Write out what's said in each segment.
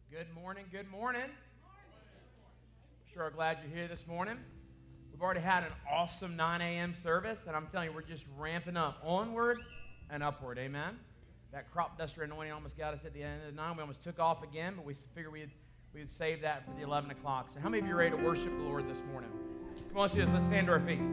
Good morning, good morning. Sure glad you're here this morning. We've already had an awesome 9 a.m. service, and I'm telling you, we're just ramping up onward and upward, amen? That crop duster anointing almost got us at the end of the 9. We almost took off again, but we figured we'd save that for the 11 o'clock. So how many of you are ready to worship the Lord this morning? Come on, let's do this. Let's stand to our feet.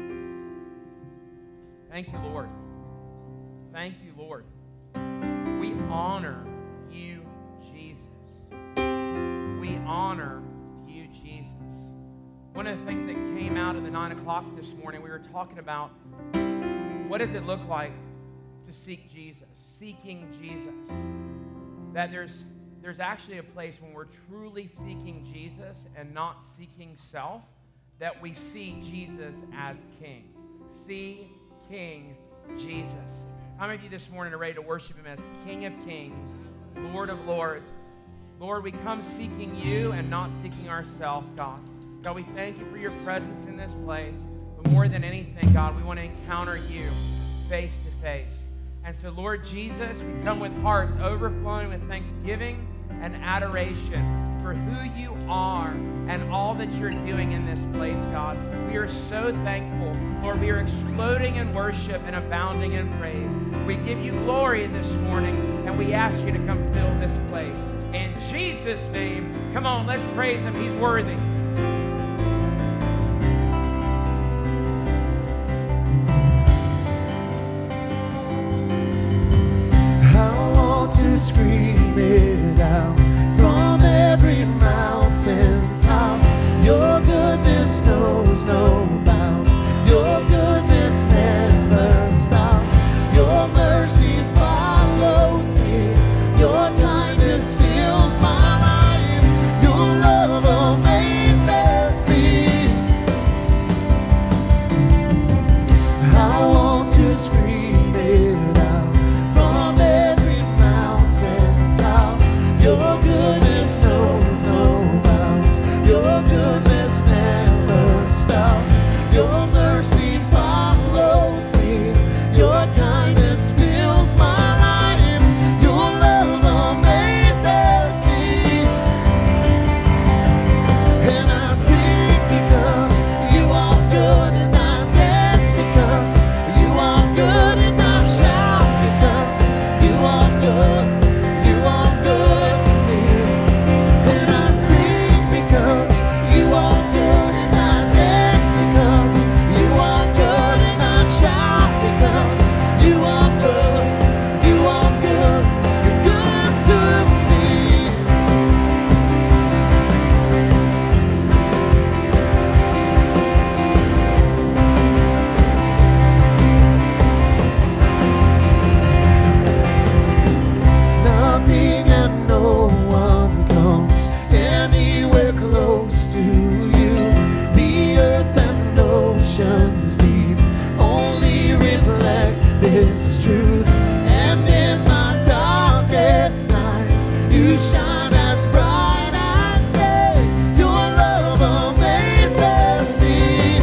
Thank you, Lord. Thank you, Lord. We honor you, Jesus. We honor you, Jesus. One of the things that came out of the 9 o'clock this morning, we were talking about what does it look like to seek Jesus, seeking Jesus. That there's actually a place when we're truly seeking Jesus and not seeking self, that we see Jesus as King. See King Jesus. How many of you this morning are ready to worship Him as King of Kings, Lord of Lords? Lord, we come seeking you and not seeking ourselves, God. God, we thank you for your presence in this place. But more than anything, God, we want to encounter you face to face. And so, Lord Jesus, we come with hearts overflowing with thanksgiving and adoration for who you are and all that you're doing in this place, God. We are so thankful. Lord, we are exploding in worship and abounding in praise. We give you glory this morning, and we ask you to come fill this place. In Jesus' name, come on, let's praise Him. He's worthy. I want to scream it out from every mountain top. Your goodness knows no bounds. Your goodness never stops. Your mercy follows me. Your kindness fills my life. Your love amazes me. I want to scream it out from every mountain top. Your goodness knows no bounds. Your goodness never stops. Your mercy follows me. Your kindness fills my life. Your love amazes me. And I sing because you are good, and I dance because you are good, and I shout because you are good. You are good to me. And I sing because you are good, and I dance because you are good, and I shout because you are good. You are good. You're good to me. Nothing and no one comes anywhere close to you. The earth and oceans deep only reflect this truth. And in my darkest nights, you shine as bright as day. Your love amazes me.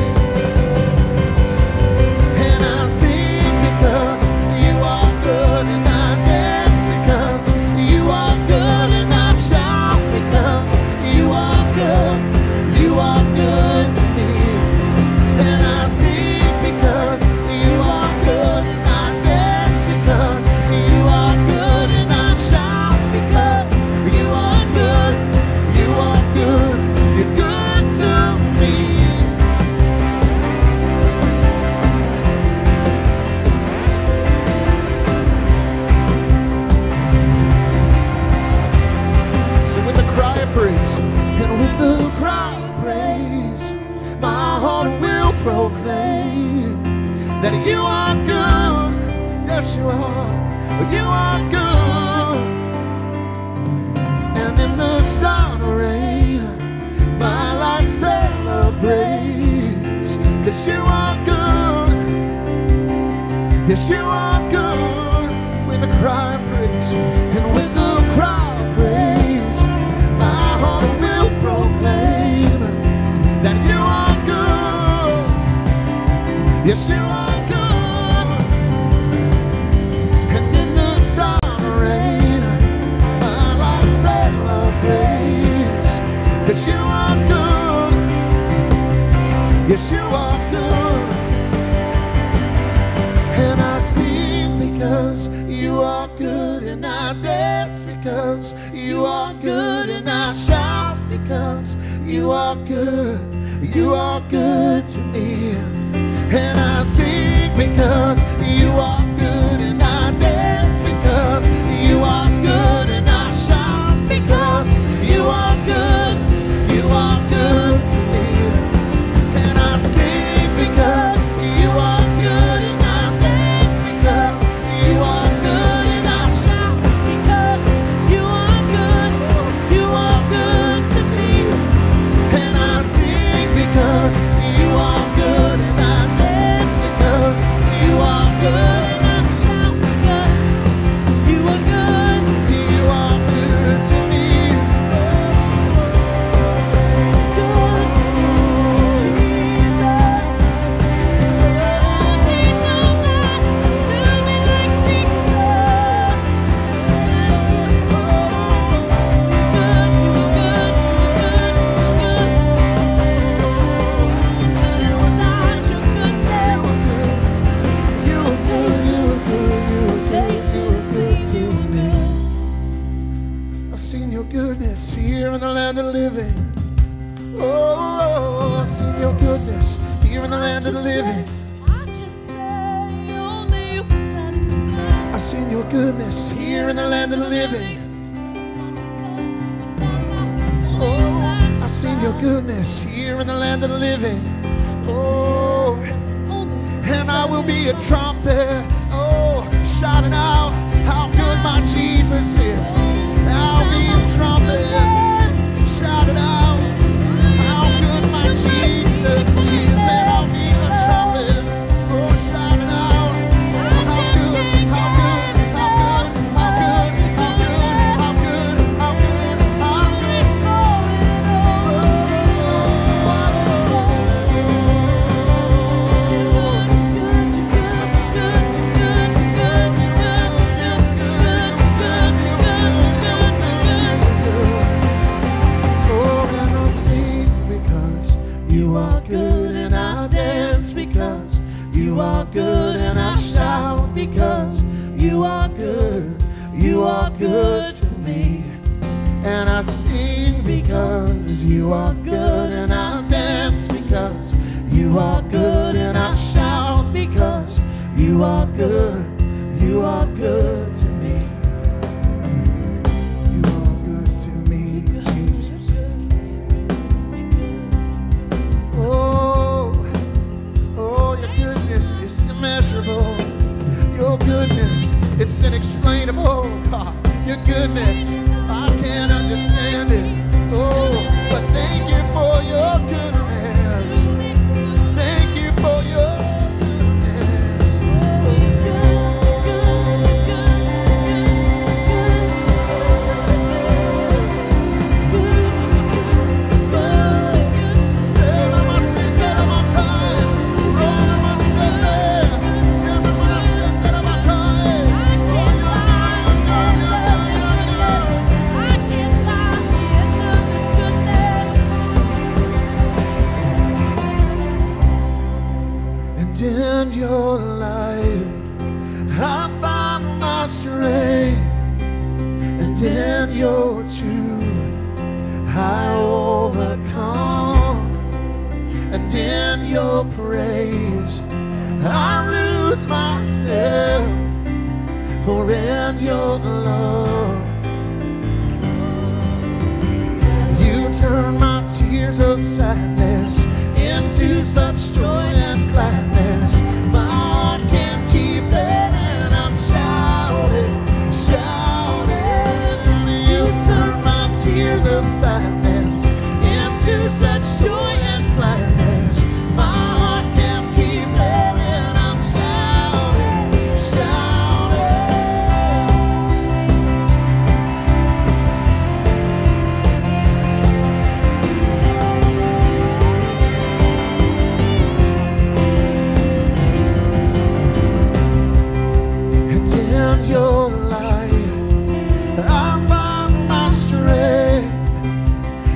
And I sing because you are good, and I dance because you are good, and I shout because you are good. You are good to me. And I sing because you are good, and I dance because you are good, and I shout because you are good. You are good. You're good to me. So with the cry of praise, and with the cry of praise, my heart will proclaim that you are good. Yes, you are. You are good. And in the sun or rain, my life celebrates, 'cause you are good. Yes, you are good. With a cry of praise, and with the cry of praise, my heart will proclaim that you are good. Yes, you are good. And in the sun or rain, my life celebrates. 'cause you are good. Yes, you are good. And I sing because you are good, and I dance because you are good, and I shout because you are good. You are good to me. And I sing because you are good, and I dance because you are good, and I shout because you are good. You are good to me. And I sing because you are good, and I dance because you are good, and I shout because you are good. You are good to me. And I sing because you are good, and I dance because you are good, and I shout because you are good. You are good to me. Good to me, Jesus. Ain't nobody do me like Jesus. Good, you are good, you are good, you are good. Inside your goodness, you are good, you are good, you are good to me. I've seen your goodness here in the land of the living. Oh, I've seen your goodness here in the land of the living. I can say only you can satisfy. I've seen your goodness here in the land of the living. Oh, I've seen your goodness here in the land of the living. Oh, and I will be a trumpet. Oh, shouting out how good my Jesus is. I'll be a trumpet. Shout it out how good my Jesus is. And I'll be a trumpet. Oh, shout it out how good, how good, how good, how good, how good, how good, how good, how good. Oh, and I'll sing because you are good, and I'll dance because you are good, and I'll shout because you are good. You are good to me. And I sing because you are good, and I'll dance because you are good, and I'll shout because you are good. You are good to me. You are good to me, Jesus. Oh, oh, your goodness is immeasurable. Your goodness, it's inexplainable. God, your goodness, I can't understand it. Oh, but thank you for your goodness. Thank you for your goodness. And in your light, I find my strength, and in your truth, I overcome, and in your praise, I lose myself, for in your love, you turn my tears of sadness into such joy and gladness. My heart can't keep it, and I'm shouting, shouting. You turn my tears of sadness into such joy and gladness. My heart can't keep it, and I'm shouting, shouting. And in your light, I find my strength,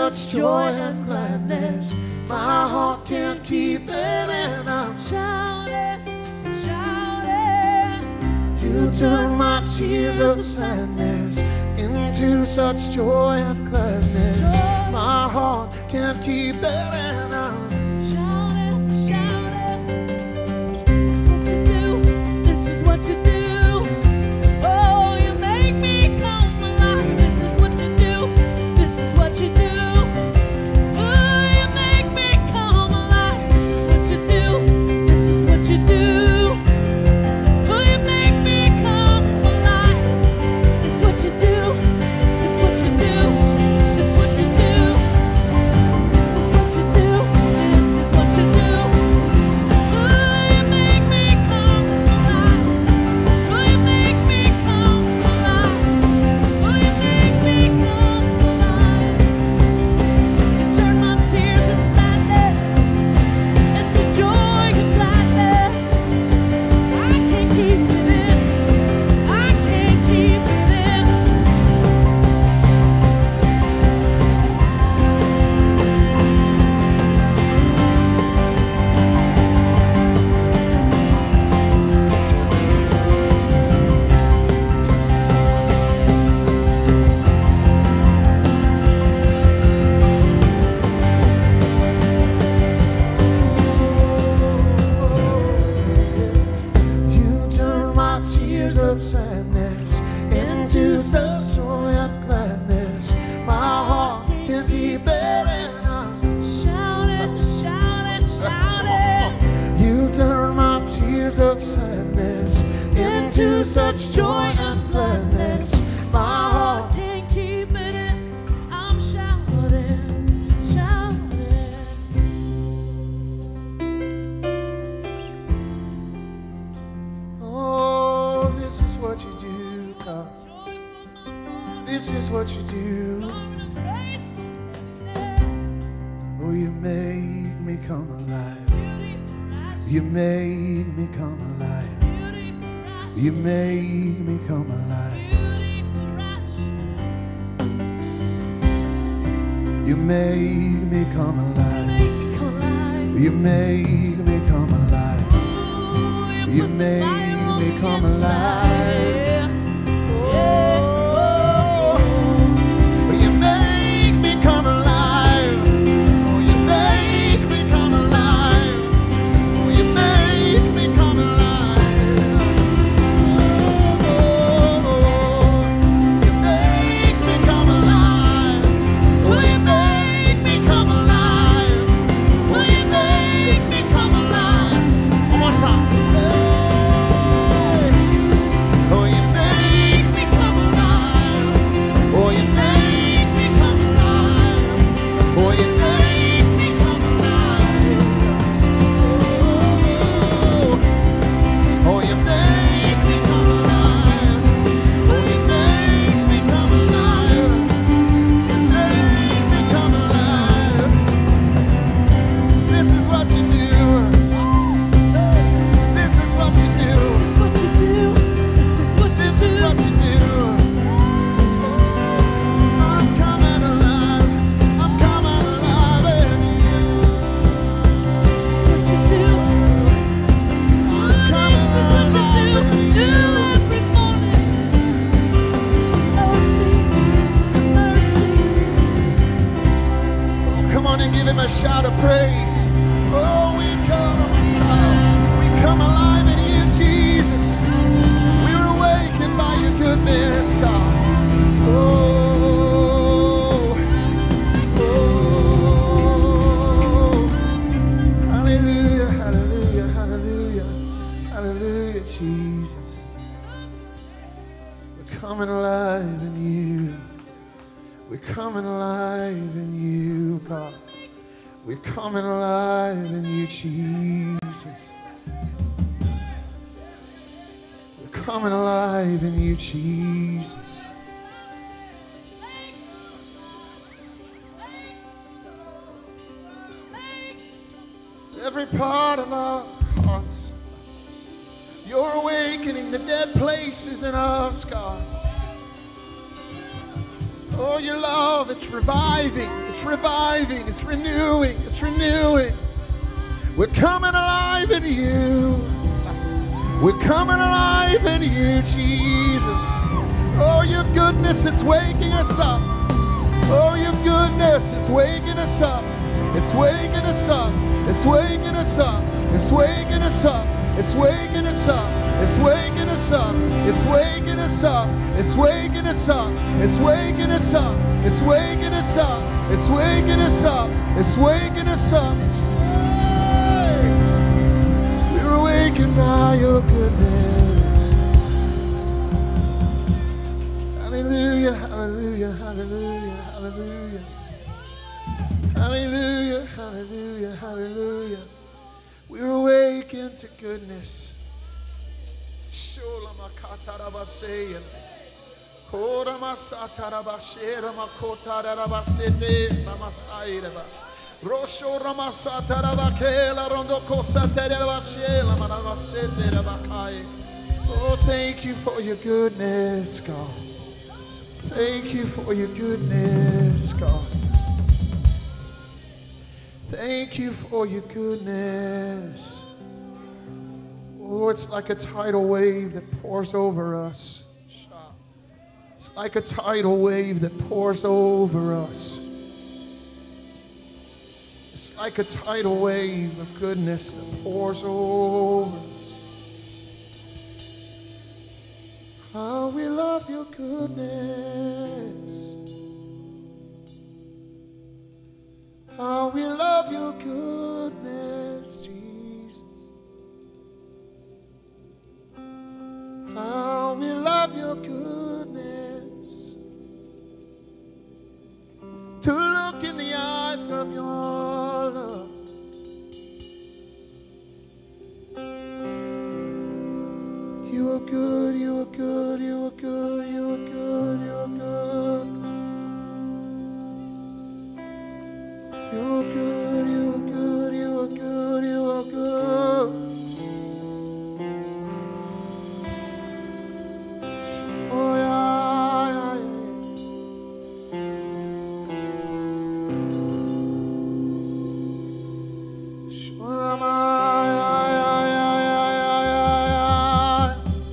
such joy and gladness. My heart can't keep it, and I'm shouting, shouting. You turn my tears of sadness into such joy and gladness. My heart can't keep it, and I'm shouting, shouting. This is what you do. Oh, you make me come alive. This is what you do. This is what you do. Oh, you make me come alive. This is what you do. This is what you do. Oh, you make me come alive. This is what you do. This is what you do. This is what you do. This is what you do. This is what you do. Oh, you make me come alive. Oh, you make me come alive. Oh, you make me come alive. You turn my tears and sadness into joy and gladness. I can't keep it in. I can't keep it in. You turn my tears of sadness into such joy and gladness. My heart can't keep it, and I'm Shouting, shouting, shouting. You turn my tears of sadness into such joy and gladness. My I heart can't keep it in. I'm shouting, shouting. Oh, this is what you do, God. This is what you do. Oh, you make me come alive. You make me come alive. You make me come alive. You make me come alive. You make me come alive. You make me come alive. Oh, you make me come alive. Oh, you make me come alive. Oh, you make me come alive. Oh, you make me come alive. Oh, you make me come alive. Oh, you make me come alive. One more time. Oh, you make me come alive. Oh, you make me come alive. Oh, you make me come alive. Oh, you make me come alive. Oh, you make me come alive. Make me come alive. This is what you do. This is what you do. This is what you This is do. what you do. I'm coming alive. I'm coming alive in you. This is what you do. I'm coming This is what alive you in do. you. Every morning. Mercies, mercies. Oh, come on and give him a shout of praise. Oh, we come alive. We come alive in you, Jesus. We're awakened by your goodness, God. Oh, oh, hallelujah, hallelujah, hallelujah, hallelujah, Jesus. We're coming alive in you. We're coming alive in you, God. We're coming alive in you, Jesus. We're coming alive in you, Jesus. Every part of our hearts, you're awakening the dead places in us, God. Oh, your love, it's reviving, it's reviving, it's renewing, it's renewing. We're coming alive in you. We're coming alive in you, Jesus. Oh, your goodness is waking us up. Oh, your goodness is waking us up. It's waking us up. It's waking us up. It's waking us up. It's waking us up. It's waking us up. It's waking us up. It's waking us up. It's waking us up. It's waking us up. It's waking us up. It's waking us up. We're awakened by your goodness. Hallelujah, hallelujah, hallelujah, hallelujah. Hallelujah, hallelujah, hallelujah. We're awakened to goodness. Oh, thank you for your goodness, God. Thank you for your goodness, God. Thank you for your goodness. Oh, it's like a tidal wave that pours over us. It's like a tidal wave that pours over us. It's like a tidal wave of goodness that pours over us. How we love your goodness. How we love your goodness, Jesus. How we love your goodness. To look in the eyes of your love. You are good, you are good, you are good, you are good, you are good. You are good, you are good, you are good, you are good. Oh, yeah, yeah, yeah. Shwama, yeah, yeah, yeah, yeah, yeah, yeah.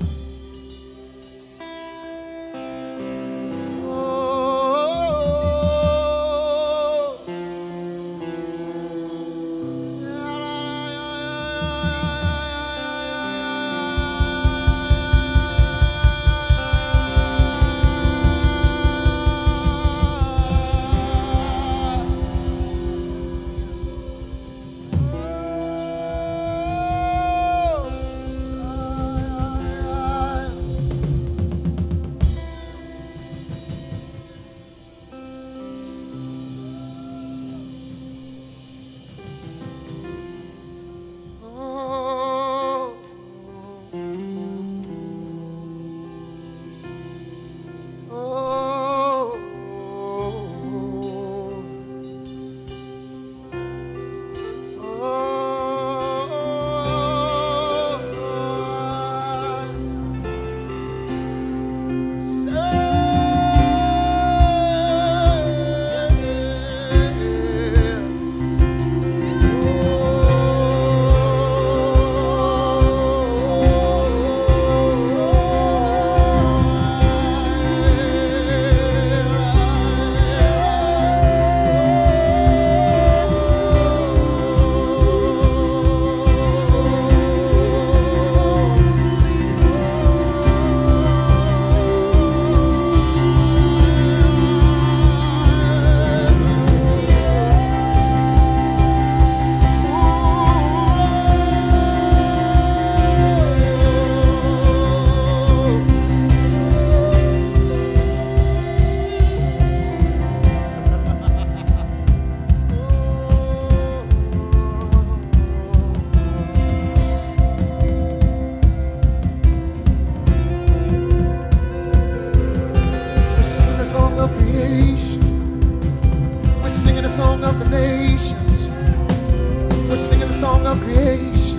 song of creation.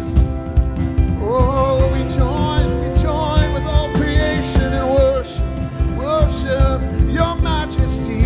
Oh, we join with all creation in worship, worship your majesty.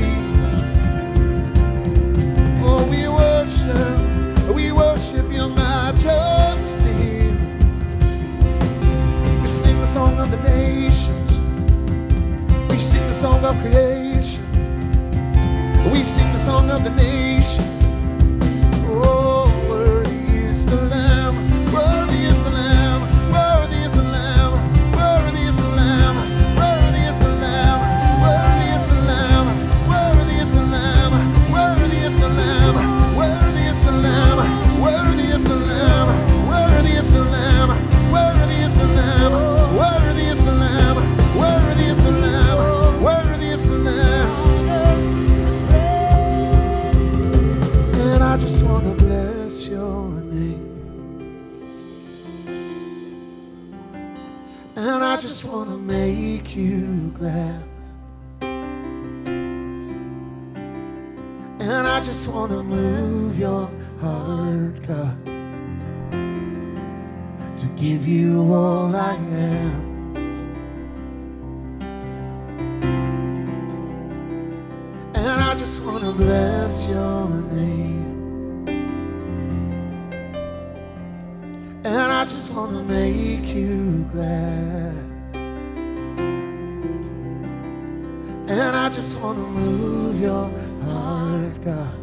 bless your name. And I just want to make you glad. And I just want to move your heart, God, to give you all I am. And I just want to bless your name. And I just want to make you glad. And I just want to move your heart, God,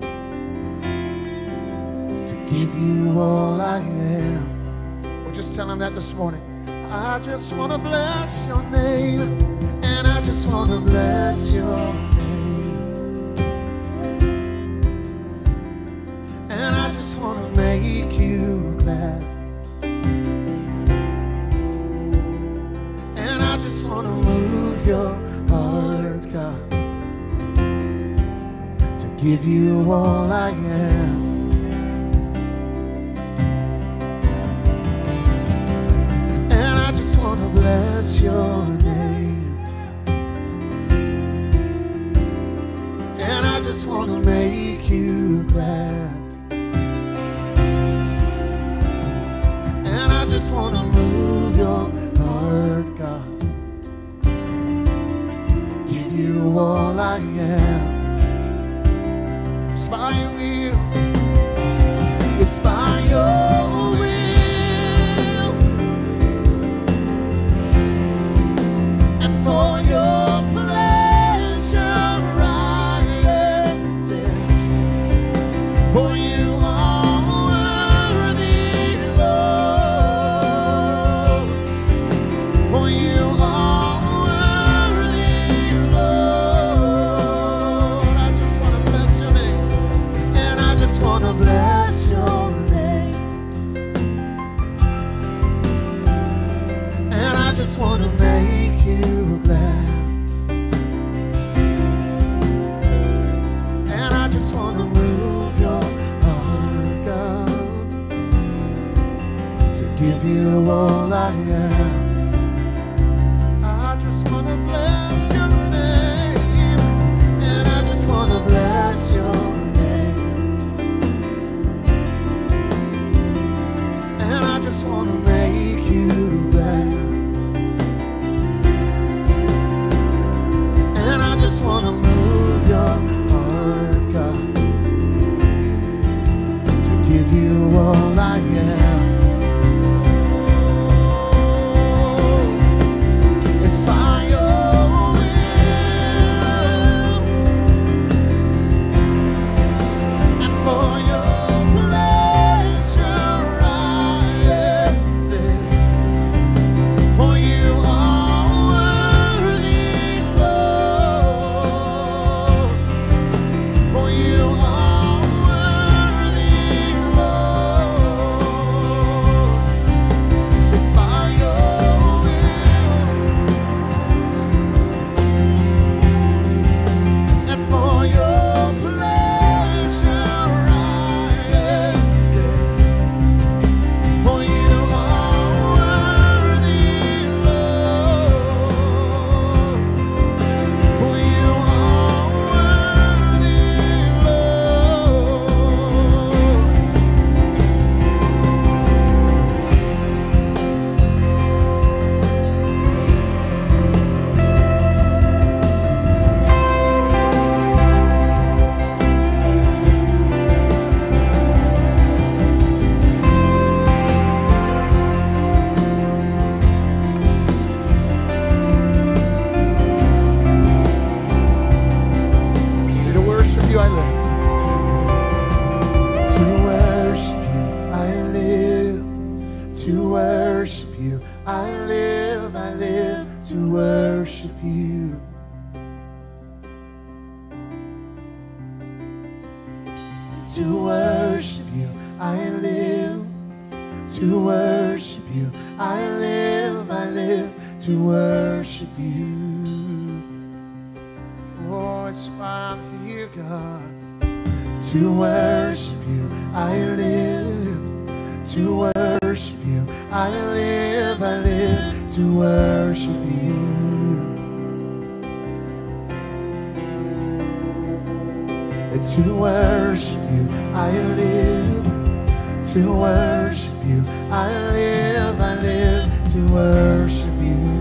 to give you all I am. Well, just tell him that this morning. I just want to bless your name. And I just want to bless your name. And I just want to make you glad. And I just want to move your heart, God, to give you all I am. And I just want to bless your name. And I just want to make you glad. And I just want to move your heart, God, give you all I am. It's by your will. It's by your will. And for your pleasure I exist. For you are worthy, Lord. For you are worthy, Lord. I just want to bless your name. And I just want to bless your name. And I just want to make you glad. And I just want to move your heart, God, to give you all I am. I just want to bless your name. And I just want to bless your name. And I just want to make you glad. And I just want to move your heart, God, to give you all I am. It's by your will and for your pleasure I exist. For you are worthy, Lord. For you are worthy, Lord. It's by your will and for your pleasure I exist. For you are worthy, Lord. For you are worthy, See, to worship you I live. To worship you I live. To worship you I live. I live to worship you. To worship you I live. To worship you I live. I live to worship you. Oh, it's why I'm here, God. To worship you I live. to worship you. I live to worship you. To worship you, I live to worship you. I live to worship you.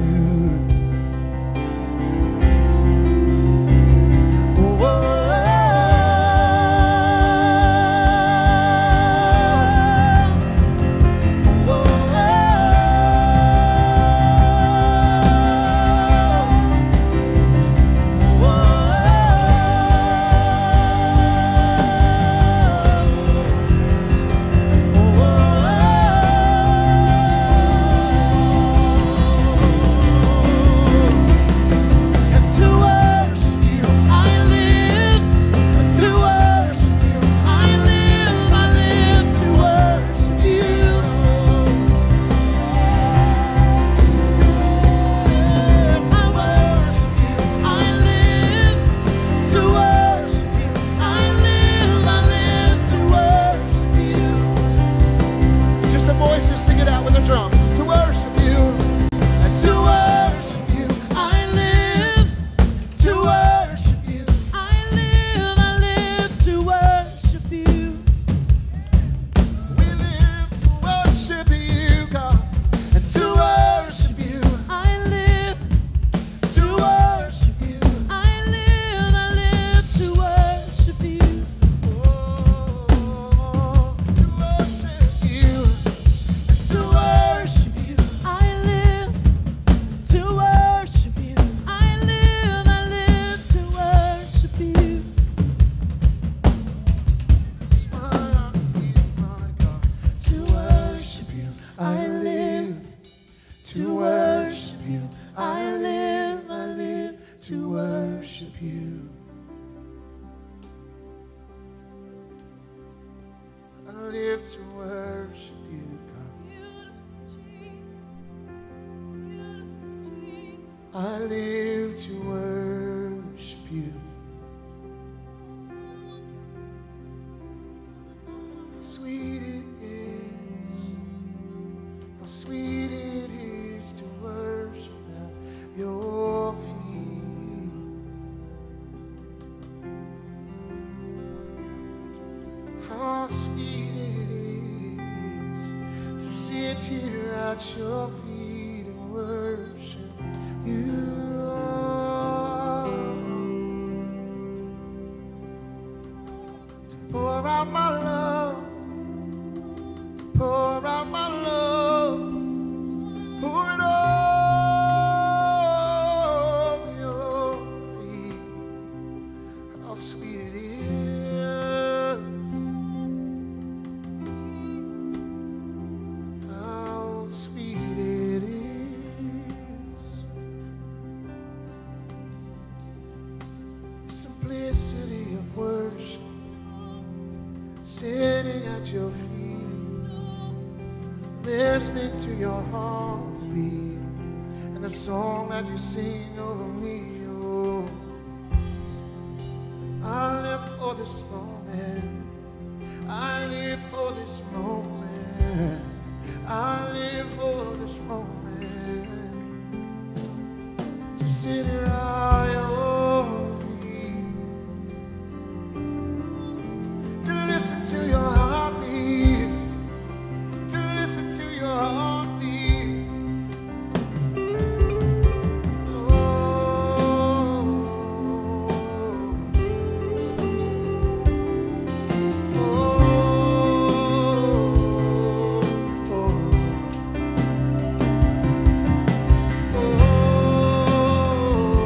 I live to worship you. Sweet it is, how sweet it is to worship at your feet. How sweet it is to sit here at your feet and worship you. To pour out my love, to pour out my love, pour it on your feet. How sweet it is, how sweet it is. The simplicity of worship, sitting at your feet, listening to your heartbeat, and the song that you sing over me. Oh, I live for this moment. I live for this moment. I live for this moment. To sit here at your feet, to listen to your heartbeat, to listen to your heartbeat. Oh, oh, oh, oh.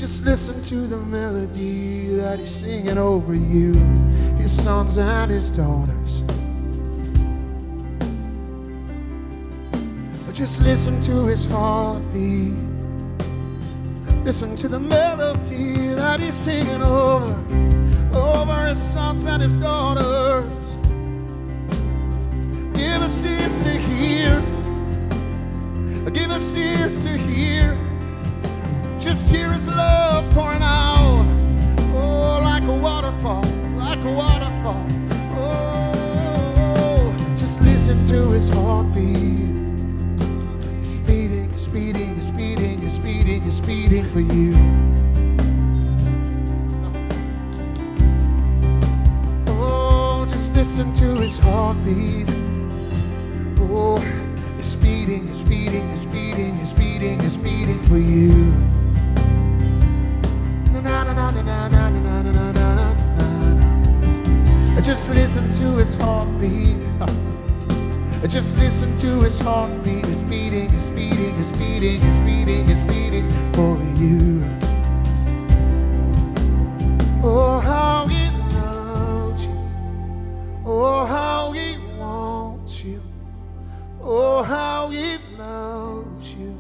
Just listen to the melody that he's singing over you, his sons and his daughters. Just listen to his heartbeat. Listen to the melody that he's singing over his sons and his daughters. Give us ears to hear. Give us ears to hear. Just hear his love pouring out. Oh, like a waterfall, like a waterfall. Oh, just listen to his heartbeat. It's beating, it's beating, it's beating, it's beating, it's beating for you. Oh, just listen to his heartbeat. Oh, it's beating, it's beating, it's beating, it's beating, it's beating for you. Just listen to his heartbeat. Just listen to his heartbeat. It's beating, it's beating, it's beating, it's beating, it's beating for you. Oh, how he loves you. Oh, how he wants you. Oh, how he loves you.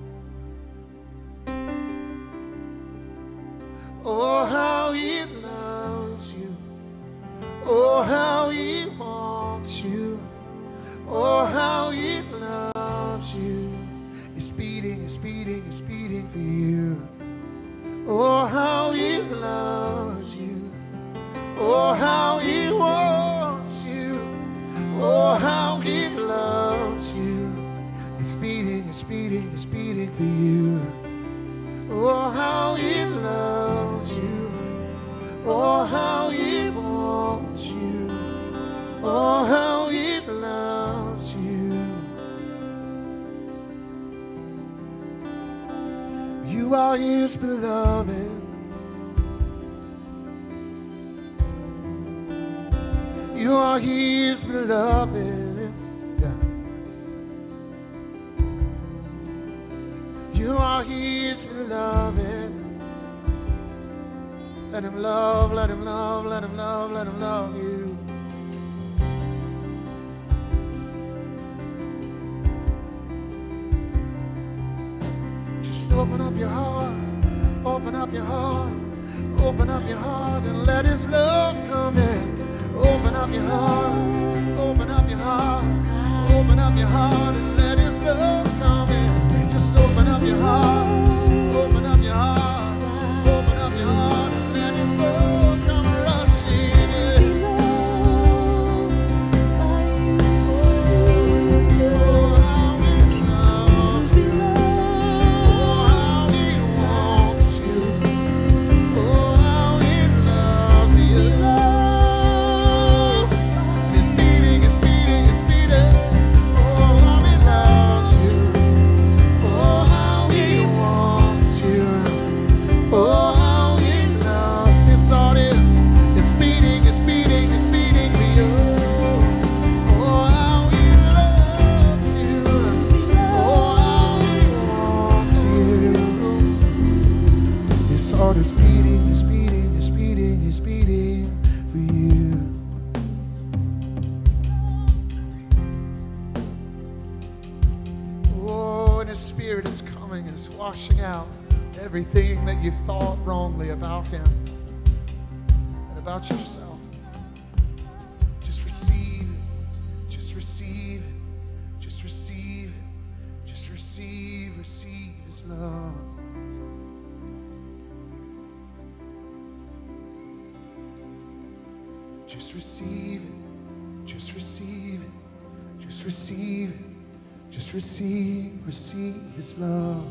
Oh, how he loves you. Oh, how he wants you. Oh, how he loves you. It's beating, it's beating, it's beating for you. Oh, how he loves you. Oh, how he wants you. Oh, how he loves you. It's beating, it's beating, it's beating for you. Oh, how he loves you. Oh, how he wants you. Oh, how he loves you. You are his beloved. You are his beloved. Yeah. You are his beloved. Let him love, let him love, let him love, let him love you. Just open up your heart, open up your heart, open up your heart and let his love come in. Open up your heart, open up your heart, open up your heart and let his love come in. Just open up your heart, open up your heart, open up your heart and let his love come rushing in. Oh, how he loves you. Oh, how he wants you. Oh, how he loves you. It's beating, it's beating, it's beating. Oh, how he loves you. Oh, how he wants you. Oh, how he loves. This all is. It's beating, it's beating, it's beating for you. Oh, how he loves you. Oh, how he wants you. His heart is beating, it's beating, it's beating, it's beating for you. Oh, and his spirit is coming and it's washing out everything that you've thought wrongly about him and about yourself. Just receive it. Just receive it. Just receive it. Just receive his love. Just receive it. Just receive it. Just receive it. Just receive his love.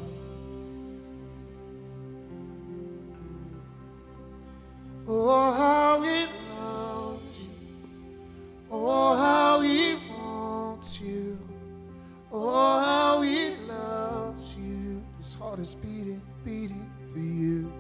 Oh, how he loves you. Oh, how he wants you. Oh, how he loves you. His heart is beating, beating for you.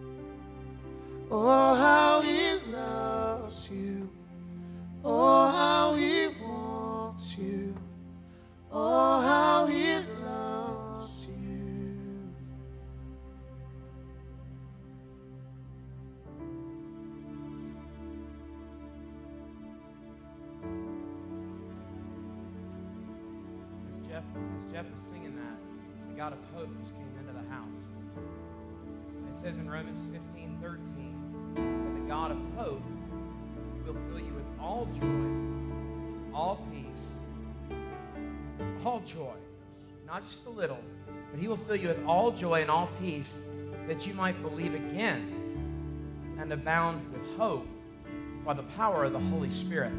Oh, how he loves you. Oh, how he wants you. Oh, how he loves you. Jeff was singing that, the God of hope just came into the house. It says in Romans 15:13 that the God of hope will fill you with all joy, all peace, all joy, not just a little, but he will fill you with all joy and all peace, that you might believe again and abound with hope by the power of the Holy Spirit.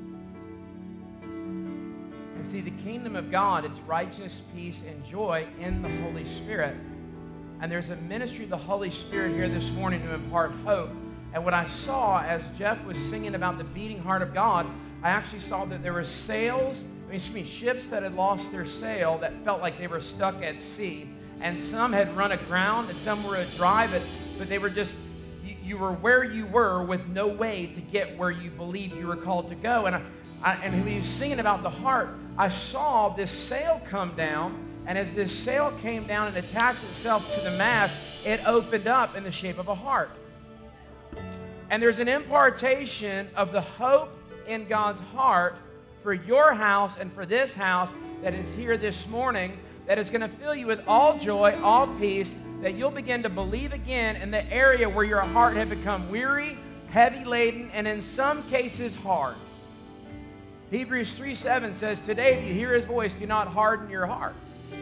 And see, the kingdom of God, it's righteousness, peace, and joy in the Holy Spirit. And there's a ministry of the Holy Spirit here this morning to impart hope. And what I saw as Jeff was singing about the beating heart of God, I actually saw that there were ships that had lost their sail, that felt like they were stuck at sea. And some had run aground, and some were dry, but they were just, you were where you were with no way to get where you believed you were called to go. And when he was singing about the heart, I saw this sail come down, and as this sail came down and attached itself to the mast, it opened up in the shape of a heart. And there's an impartation of the hope in God's heart for your house and for this house that is here this morning, that is going to fill you with all joy, all peace, that you'll begin to believe again in the area where your heart had become weary, heavy laden, and in some cases hard. Hebrews 3:7 says, today if you hear his voice, do not harden your heart.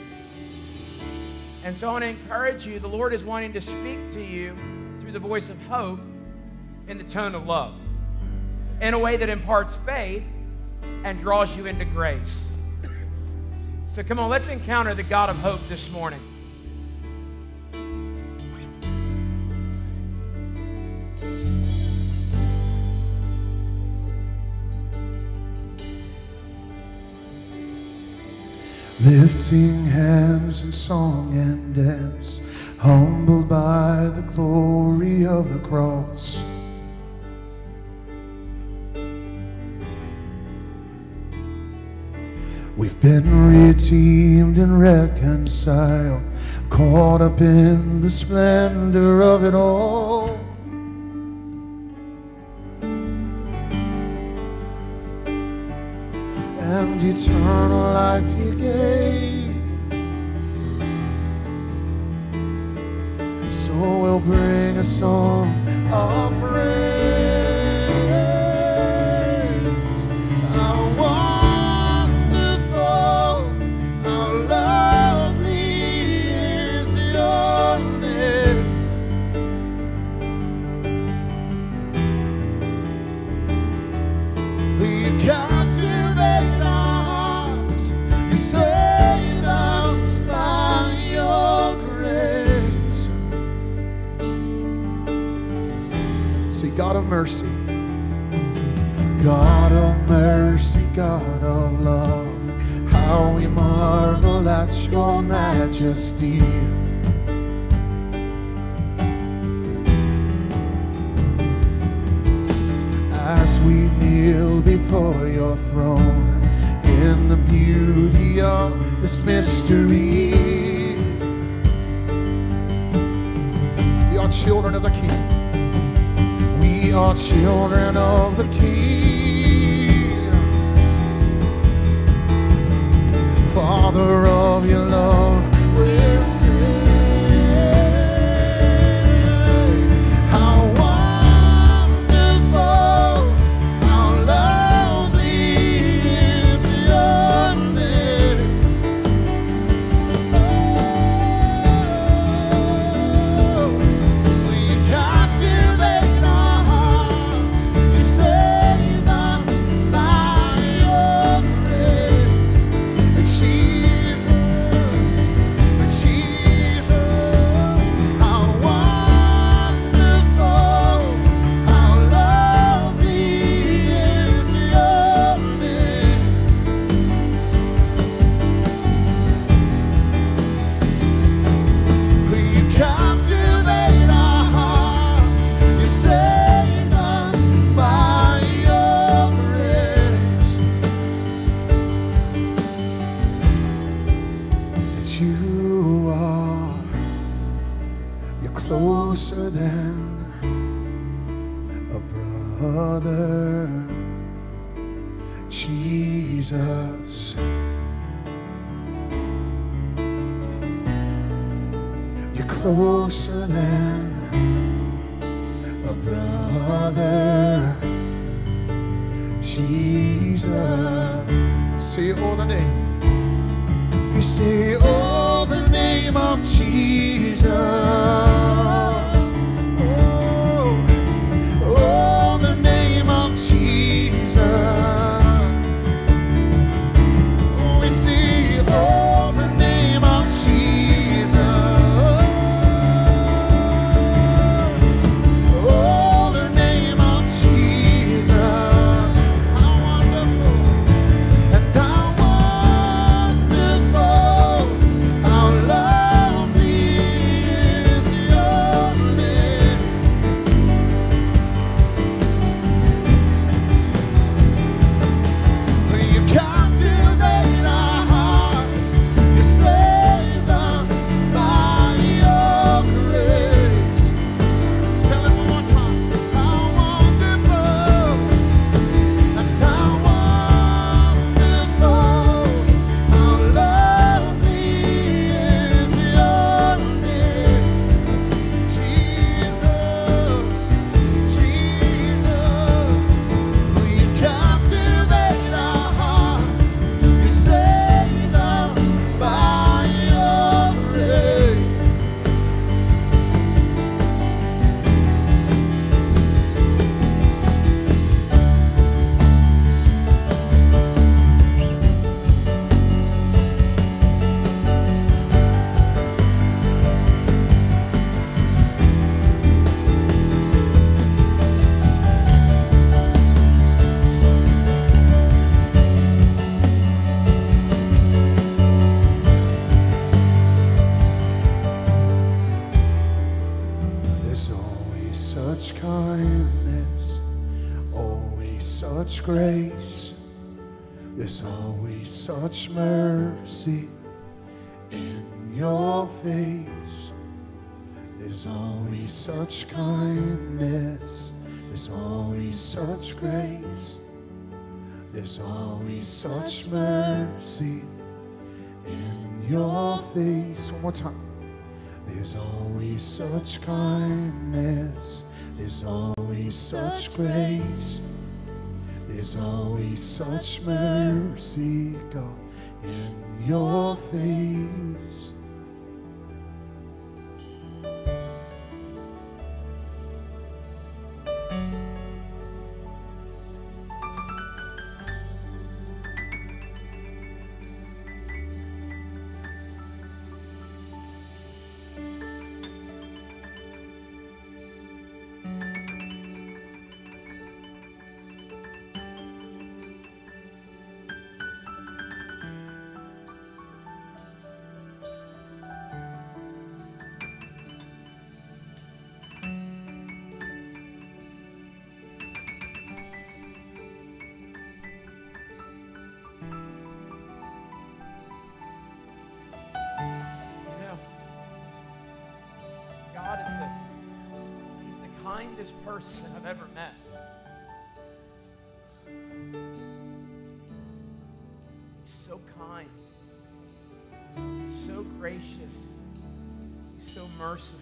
And so I want to encourage you, the Lord is wanting to speak to you through the voice of hope in the tone of love, in a way that imparts faith and draws you into grace. So come on, let's encounter the God of hope this morning. Lifting hands in song and dance, humbled by the glory of the cross. We've been redeemed and reconciled, caught up in the splendor of it all. And eternal life he gave, so we'll bring a song of praise. How wonderful, how lovely is your name. We captivate our hearts, you saved us by your grace. See, God of mercy, God of mercy, God of love, how we marvel at your majesty. As we kneel before your throne in the beauty of this mystery, we are children of the King. We are children of the King. Father of your love, we'll sing. How wonderful, how lovely is your name. Oh, we captivate our hearts, you saved us by your grace. Jesus, how wonderful, how lovely is your name. We captivate our hearts, you saved us by your grace. That you are, you're closer than a brother, Jesus. You're closer than a brother. Jesus. Say, oh, the name. You say, oh, the name of Jesus. Oh, oh, the name of Jesus. Oh, we see, oh, the name of Jesus. Oh, the name of Jesus. How wonderful and how wonderful, how lovely is your name. You captivate our hearts, you saved us by your grace. Tell it one more time. How wonderful and how wonderful, how lovely is your name. Jesus, Jesus, you captivate our hearts, you saved us by your grace. There's always such kindness, always such grace. There's always such mercy in your face. There's always such kindness, there's always such grace. There's always such mercy in your face. One more time. There's always such kindness, there's always such grace, there's always such mercy, God, in your face. God is He's the kindest person I've ever met. He's so kind. He's so gracious. He's so merciful.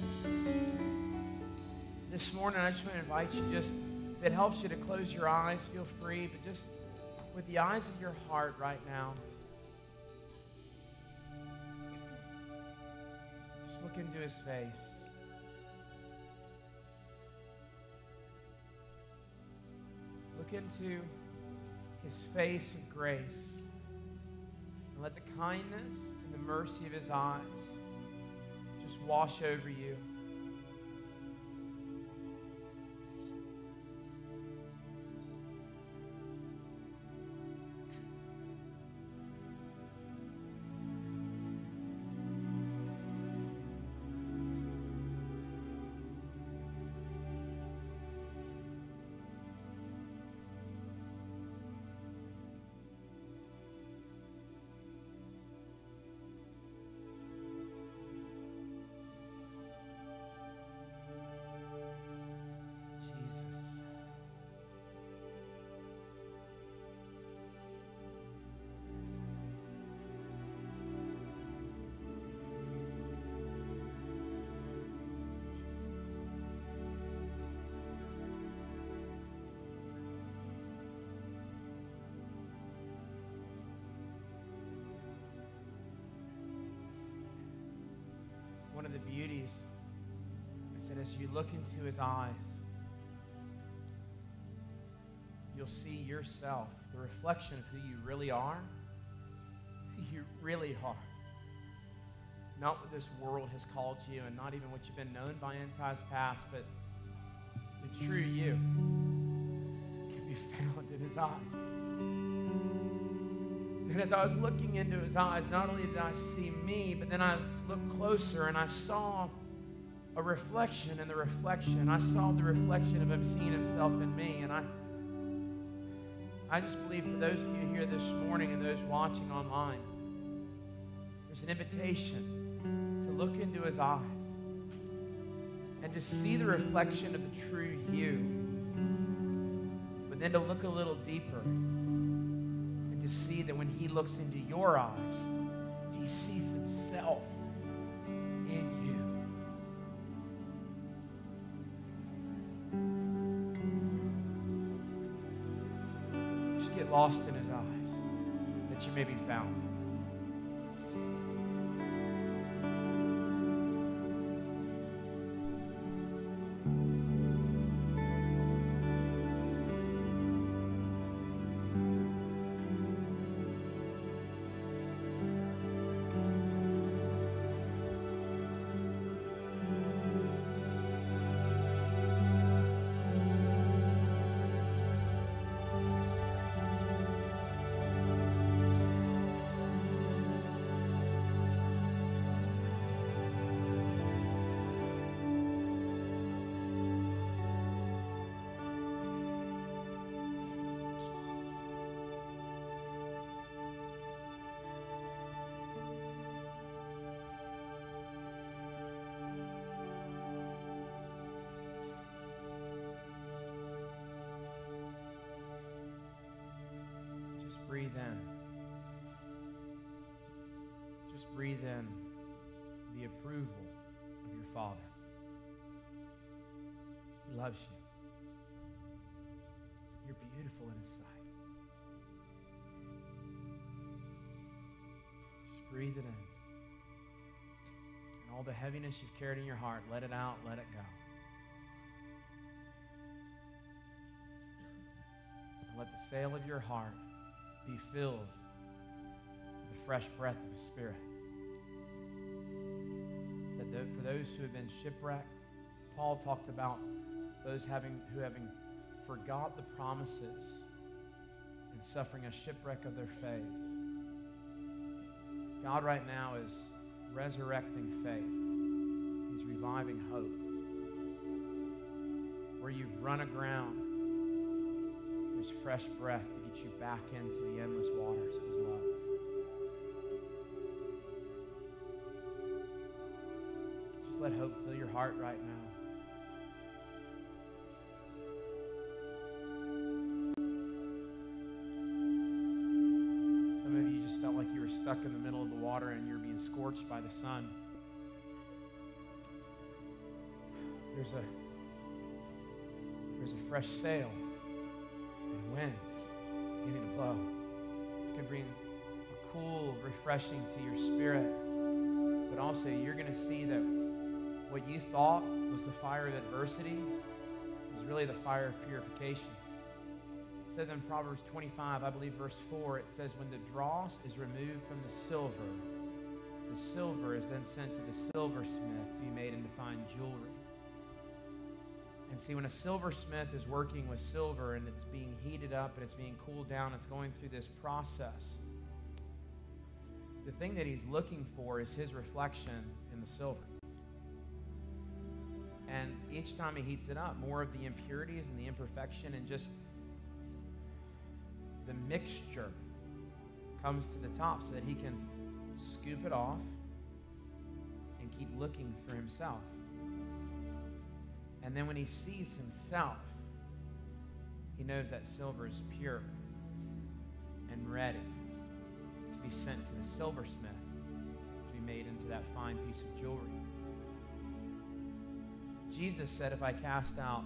This morning, I just want to invite you, just if it helps you to close your eyes, feel free, but just with the eyes of your heart right now, just look into His face. Look into His face of grace. And let the kindness and the mercy of His eyes just wash over you. beauties. I said, as you look into his eyes, you'll see yourself, the reflection of who you really are. Who you really are. Not what this world has called you, and not even what you've been known by in times past, but the true you can be found in his eyes. And as I was looking into his eyes, not only did I see me, but then I looked closer and I saw a reflection in the reflection. I saw the reflection of him seeing himself in me. And I just believe for those of you here this morning and those watching online, there's an invitation to look into his eyes and to see the reflection of the true you, but then to look a little deeper and to see that when he looks into your eyes, he sees himself in you. Just get lost in his eyes that you may be found. Breathe in. Just breathe in the approval of your Father. He loves you. You're beautiful in his sight. Just breathe it in. And all the heaviness you've carried in your heart, let it out, let it go. And let the sail of your heart be filled with the fresh breath of the Spirit. That for those who have been shipwrecked, Paul talked about those who having forgot the promises and suffering a shipwreck of their faith. God right now is resurrecting faith. He's reviving hope. Where you've run aground, there's fresh breath to get you back into the endless waters of his love. Just let hope fill your heart right now. Some of you just felt like you were stuck in the middle of the water and you're being scorched by the sun. There's a fresh sail and wind beginning to blow. It's going to bring a cool, refreshing to your spirit. But also, you're going to see that what you thought was the fire of adversity is really the fire of purification. It says in Proverbs 25, I believe verse 4, it says, when the dross is removed from the silver is then sent to the silversmith to be made into fine jewelry. And see, when a silversmith is working with silver and it's being heated up and it's being cooled down, it's going through this process, the thing that he's looking for is his reflection in the silver. And each time he heats it up, more of the impurities and the imperfection and just the mixture comes to the top so that he can scoop it off and keep looking for himself. And then when he sees himself, he knows that silver is pure and ready to be sent to the silversmith to be made into that fine piece of jewelry. Jesus said, if I cast out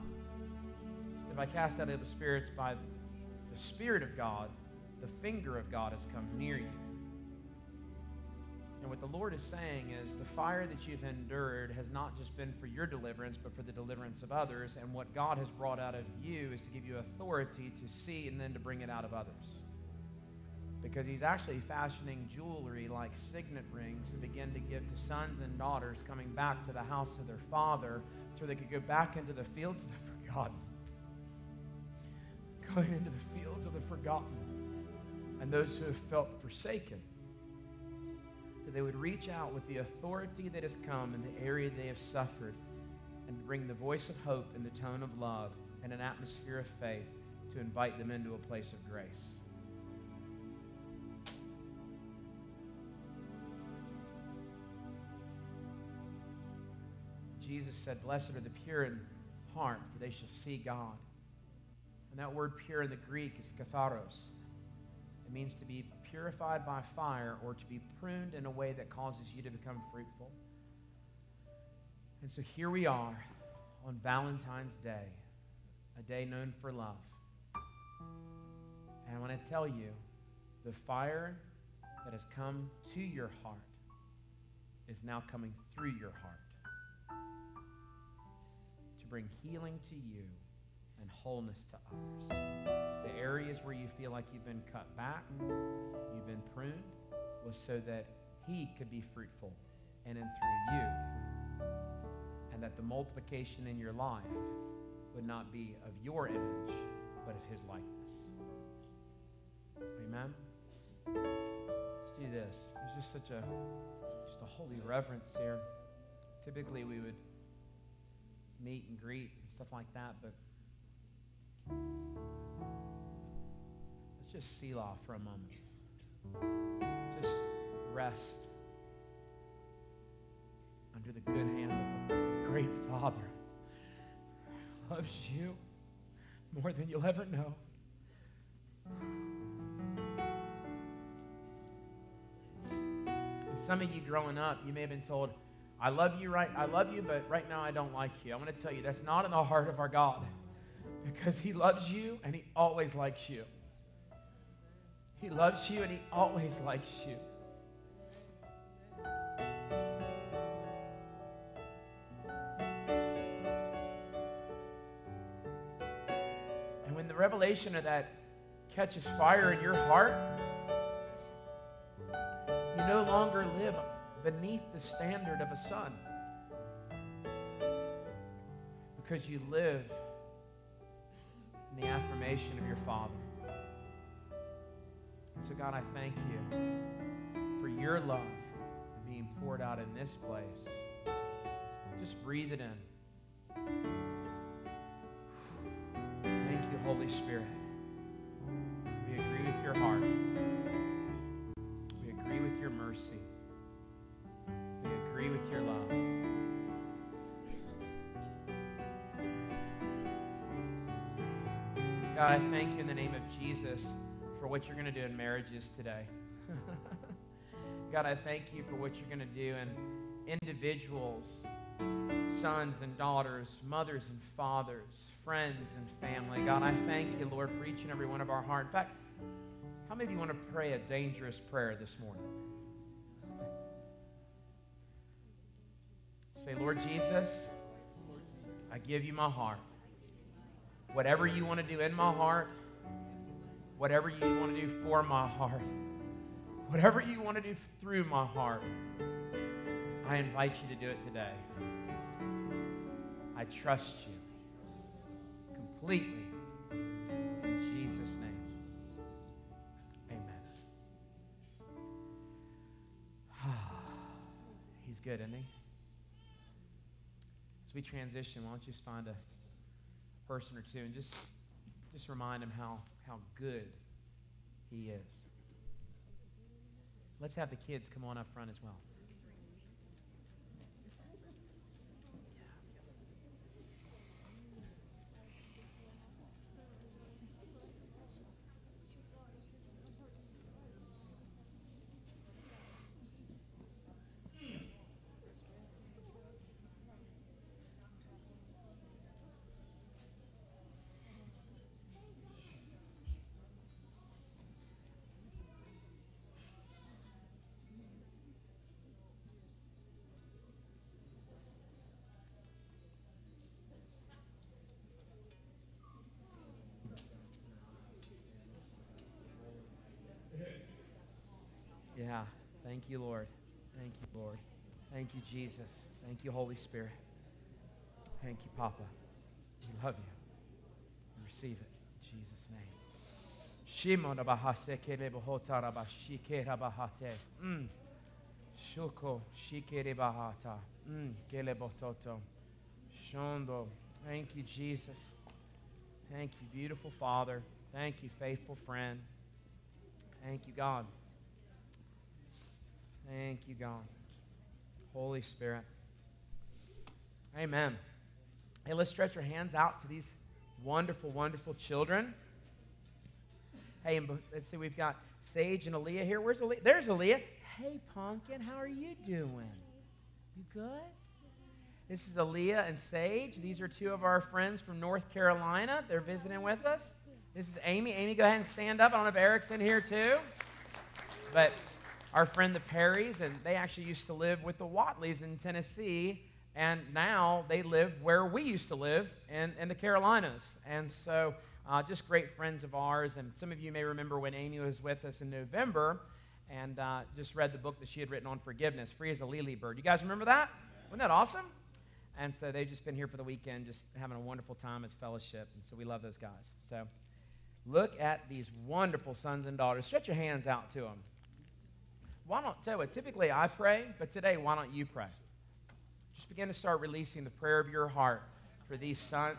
evil spirits by the Spirit of God, the finger of God has come near you. And what the Lord is saying is the fire that you've endured has not just been for your deliverance, but for the deliverance of others. And what God has brought out of you is to give you authority to see and then to bring it out of others. Because he's actually fashioning jewelry like signet rings to begin to give to sons and daughters coming back to the house of their father so they could go back into the fields of the forgotten. Going into the fields of the forgotten. And those who have felt forsaken, that they would reach out with the authority that has come in the area they have suffered and bring the voice of hope and the tone of love and an atmosphere of faith to invite them into a place of grace. Jesus said, "Blessed are the pure in heart, for they shall see God." And that word pure in the Greek is katharos. It means to be purified by fire or to be pruned in a way that causes you to become fruitful. And so here we are on Valentine's Day, a day known for love. And I want to tell you, the fire that has come to your heart is now coming through your heart to bring healing to you and wholeness to others. The areas where you feel like you've been cut back, you've been pruned, was so that he could be fruitful in and through you, and that the multiplication in your life would not be of your image, but of his likeness. Amen? Let's do this. There's just such a holy reverence here. Typically we would meet and greet and stuff like that, but let's just selah for a moment. Just rest under the good hand of a great Father who loves you more than you'll ever know. And some of you growing up, you may have been told, I love you, but right now I don't like you. I want to tell you, that's not in the heart of our God. Because he loves you and he always likes you. He loves you and he always likes you. And when the revelation of that catches fire in your heart, you no longer live beneath the standard of a son. Because you live in the affirmation of your Father. And so God, I thank you for your love being poured out in this place. Just breathe it in. Thank you, Holy Spirit. We agree with your heart. We agree with your mercy. We agree with your love. God, I thank you in the name of Jesus for what you're going to do in marriages today. God, I thank you for what you're going to do in individuals, sons and daughters, mothers and fathers, friends and family. God, I thank you, Lord, for each and every one of our heart. In fact, how many of you want to pray a dangerous prayer this morning? Say, Lord Jesus, I give you my heart. Whatever you want to do in my heart, whatever you want to do for my heart, whatever you want to do through my heart, I invite you to do it today. I trust you completely. In Jesus' name, amen. He's good, isn't he? As we transition, why don't you just find a person or two and just remind him how good he is. Let's have the kids come on up front as well. Thank you, Lord. Thank you, Lord. Thank you, Jesus. Thank you, Holy Spirit. Thank you, Papa. We love you. We receive it in Jesus' name. Shuko shikere bahata. Kelebototo. Shondo. Thank you, Jesus. Thank you, beautiful Father. Thank you, faithful friend. Thank you, God. Thank you, God. Holy Spirit. Amen. Hey, let's stretch our hands out to these wonderful, wonderful children. Hey, and let's see, we've got Sage and Aaliyah here. Where's Aaliyah? There's Aaliyah. Hey, Pumpkin, how are you doing? You good? This is Aaliyah and Sage. These are two of our friends from North Carolina. They're visiting with us. This is Amy. Amy, go ahead and stand up. I don't know if Eric's in here too. But our friend the Perrys, and they actually used to live with the Watleys in Tennessee, and now they live where we used to live in the Carolinas. And so just great friends of ours. And some of you may remember when Amy was with us in November and just read the book that she had written on forgiveness, Free as a Lily Bird. You guys remember that? Wasn't that awesome? And so they've just been here for the weekend, just having a wonderful time as fellowship. And so we love those guys. So look at these wonderful sons and daughters. Stretch your hands out to them. Why don't, tell you what, typically I pray, but today, why don't you pray? Just begin to start releasing the prayer of your heart for these sons,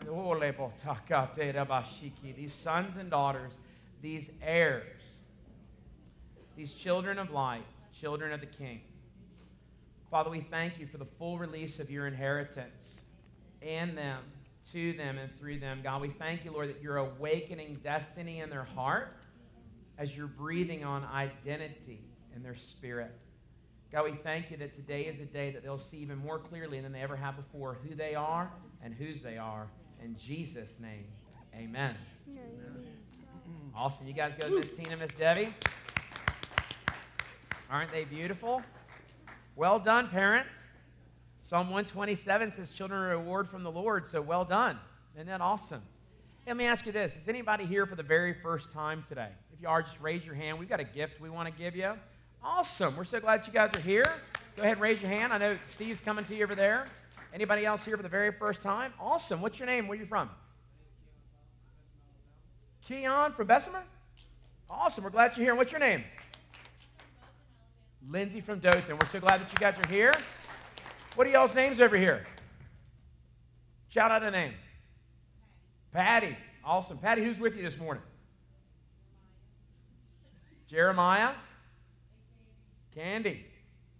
these sons and daughters, these heirs, these children of light, children of the King. Father, we thank you for the full release of your inheritance in them, to them, and through them. God, we thank you, Lord, that you're awakening destiny in their heart as you're breathing on identity in their spirit. God, we thank you that today is a day that they'll see even more clearly than they ever have before who they are and whose they are. In Jesus' name, amen. Awesome. You guys go to Miss Tina, Miss Debbie. Aren't they beautiful? Well done, parents. Psalm 127 says children are a reward from the Lord, so well done. Isn't that awesome? Let me ask you this. Is anybody here for the very first time today? If you are, just raise your hand. We've got a gift we want to give you. Awesome. We're so glad you guys are here. Go ahead and raise your hand. I know Steve's coming to you over there. Anybody else here for the very first time? Awesome. What's your name? Where are you from? Keon from Bessemer? Awesome. We're glad you're here. What's your name? Lindsay from Dothan. We're so glad that you guys are here. What are y'all's names over here? Shout out a name. Patty. Awesome. Patty, who's with you this morning? Jeremiah. Candy.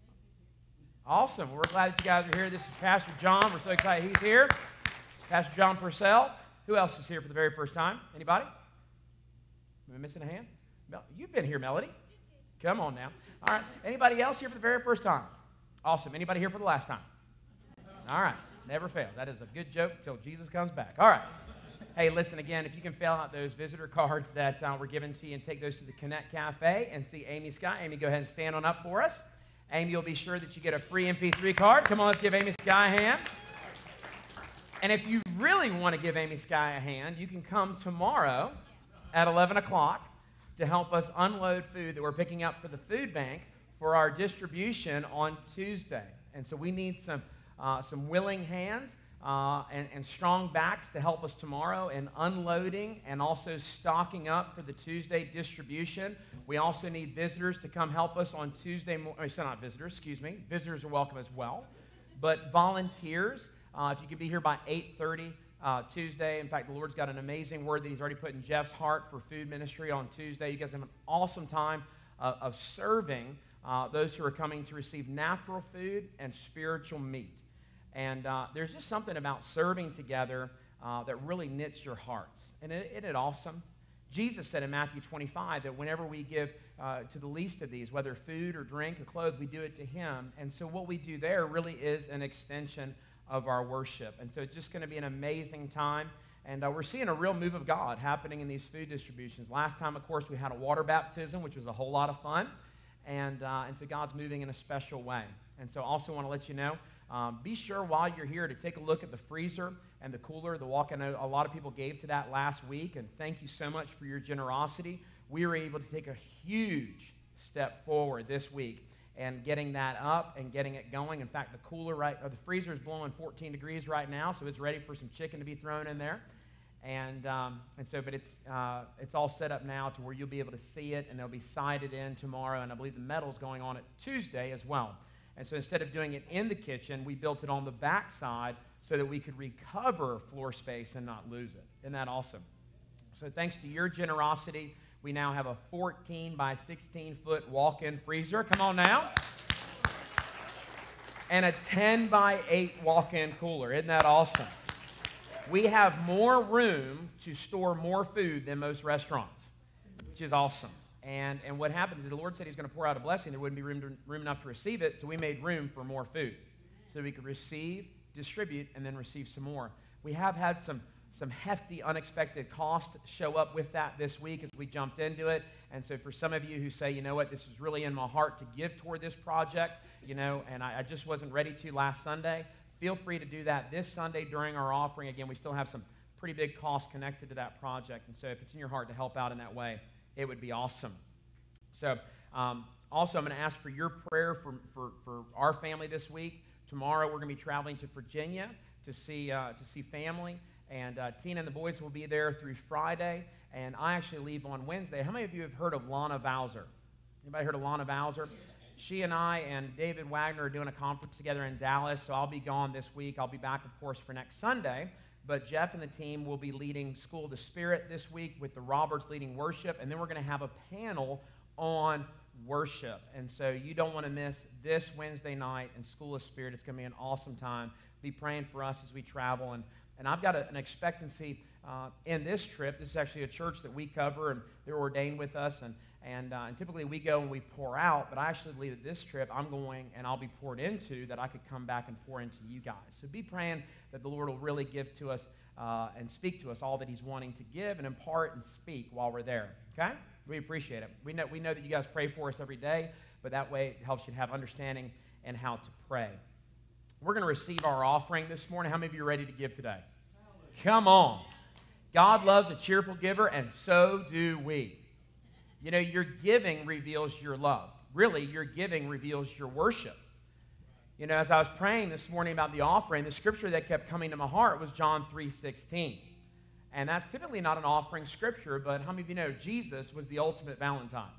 Awesome. We're glad that you guys are here. This is Pastor John. We're so excited he's here. Pastor John Purcell. Who else is here for the very first time? Anybody? Am I missing a hand? You've been here, Melody. Come on now. All right. Anybody else here for the very first time? Awesome. Anybody here for the last time? All right. Never fails. That is a good joke until Jesus comes back. All right. Hey, listen, again, if you can fill out those visitor cards that were given to you and take those to the Connect Cafe and see Amy Sky. Amy, go ahead and stand on up for us. Amy, you'll be sure that you get a free MP3 card. Come on, let's give Amy Sky a hand. And if you really want to give Amy Sky a hand, you can come tomorrow at 11 o'clock to help us unload food that we're picking up for the food bank for our distribution on Tuesday. And so we need some willing hands and strong backs to help us tomorrow in unloading and also stocking up for the Tuesday distribution. We also need visitors to come help us on Tuesday morning. Still not visitors, excuse me. Visitors are welcome as well. But volunteers, if you could be here by 8:30 Tuesday. In fact, the Lord's got an amazing word that he's already put in Jeff's heart for food ministry on Tuesday. You guys have an awesome time of serving those who are coming to receive natural food and spiritual meat. And there's just something about serving together that really knits your hearts. And isn't it awesome? Jesus said in Matthew 25 that whenever we give to the least of these, whether food or drink or clothes, we do it to him. And so what we do there really is an extension of our worship. And so it's just going to be an amazing time. And we're seeing a real move of God happening in these food distributions. Last time, of course, we had a water baptism, which was a whole lot of fun. And so God's moving in a special way. And so I also want to let you know, be sure while you're here to take a look at the freezer and the cooler, the walk. I know a lot of people gave to that last week, and thank you so much for your generosity. We were able to take a huge step forward this week and getting that up and getting it going. In fact, the freezer is blowing 14 degrees right now, so it's ready for some chicken to be thrown in there. But it's all set up now to where you'll be able to see it, and it'll be sided in tomorrow, and I believe the metal's going on it Tuesday as well. And so instead of doing it in the kitchen, we built it on the back side so that we could recover floor space and not lose it. Isn't that awesome? So thanks to your generosity, we now have a 14 by 16-foot walk-in freezer. Come on now. And a 10 by 8 walk-in cooler. Isn't that awesome? We have more room to store more food than most restaurants, which is awesome. And what happened is the Lord said He's going to pour out a blessing. There wouldn't be room enough to receive it, so we made room for more food so we could receive, distribute, and then receive some more. We have had some hefty, unexpected costs show up with that this week as we jumped into it. And so for some of you who say, you know what, this is really in my heart to give toward this project, and I just wasn't ready to last Sunday, feel free to do that this Sunday during our offering. Again, we still have some pretty big costs connected to that project. And so if it's in your heart to help out in that way, it would be awesome. So also, I'm going to ask for your prayer for our family this week. Tomorrow, we're going to be traveling to Virginia to see family. And Tina and the boys will be there through Friday. And I actually leave on Wednesday. How many of you have heard of Lana Bowser? Anybody heard of Lana Bowser? She and I and David Wagner are doing a conference together in Dallas, so I'll be gone this week. I'll be back, of course, for next Sunday. But Jeff and the team will be leading School of the Spirit this week with the Roberts leading worship. And then we're going to have a panel on worship. And so you don't want to miss this Wednesday night in School of Spirit. It's going to be an awesome time. Be praying for us as we travel. And I've got an expectancy in this trip. This is actually a church that we cover, and they're ordained with us. And typically we go and we pour out, but I actually believe that this trip I'm going and I'll be poured into, that I could come back and pour into you guys. So be praying that the Lord will really give to us and speak to us all that He's wanting to give and impart and speak while we're there. Okay? We appreciate it. We know that you guys pray for us every day, but that way it helps you to have understanding and how to pray. We're going to receive our offering this morning. How many of you are ready to give today? Come on. God loves a cheerful giver, and so do we. Your giving reveals your love. Really, your giving reveals your worship. As I was praying this morning about the offering, the scripture that kept coming to my heart was John 3:16. And that's typically not an offering scripture, but how many of you know Jesus was the ultimate Valentine?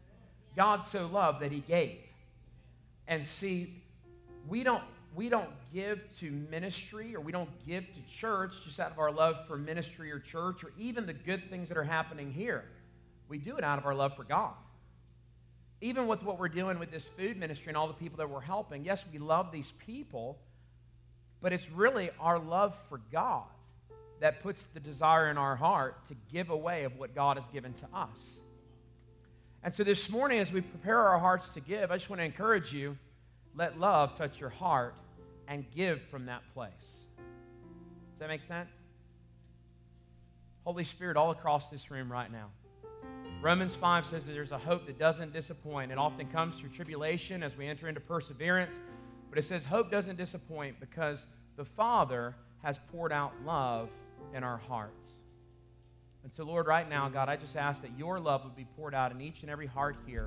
God so loved that He gave. And see, we don't give to ministry, or we don't give to church just out of our love for ministry or church, or even the good things that are happening here. We do it out of our love for God. Even with what we're doing with this food ministry and all the people that we're helping, yes, we love these people, but it's really our love for God that puts the desire in our heart to give away of what God has given to us. And so this morning, as we prepare our hearts to give, I just want to encourage you, let love touch your heart and give from that place. Does that make sense? Holy Spirit, all across this room right now. Romans 5 says that there's a hope that doesn't disappoint. It often comes through tribulation as we enter into perseverance. But it says hope doesn't disappoint because the Father has poured out love in our hearts. And so, Lord, right now, God, I just ask that your love would be poured out in each and every heart here.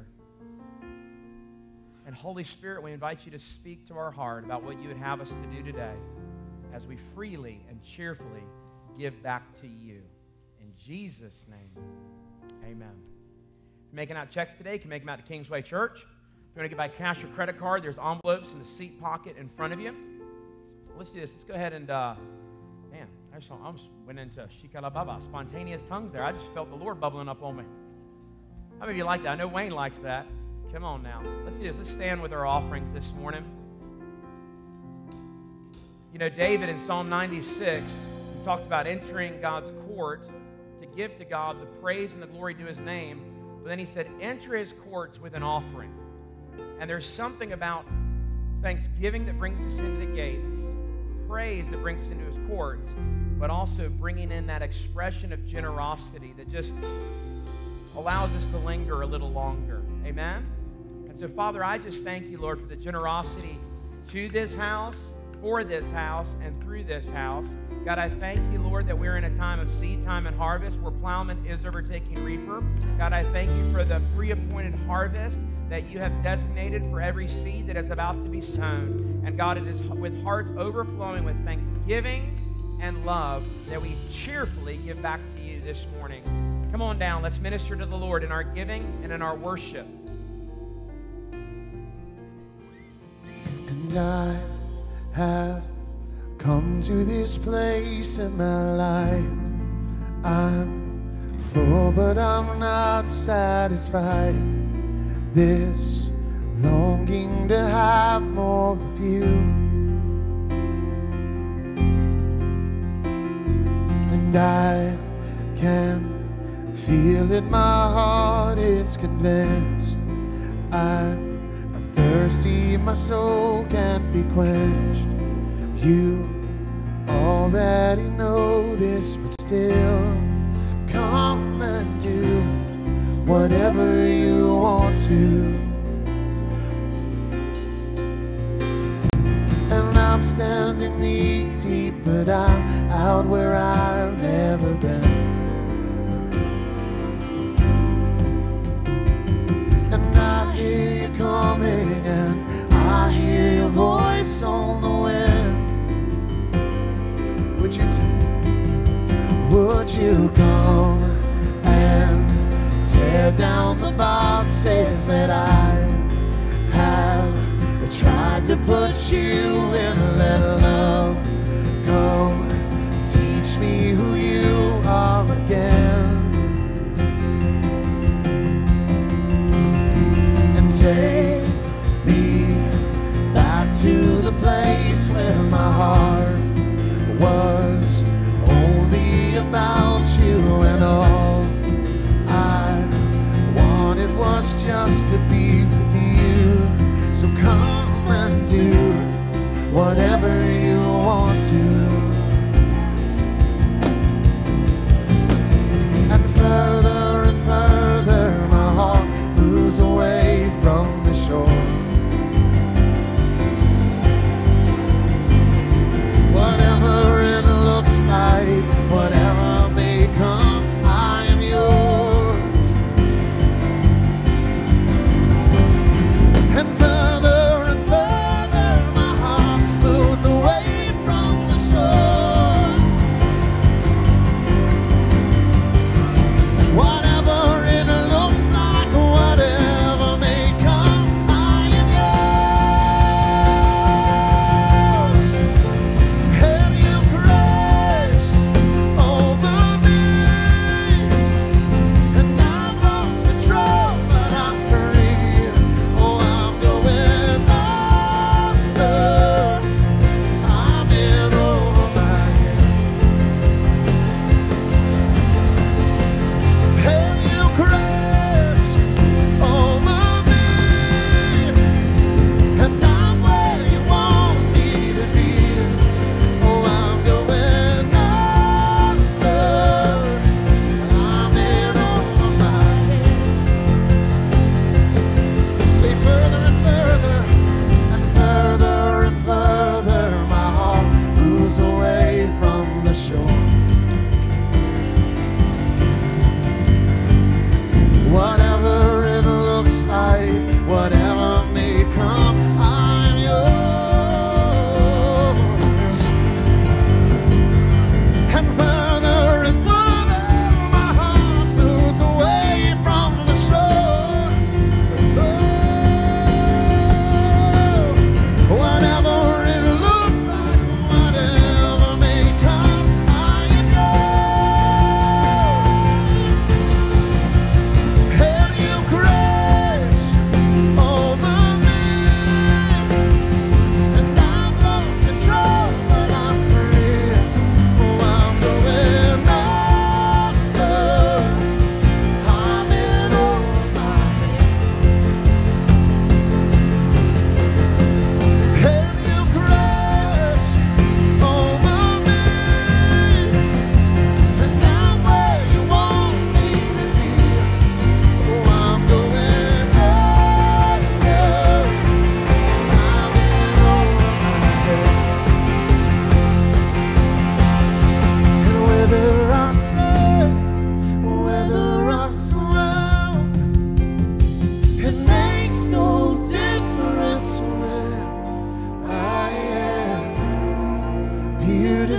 And Holy Spirit, we invite you to speak to our heart about what you would have us to do today as we freely and cheerfully give back to you. In Jesus' name, amen. If you're making out checks today, you can make them out to Kingsway Church. If you want to get by cash or credit card, there's envelopes in the seat pocket in front of you. Let's do this. Let's go ahead and, man, I almost went into shikalababa, spontaneous tongues there. I just felt the Lord bubbling up on me. How many of you like that? I know Wayne likes that. Come on now. Let's do this. Let's stand with our offerings this morning. David in Psalm 96, he talked about entering God's court to give to God the praise and the glory due His name. But then he said, enter His courts with an offering. And there's something about thanksgiving that brings us into the gates, praise that brings us into His courts, but also bringing in that expression of generosity that just allows us to linger a little longer. Amen? And so, Father, I just thank you, Lord, for the generosity to this house, for this house, and through this house. God, I thank you, Lord, that we're in a time of seed time and harvest where plowman is overtaking reaper. God, I thank you for the pre-appointed harvest that you have designated for every seed that is about to be sown. And God, it is with hearts overflowing with thanksgiving and love that we cheerfully give back to you this morning. Come on down. Let's minister to the Lord in our giving and in our worship. And I have come to this place in my life. I'm full, but I'm not satisfied. This longing to have more of you. And I can feel it, my heart is convinced. I'm thirsty, my soul can't be quenched. You already know this, but still, come and do whatever you want to. And I'm standing knee deep, but I'm out where I've never been. And I hear you coming, and I hear your voice on the wind. Would you come and tear down the boxes that I have tried to put you in? Let love come teach me who you are again, and take me back to the place where my heart was only about you, and all I wanted was just to be with you. So come and do whatever you want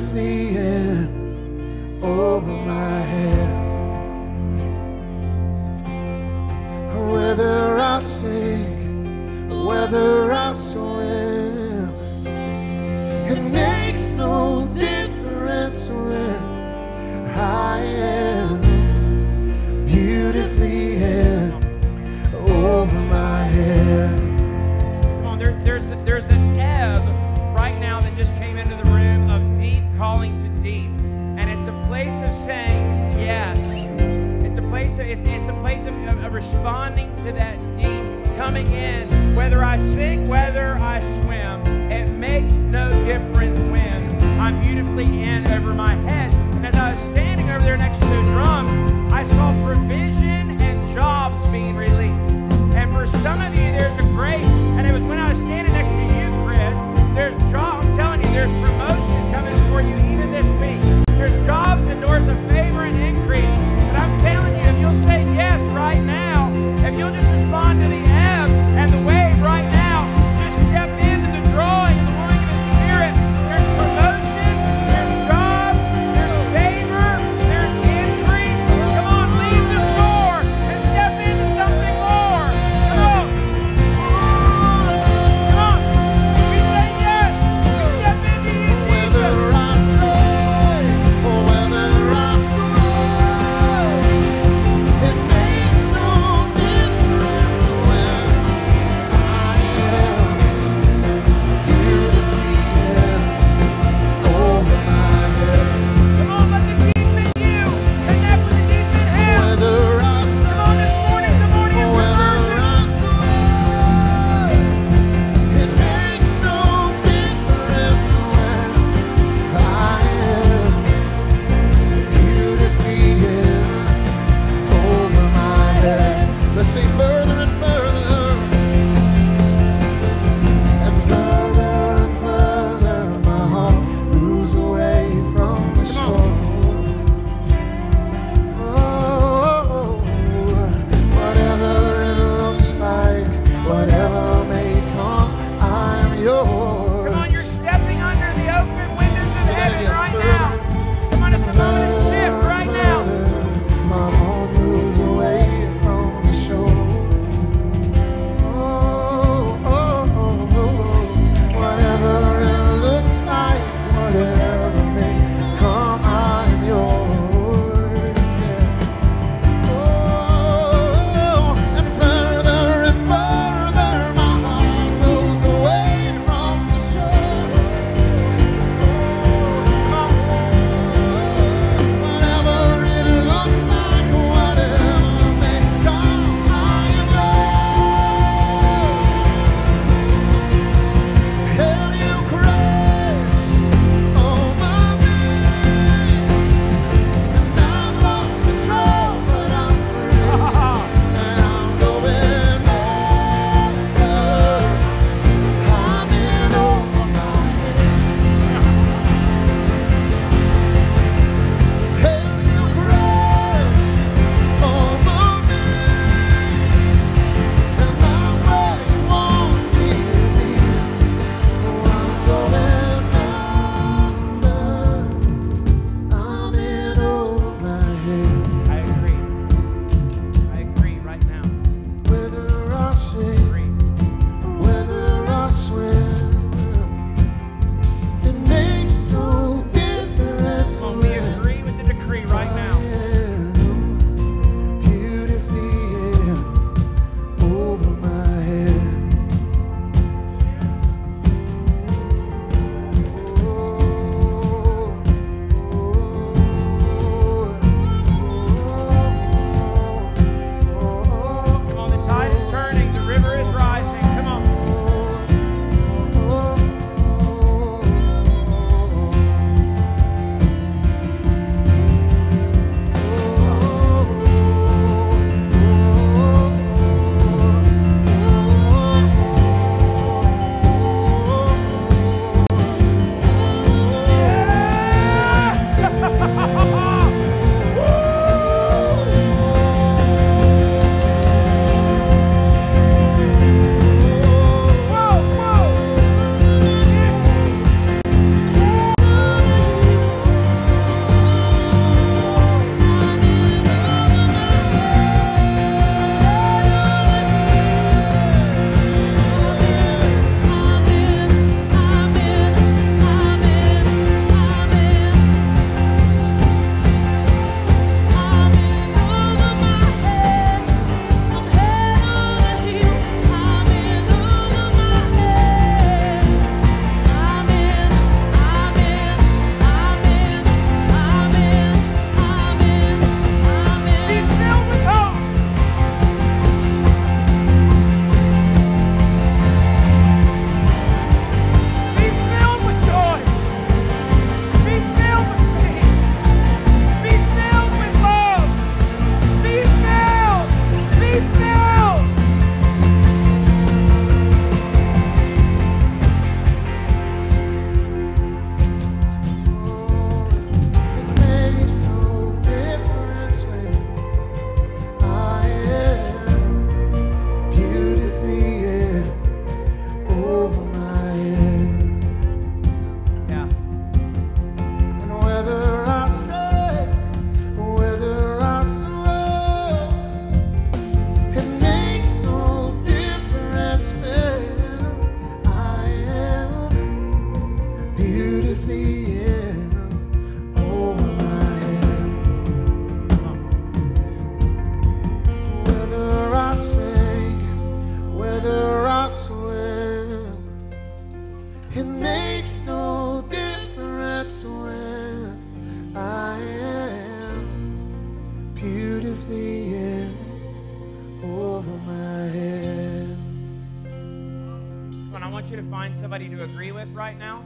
beautifully hid over my head. Whether I sink, whether I swim, it makes no difference when I am beautifully hid over my head. Come on, there's an ebb right now that just came into the room of deep calling to deep, and it's a place of saying yes. It's a place of responding to that deep coming in. Whether I sink, whether I swim, it makes no difference when I'm beautifully in over my head. And as I was standing over there next to the drums, I saw provision and jobs being released. And for some of you, there's a grace. And it was when I was standing next to you, Chris, there's jobs. I'm telling you, there's promotion coming for you even this week. There's jobs and doors of favor and increase. And I'm telling you, if you'll say yes right now, if you'll just respond to the ebb and the wave right now, just step into the drawing and the willing of the Spirit. There's promotion, there's jobs, there's favor, there's increase. Come on, leave the door and step into something more. Come on. Come on. We say yes. We step into you, Jesus. Whether I you to find somebody to agree with right now.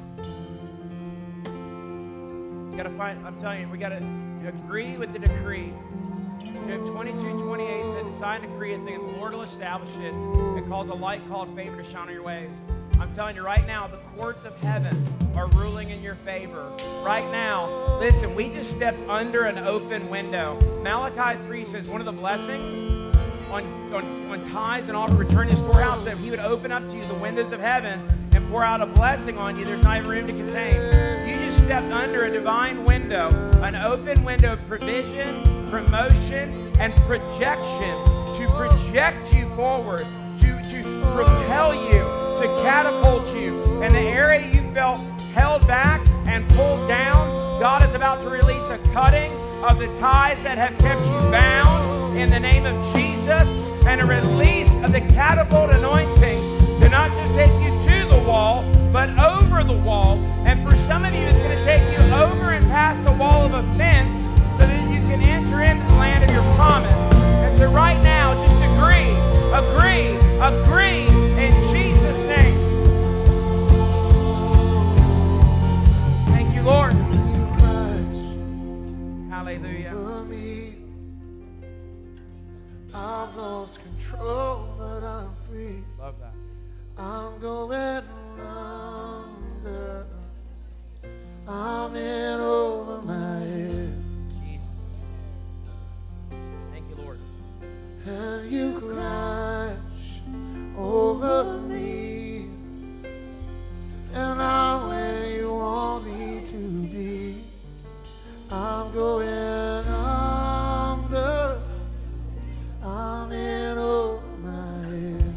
You got to find, I'm telling you, we got to agree with the decree. Job 22:28 said, decide and decree a thing, and the Lord will establish it and cause a light called favor to shine on your ways. I'm telling you right now, the courts of heaven are ruling in your favor. Right now, listen, we just stepped under an open window. Malachi 3 says one of the blessings on tithes and offer return to the storehouse, that he would open up to you the windows of heaven and pour out a blessing on you there's not even room to contain. You just stepped under a divine window, an open window of provision, promotion, and projection to project you forward, to propel you, to catapult you. In the area you felt held back and pulled down, God is about to release a cutting of the ties that have kept you bound in the name of Jesus, and a release of the catapult anointing to not just take you to the wall, but over the wall. And for some of you, it's going to take you over and past the wall of offense so that you can enter into the land of your promise. And so right now, just agree in Jesus' name. Thank you, Lord. Hallelujah. I've lost control, but I'm free. Love that. I'm going under. I'm in over my head. Jesus. Thank you, Lord. And you crash over me, and I'm where you want me to be. I'm going under. I'm in over my head.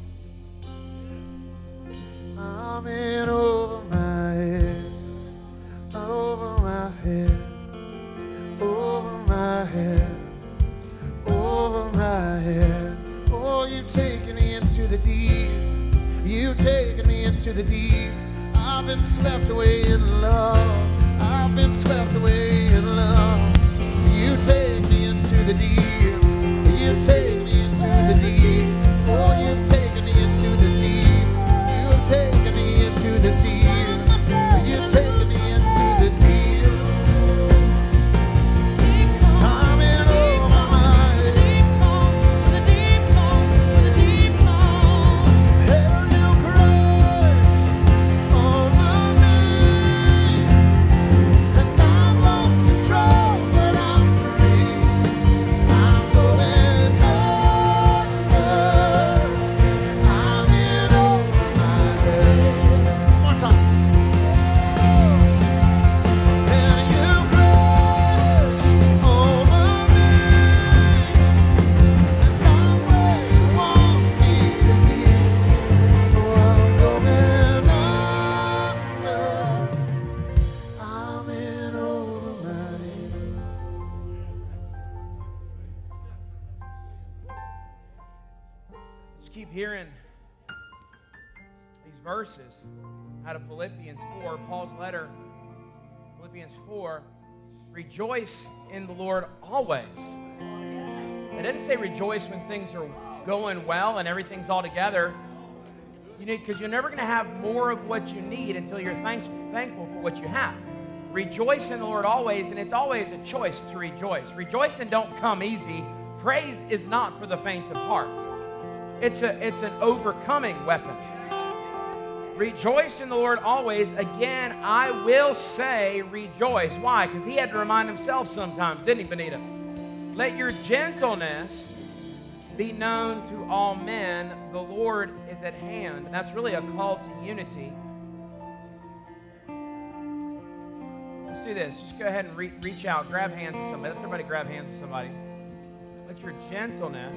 I'm in over my head. Over my head. Over my head. Over my head. Oh, you've taken me into the deep. You've taken me into the deep. I've been swept away in love. I've been swept away in love. You take me into the deep. You take me into the deep. Oh, you've taken me into the deep. You've taken me into the deep. You've taken me into the deep. I'm in over my head. Hell, you crush over me, and I've lost control, but I'm free. I'm going under. I'm in over my head. One more time. And you crush over me, and I'm where you want me to be. Oh, I'm going under. I'm in over my head. Just keep hearing these verses out of Philippians 4, Paul's letter. Philippians 4, rejoice in the Lord always. It doesn't say rejoice when things are going well and everything's all together. Because you're never going to have more of what you need until you're thankful for what you have. Rejoice in the Lord always, and it's always a choice to rejoice. Rejoicing don't come easy. Praise is not for the faint of heart. It's an overcoming weapon. Rejoice in the Lord always. Again, I will say rejoice. Why? Because he had to remind himself sometimes, didn't he, Benita? Let your gentleness be known to all men. The Lord is at hand. And that's really a call to unity. Let's do this. Just go ahead and reach out. Grab hands with somebody. Let's everybody grab hands with somebody. Let your gentleness,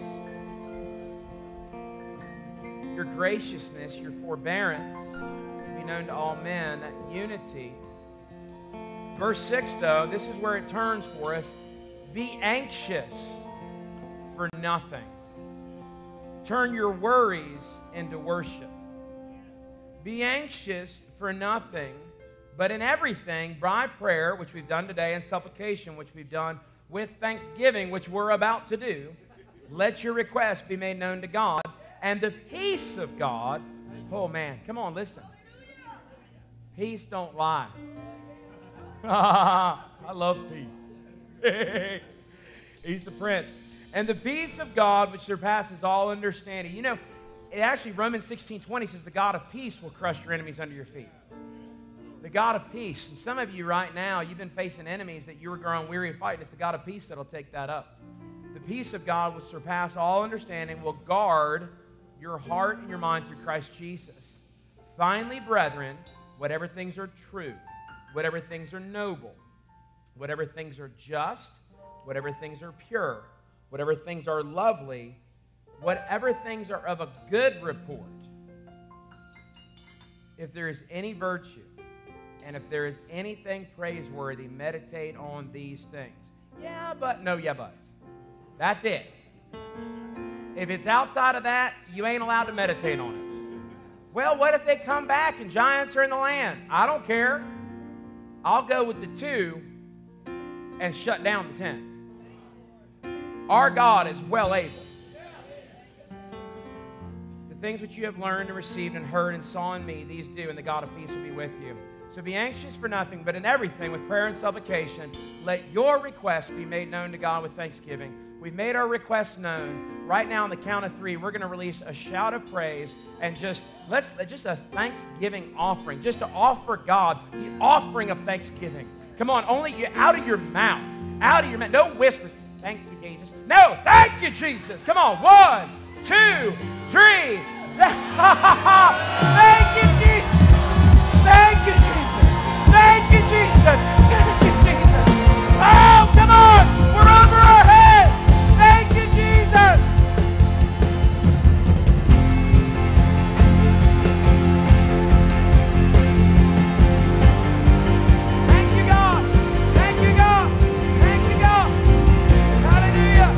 your graciousness, your forbearance be known to all men. That unity. Verse 6, though, this is where it turns for us. Be anxious for nothing. Turn your worries into worship. Be anxious for nothing, but in everything, by prayer, which we've done today, and supplication, which we've done, with thanksgiving, which we're about to do, let your requests be made known to God, and the peace of God, Oh, man. Come on, listen. Peace don't lie. I love peace. He's the Prince. And the peace of God, which surpasses all understanding. You know, it actually, Romans 16:20 says, the God of peace will crush your enemies under your feet. The God of peace. And some of you right now, you've been facing enemies that you were growing weary of fighting. It's the God of peace that'll take that up. The peace of God, which surpass all understanding, will guard your heart and your mind through Christ Jesus. Finally, brethren, whatever things are true, whatever things are noble, whatever things are just, whatever things are pure, whatever things are lovely, whatever things are of a good report, if there is any virtue, and if there is anything praiseworthy, meditate on these things. Yeah, but, no, yeah, buts. That's it. If it's outside of that, you ain't allowed to meditate on it. Well, what if they come back and giants are in the land? I don't care. I'll go with the 2 and shut down the 10. Our God is well able. The things which you have learned and received and heard and saw in me, these do, and the God of peace will be with you. So be anxious for nothing, but in everything with prayer and supplication, let your requests be made known to God with thanksgiving. We've made our requests known. Right now, on the count of 3, we're going to release a shout of praise and just a thanksgiving offering, just to offer God the offering of thanksgiving. Come on, only you out of your mouth, no whispers. Thank you, Jesus. No, thank you, Jesus. Come on, 1, 2, 3. Thank you, Jesus. Thank you, Jesus. Thank you, Jesus. Thank you, Jesus. Oh, come on. We're over our heads. Thank you, Jesus. Thank you, God. Thank you, God. Thank you, God. Hallelujah.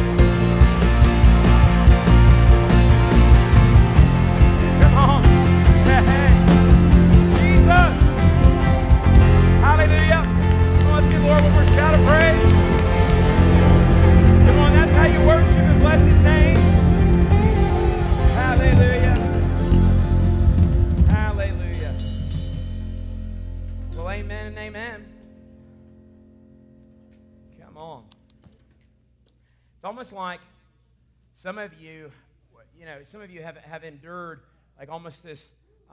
Come on. Hey. Jesus. Hallelujah. Come on, let's give Lord one more shout of praise. Come on, that's how you worship and bless His name. Hallelujah. Hallelujah. Well, amen and amen. Come on. It's almost like some of you have endured like almost this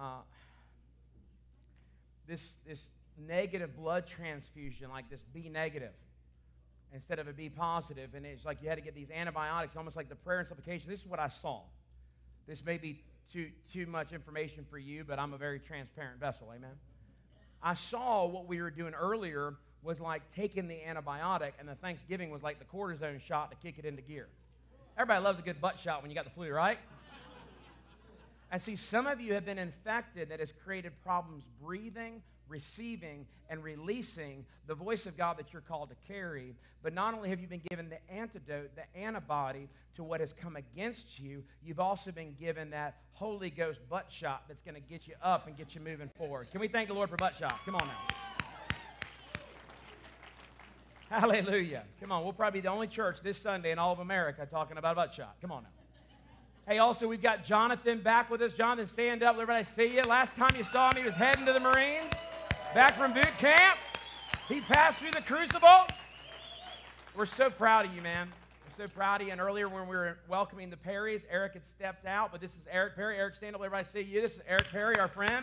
negative blood transfusion, like this B negative instead of a B positive, and it's like you had to get these antibiotics, almost like the prayer and supplication. This is what I saw. This may be too much information for you, but I'm a very transparent vessel, amen? I saw what we were doing earlier was like taking the antibiotic, and the Thanksgiving was like the cortisone shot to kick it into gear. Everybody loves a good butt shot when you got the flu, right? And see, some of you have been infected that has created problems breathing, receiving, and releasing the voice of God that you're called to carry. But not only have you been given the antidote, the antibody to what has come against you, you've also been given that Holy Ghost butt shot that's going to get you up and get you moving forward. Can we thank the Lord for butt shots? Come on now. Hallelujah. Come on, we'll probably be the only church this Sunday in all of America talking about a butt shot. Come on now. Hey, also, we've got Jonathan back with us. Jonathan, stand up. Everybody see you. Last time you saw him, he was heading to the Marines. Back from boot camp. He passed through the crucible. We're so proud of you, man. We're so proud of you. And earlier when we were welcoming the Perrys, Eric had stepped out, but this is Eric Perry. Eric, stand up. Everybody see you. This is Eric Perry, our friend.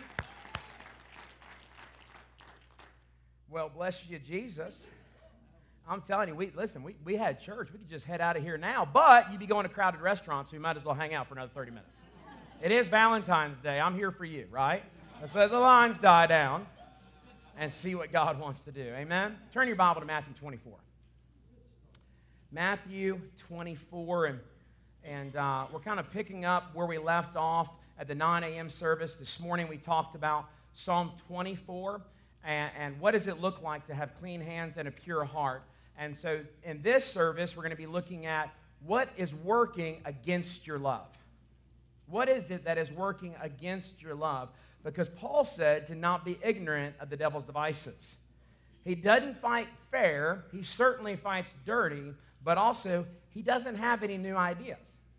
Well, bless you, Jesus. I'm telling you, we had church. We could just head out of here now, but you'd be going to crowded restaurants, so we might as well hang out for another 30 minutes. It is Valentine's Day. I'm here for you, right? Let's let the lines die down and see what God wants to do. Amen? Turn your Bible to Matthew 24. Matthew 24, and we're kind of picking up where we left off at the 9 a.m. service. This morning we talked about Psalm 24, and what does it look like to have clean hands and a pure heart. And so in this service, we're going to be looking at what is working against your love. What is it that is working against your love? Because Paul said to not be ignorant of the devil's devices. He doesn't fight fair. He certainly fights dirty, but also he doesn't have any new ideas.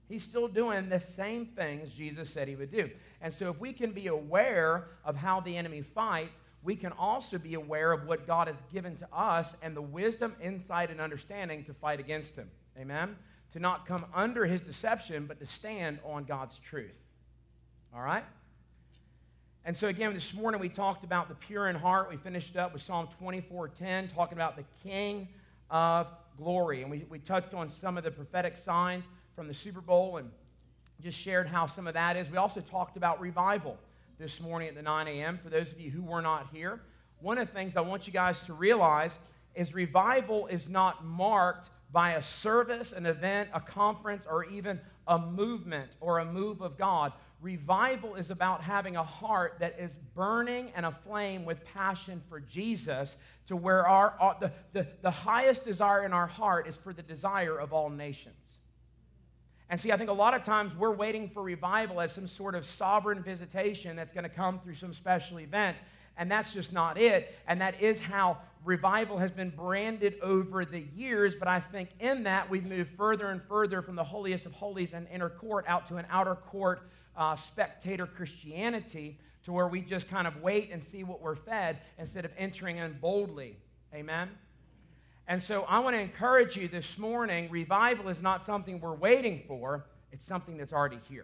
He's still doing the same things Jesus said he would do. And so if we can be aware of how the enemy fights, we can also be aware of what God has given to us and the wisdom, insight, and understanding to fight against him. Amen? To not come under his deception, but to stand on God's truth. All right? And so again, this morning we talked about the pure in heart. We finished up with Psalm 24:10, talking about the King of glory. And we touched on some of the prophetic signs from the Super Bowl and just shared how some of that is. We also talked about revival this morning at the 9 a.m. For those of you who were not here, one of the things I want you guys to realize is revival is not marked by a service, an event, a conference, or even a movement or a move of God. Revival is about having a heart that is burning and aflame with passion for Jesus, to where the highest desire in our heart is for the desire of all nations. And see, I think a lot of times we're waiting for revival as some sort of sovereign visitation that's going to come through some special event, and that's just not it. And that is how revival has been branded over the years, but I think in that we've moved further and further from the holiest of holies and inner court out to an outer court spectator Christianity, to where we just kind of wait and see what we're fed instead of entering in boldly. Amen? And so I want to encourage you this morning, revival is not something we're waiting for, it's something that's already here.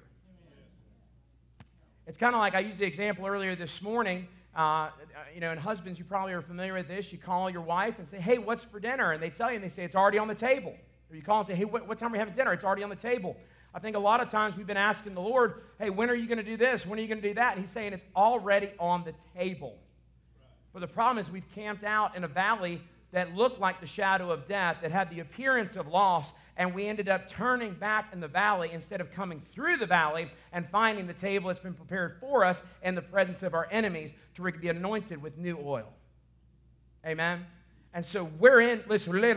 It's kind of like I used the example earlier this morning. And husbands, you probably are familiar with this. You call your wife and say, hey, what's for dinner? And they tell you, and they say, it's already on the table. Or you call and say, hey, what time are we having dinner? It's already on the table. I think a lot of times we've been asking the Lord, hey, when are you going to do this? When are you going to do that? And he's saying it's already on the table. But the problem is we've camped out in a valley that looked like the shadow of death, that had the appearance of loss, and we ended up turning back in the valley instead of coming through the valley and finding the table that's been prepared for us in the presence of our enemies, to where we can be anointed with new oil. Amen? And so we're in, listen, hey.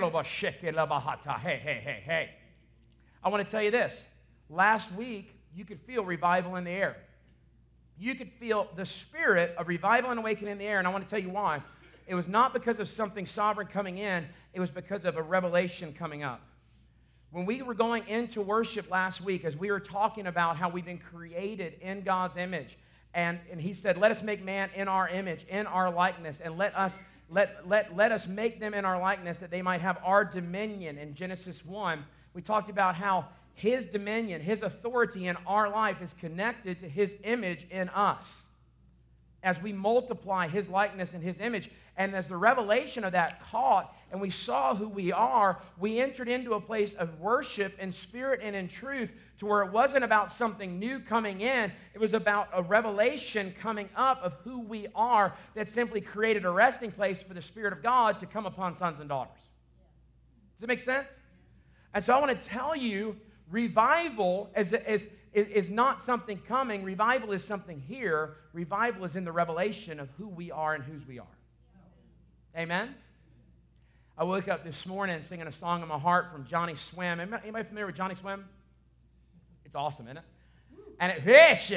I want to tell you this. Last week, you could feel revival in the air. You could feel the spirit of revival and awakening in the air, and I want to tell you why. It was not because of something sovereign coming in. It was because of a revelation coming up. When we were going into worship last week, as we were talking about how we've been created in God's image, and he said, let us make man in our image, in our likeness, and let us make them in our likeness, that they might have our dominion. In Genesis 1, we talked about how his dominion, his authority in our life is connected to his image in us. As we multiply his likeness and his image, and as the revelation of that caught, and we saw who we are, we entered into a place of worship in spirit and in truth, to where it wasn't about something new coming in. It was about a revelation coming up of who we are, that simply created a resting place for the Spirit of God to come upon sons and daughters. Does that make sense? And so I want to tell you, revival is not something coming. Revival is something here. Revival is in the revelation of who we are and whose we are. Amen? I woke up this morning singing a song in my heart from Johnny Swim. Anybody familiar with Johnny Swim? It's awesome, isn't it? And it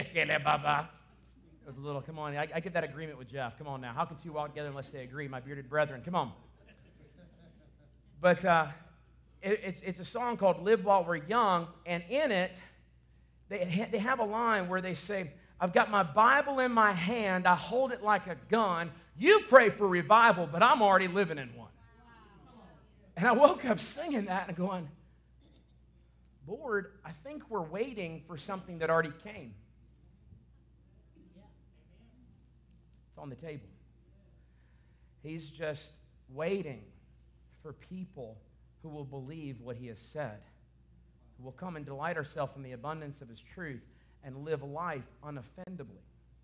was a little, come on, I get that agreement with Jeff. Come on now. How can two walk together unless they agree, my bearded brethren? Come on. But it's a song called Live While We're Young, and in it, they have a line where they say, I've got my Bible in my hand, I hold it like a gun. You pray for revival, but I'm already living in one. And I woke up singing that and going, Lord, I think we're waiting for something that already came. It's on the table. He's just waiting for people who will believe what he has said, who will come and delight ourselves in the abundance of his truth and live life unoffendably,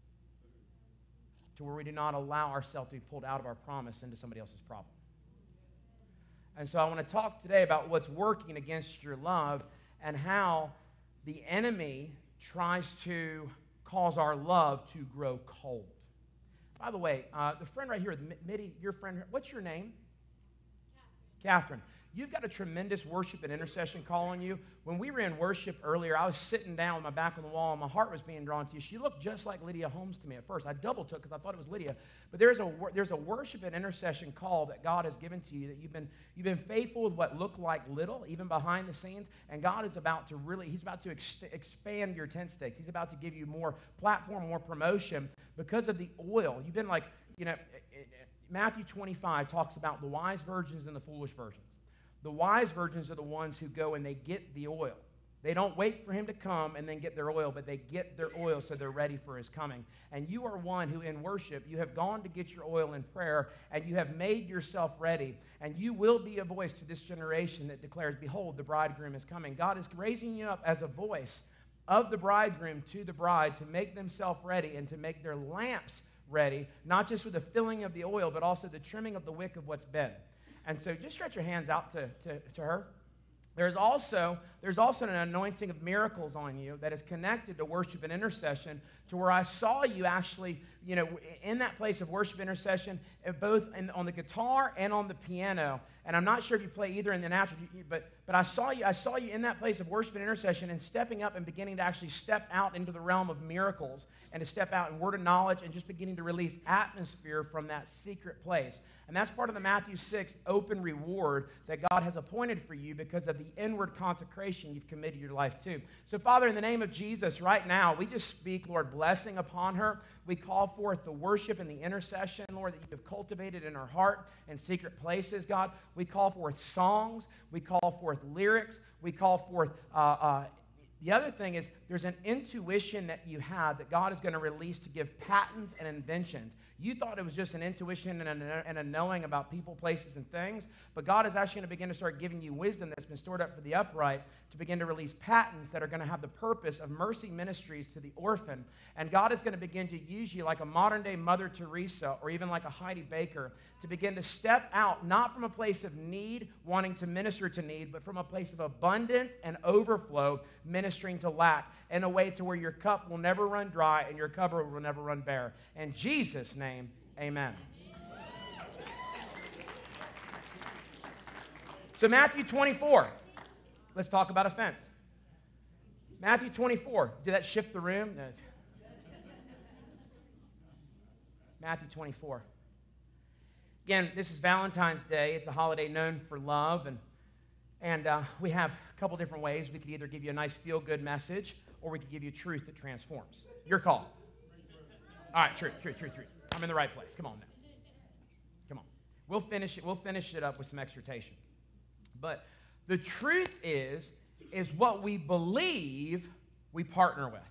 to where we do not allow ourselves to be pulled out of our promise into somebody else's problem. And so I want to talk today about what's working against your love and how the enemy tries to cause our love to grow cold. By the way, the friend right here, Mitty, your friend, what's your name? Catherine, you've got a tremendous worship and intercession call on you. When we were in worship earlier, I was sitting down with my back on the wall, and my heart was being drawn to you. She looked just like Lydia Holmes to me at first. I double-took because I thought it was Lydia. But there's a worship and intercession call that God has given to you, that you've been faithful with what looked like little, even behind the scenes, and God is about to He's about to expand your tent stakes. He's about to give you more platform, more promotion because of the oil. You've been like, Matthew 25 talks about the wise virgins and the foolish virgins. The wise virgins are the ones who go and they get the oil. They don't wait for him to come and then get their oil, but they get their oil so they're ready for his coming. And you are one who in worship, you have gone to get your oil in prayer, and you have made yourself ready. And you will be a voice to this generation that declares, behold, the bridegroom is coming. God is raising you up as a voice of the bridegroom to the bride to make themselves ready and to make their lamps ready, not just with the filling of the oil, but also the trimming of the wick of what's been. And so just stretch your hands out to her. There's also an anointing of miracles on you that is connected to worship and intercession, to where I saw you actually, in that place of worship and intercession, both on the guitar and on the piano. And I'm not sure if you play either in the natural, but I saw you in that place of worship and intercession and stepping up and beginning to actually step out into the realm of miracles and to step out in word of knowledge and just beginning to release atmosphere from that secret place. And that's part of the Matthew 6 open reward that God has appointed for you because of the inward consecration you've committed your life to. So, Father, in the name of Jesus, right now, we just speak, Lord, blessing upon her. We call forth the worship and the intercession, Lord, that you have cultivated in her heart in secret places, God. We call forth songs. We call forth lyrics. We call forth the other thing is there's an intuition that you have that God is going to release to give patents and inventions. You thought it was just an intuition and a knowing about people, places, and things, but God is actually going to begin to start giving you wisdom that's been stored up for the upright to begin to release patents that are going to have the purpose of mercy ministries to the orphan. And God is going to begin to use you like a modern-day Mother Teresa or even like a Heidi Baker to begin to step out, not from a place of need, wanting to minister to need, but from a place of abundance and overflow, ministering to lack in a way to where your cup will never run dry and your cupboard will never run bare. In Jesus' name, amen. So Matthew 24. Let's talk about offense. Matthew 24. Did that shift the room? No. Matthew 24. Again, this is Valentine's Day. It's a holiday known for love, and we have a couple different ways. We could either give you a nice feel-good message, or we could give you truth that transforms. Your call. All right, truth. I'm in the right place. Come on now. Come on. We'll finish it up with some exhortation. But the truth is what we believe, we partner with.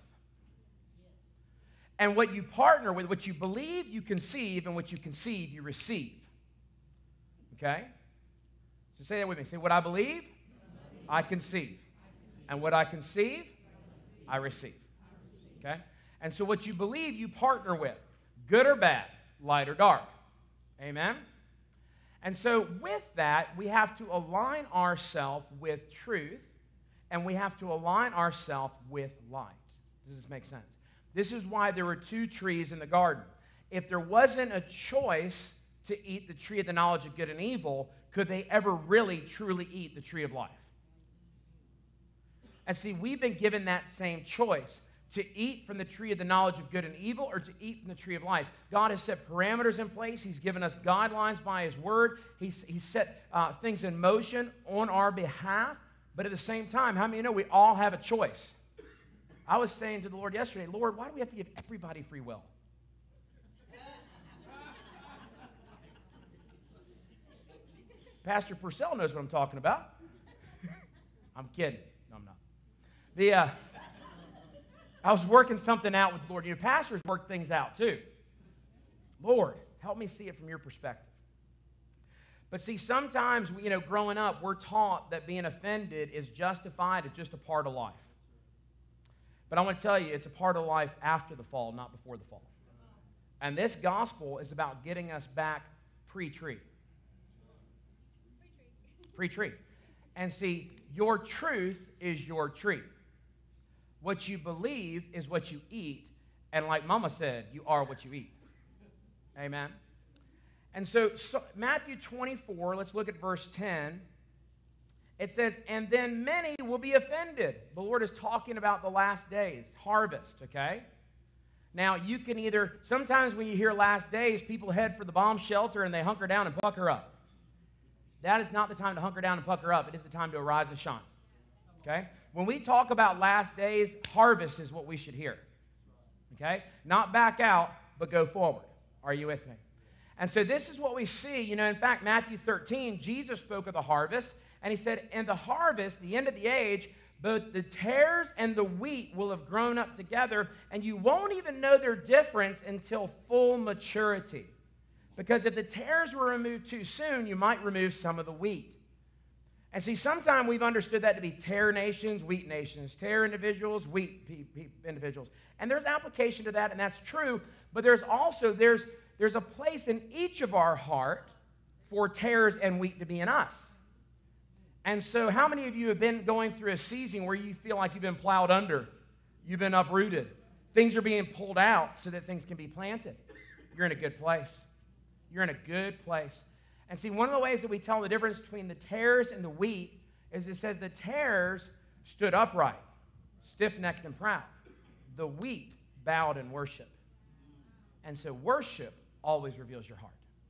And what you partner with, what you believe, you conceive, and what you conceive, you receive. Okay? So say that with me. Say, what I believe, I conceive. And what I conceive, I receive. Okay? And so what you believe, you partner with. Good or bad, light or dark. Amen? And so with that, we have to align ourselves with truth, and we have to align ourselves with light. Does this make sense? This is why there were two trees in the garden. If there wasn't a choice to eat the tree of the knowledge of good and evil, could they ever really, truly eat the tree of life? And see, we've been given that same choice, to eat from the tree of the knowledge of good and evil or to eat from the tree of life. God has set parameters in place. He's given us guidelines by His Word. He's set things in motion on our behalf. But at the same time, how many know we all have a choice? I was saying to the Lord yesterday, Lord, why do we have to give everybody free will? Pastor Purcell knows what I'm talking about. I'm kidding. No, I'm not. I was working something out with the Lord. Pastors work things out too. Lord, help me see it from your perspective. But see, sometimes, growing up, we're taught that being offended is justified. It's just a part of life. But I want to tell you, it's a part of life after the fall, not before the fall. And this gospel is about getting us back pre-tree. Pre-tree. And see, your truth is your tree. What you believe is what you eat. And like Mama said, you are what you eat. Amen. And so Matthew 24, let's look at verse 10. It says, and then many will be offended. The Lord is talking about the last days, harvest, okay? Now, you can either, sometimes when you hear last days, people head for the bomb shelter and they hunker down and pucker up. That is not the time to hunker down and pucker up. It is the time to arise and shine, okay? When we talk about last days, harvest is what we should hear, okay? Not back out, but go forward. Are you with me? And so this is what we see. You know, in fact, Matthew 13, Jesus spoke of the harvest, and he said, in the harvest, the end of the age, both the tares and the wheat will have grown up together, and you won't even know their difference until full maturity. Because if the tares were removed too soon, you might remove some of the wheat. And see, sometimes we've understood that to be tare nations, wheat nations, tare individuals, wheat individuals. And there's application to that, and that's true, but there's also, there's a place in each of our heart for tares and wheat to be in us. And so how many of you have been going through a season where you feel like you've been plowed under, you've been uprooted, things are being pulled out so that things can be planted? You're in a good place. You're in a good place. And see, one of the ways that we tell the difference between the tares and the wheat is it says the tares stood upright, stiff-necked and proud. The wheat bowed in worship. And so worship always reveals your heart.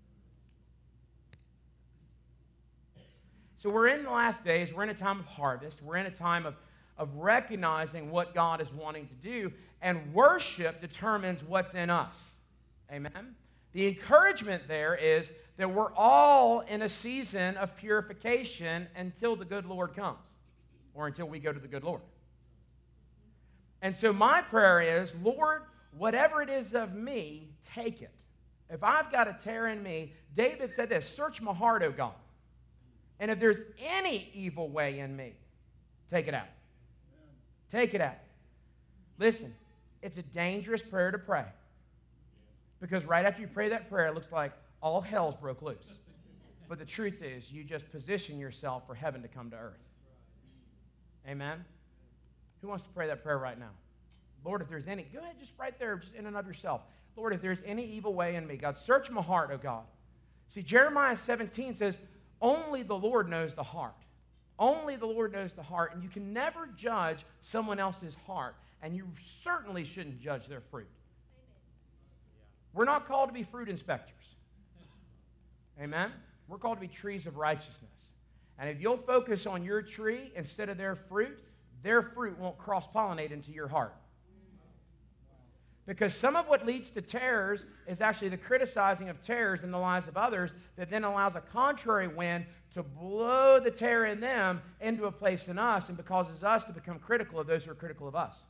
So we're in the last days. We're in a time of harvest. We're in a time of recognizing what God is wanting to do. And worship determines what's in us. Amen? The encouragement there is that we're all in a season of purification until the good Lord comes, or until we go to the good Lord. And so my prayer is, Lord, whatever it is of me, take it. If I've got a tear in me, David said this, search my heart, O God. And if there's any evil way in me, take it out. Take it out. Listen, it's a dangerous prayer to pray. Because right after you pray that prayer, it looks like all hell's broke loose. But the truth is, you just position yourself for heaven to come to earth. Amen? Who wants to pray that prayer right now? Lord, if there's any, go ahead, just right there, just in and of yourself. Lord, if there's any evil way in me, God, search my heart, oh God. See, Jeremiah 17 says, only the Lord knows the heart. Only the Lord knows the heart, and you can never judge someone else's heart, and you certainly shouldn't judge their fruit. We're not called to be fruit inspectors. Amen? We're called to be trees of righteousness. And if you'll focus on your tree instead of their fruit won't cross-pollinate into your heart. Because some of what leads to tares is actually the criticizing of tares in the lives of others that then allows a contrary wind to blow the tear in them into a place in us and causes us to become critical of those who are critical of us.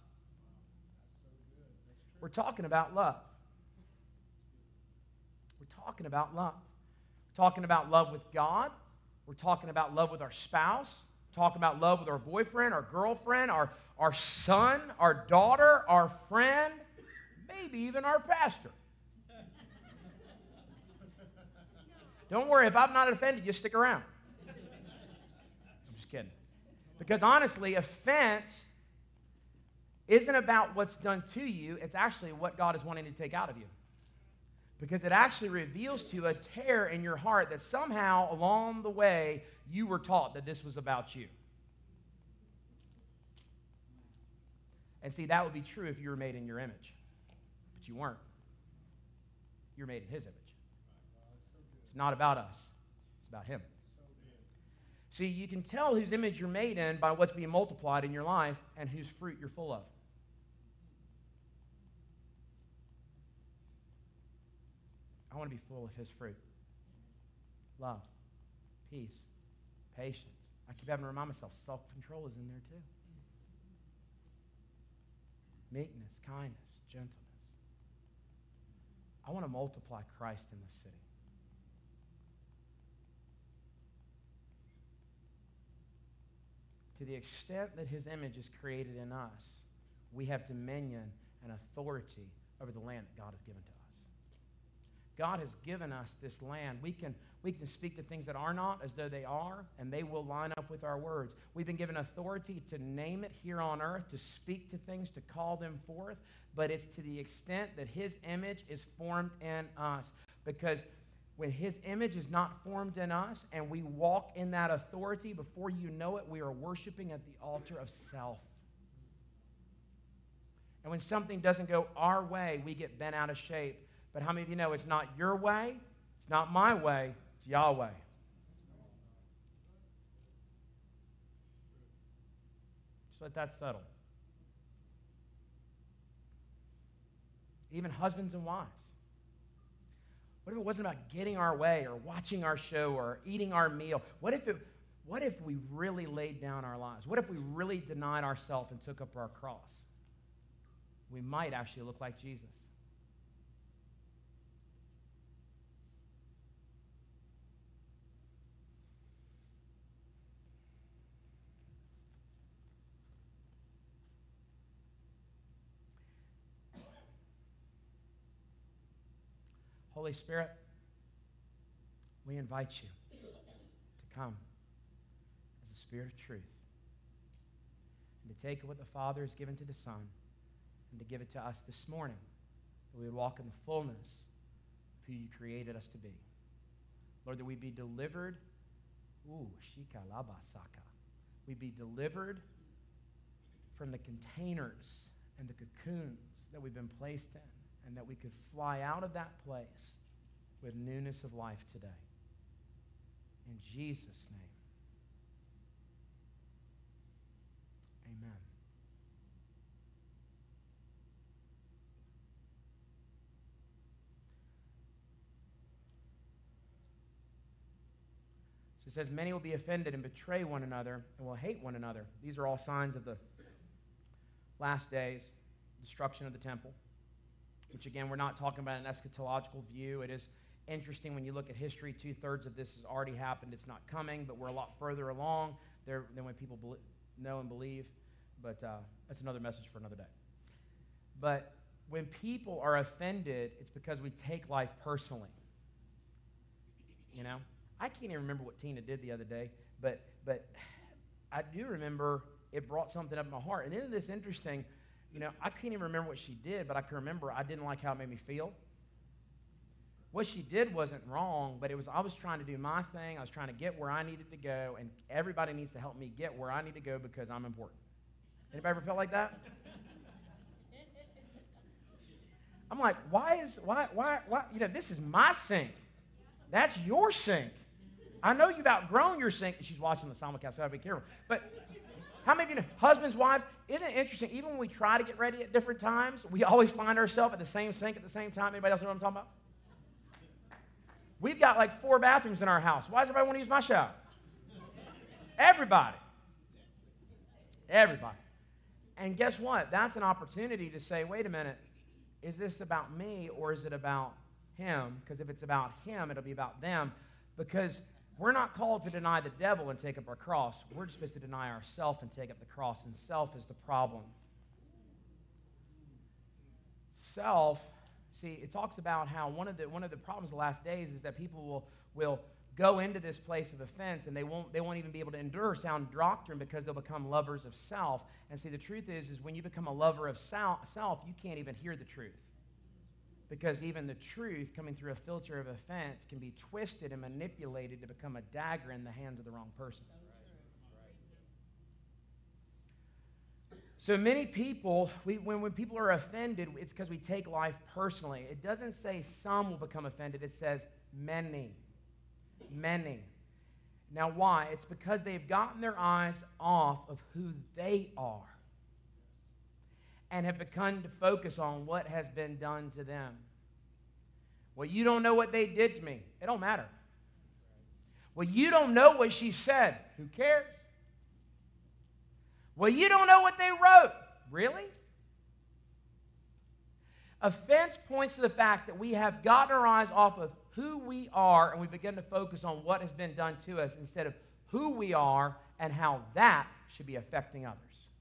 We're talking about love. We're talking about love. We're talking about love with God. We're talking about love with our spouse. We're talking about love with our boyfriend, our girlfriend, our son, our daughter, our friend, maybe even our pastor. Don't worry, if I'm not offended, you stick around. I'm just kidding. Because honestly, offense isn't about what's done to you. It's actually what God is wanting to take out of you. Because it actually reveals to you a tear in your heart that somehow along the way you were taught that this was about you. And see, that would be true if you were made in your image. But you weren't. You're made in His image. It's not about us. It's about Him. See, you can tell whose image you're made in by what's being multiplied in your life and whose fruit you're full of. I want to be full of His fruit. Love, peace, patience. I keep having to remind myself, self-control is in there too. Meekness, kindness, gentleness. I want to multiply Christ in this city. To the extent that His image is created in us, we have dominion and authority over the land that God has given to us. God has given us this land. We can speak to things that are not as though they are, and they will line up with our words. We've been given authority to name it here on earth, to speak to things, to call them forth, but it's to the extent that His image is formed in us. Because when his image is not formed in us and we walk in that authority, before you know it, we are worshiping at the altar of self. And when something doesn't go our way, we get bent out of shape. But how many of you know it's not your way, it's not my way, it's Yahweh? Just let that settle. Even husbands and wives. What if it wasn't about getting our way or watching our show or eating our meal? What if we really laid down our lives? What if we really denied ourselves and took up our cross? We might actually look like Jesus. Holy Spirit, we invite you to come as the Spirit of truth and to take what the Father has given to the Son and to give it to us this morning, that we would walk in the fullness of who you created us to be. Lord, that we be delivered. We be delivered from the containers and the cocoons that we've been placed in, and that we could fly out of that place with newness of life today. In Jesus' name, amen. So it says, many will be offended and betray one another and will hate one another. These are all signs of the last days, destruction of the temple. Which, again, we're not talking about an eschatological view. It is interesting when you look at history. 2/3 of this has already happened. It's not coming, but we're a lot further along there than when people know and believe. But that's another message for another day. But when people are offended, it's because we take life personally. You know? I can't even remember what Tina did the other day, but I do remember it brought something up in my heart. And isn't this interesting? You know, I can't even remember what she did, but I can remember I didn't like how it made me feel. What she did wasn't wrong, but I was trying to do my thing. I was trying to get where I needed to go, and everybody needs to help me get where I need to go because I'm important. Anybody ever felt like that? I'm like, why, you know, this is my sink. That's your sink. I know you've outgrown your sink. She's watching the simulcast, so I have to be careful. But how many of you know, husbands, wives, isn't it interesting, even when we try to get ready at different times, we always find ourselves at the same sink at the same time? Anybody else know what I'm talking about? We've got like 4 bathrooms in our house. Why does everybody want to use my shower? Everybody. Everybody. And guess what? That's an opportunity to say, wait a minute, is this about me or is it about him? Because if it's about him, it'll be about them. Because we're not called to deny the devil and take up our cross. We're just supposed to deny ourselves and take up the cross, and self is the problem. Self, see, it talks about how one of the problems of the last days is that people will go into this place of offense, and they won't even be able to endure sound doctrine because they'll become lovers of self. And see, the truth is when you become a lover of self, you can't even hear the truth. Because even the truth coming through a filter of offense can be twisted and manipulated to become a dagger in the hands of the wrong person. So many people, when people are offended, it's because we take life personally. It doesn't say some will become offended. It says many. Many. Now why? It's because they've gotten their eyes off of who they are and have begun to focus on what has been done to them. Well, you don't know what they did to me. It don't matter. Well, you don't know what she said. Who cares? Well, you don't know what they wrote. Really? Offense points to the fact that we have gotten our eyes off of who we are and we begin to focus on what has been done to us instead of who we are and how that should be affecting others.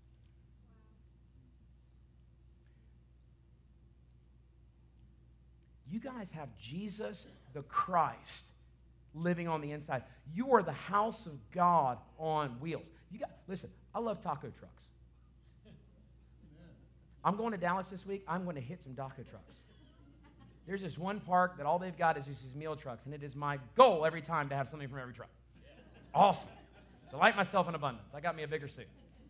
You guys have Jesus the Christ living on the inside. You are the house of God on wheels. Listen, I love taco trucks. I'm going to Dallas this week. I'm going to hit some taco trucks. There's this one park that all they've got is just these meal trucks, and it is my goal every time to have something from every truck. It's awesome. Delight myself in abundance. I got me a bigger suit.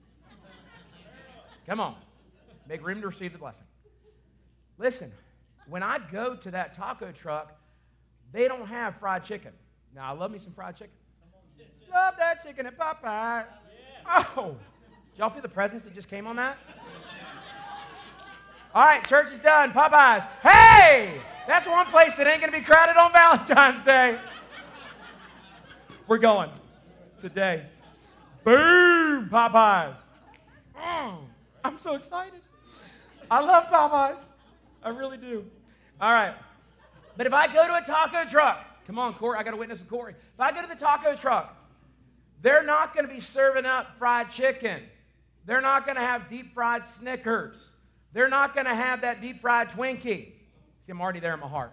Come on. Make room to receive the blessing. Listen, when I go to that taco truck, they don't have fried chicken. Now, I love me some fried chicken. Love that chicken at Popeyes. Oh, did y'all feel the presence that just came on that? All right, church is done. Popeyes. Hey, that's one place that ain't going to be crowded on Valentine's Day. We're going today. Boom, Popeyes. Oh, I'm so excited. I love Popeyes. I really do. All right. But if I go to a taco truck, come on, Corey, I got a witness with Corey. If I go to the taco truck, they're not going to be serving up fried chicken. They're not going to have deep fried Snickers. They're not going to have that deep fried Twinkie. See, I'm already there in my heart.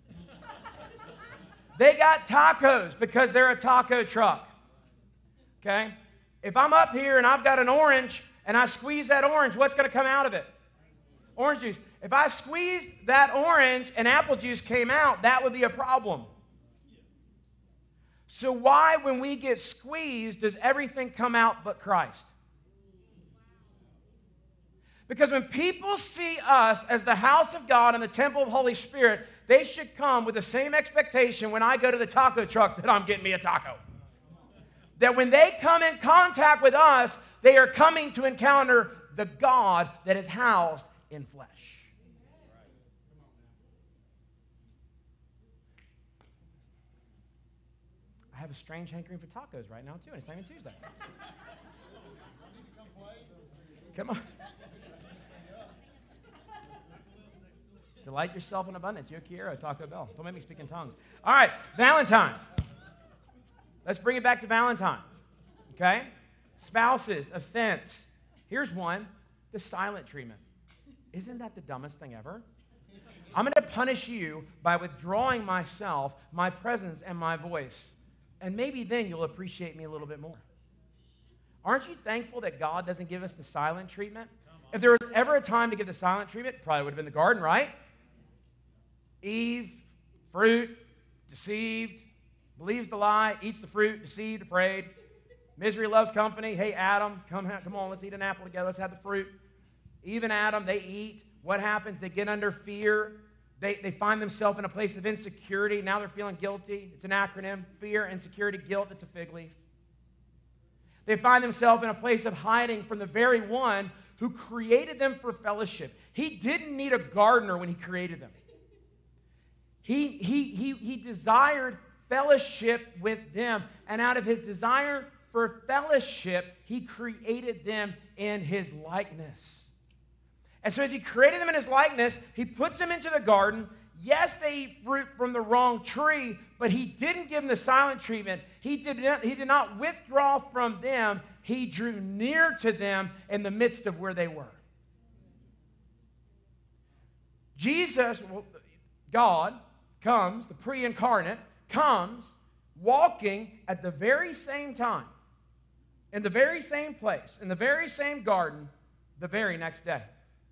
They got tacos because they're a taco truck. Okay? If I'm up here and I've got an orange and I squeeze that orange, what's going to come out of it? Orange juice. If I squeezed that orange and apple juice came out, that would be a problem. So why, when we get squeezed, does everything come out but Christ? Because when people see us as the house of God and the temple of Holy Spirit, they should come with the same expectation when I go to the taco truck that I'm getting me a taco. That when they come in contact with us, they are coming to encounter the God that is housed in flesh. I have a strange hankering for tacos right now, too, and it's not even Tuesday. Come on. Delight yourself in abundance. Yo quiero, Taco Bell. Don't make me speak in tongues. All right, Valentine's. Let's bring it back to Valentine's. Okay? Spouses, offense. Here's one, the silent treatment. Isn't that the dumbest thing ever? I'm going to punish you by withdrawing myself, my presence, and my voice. And maybe then you'll appreciate me a little bit more. Aren't you thankful that God doesn't give us the silent treatment? If there was ever a time to give the silent treatment, it probably would have been the garden, right? Eve, fruit, deceived, believes the lie, eats the fruit, deceived, afraid. Misery loves company. Hey, Adam, come on, let's eat an apple together. Let's have the fruit. Eve and Adam, they eat. What happens? They get under fear. They find themselves in a place of insecurity. Now they're feeling guilty. It's an acronym. Fear, insecurity, guilt. It's a fig leaf. They find themselves in a place of hiding from the very one who created them for fellowship. He didn't need a gardener when he created them. He desired fellowship with them. And out of his desire for fellowship, he created them in his likeness. And so as he created them in his likeness, he puts them into the garden. Yes, they eat fruit from the wrong tree, but he didn't give them the silent treatment. He did not withdraw from them. He drew near to them in the midst of where they were. Jesus, God, comes, the pre-incarnate, comes walking at the very same time, in the very same place, in the very same garden, the very next day.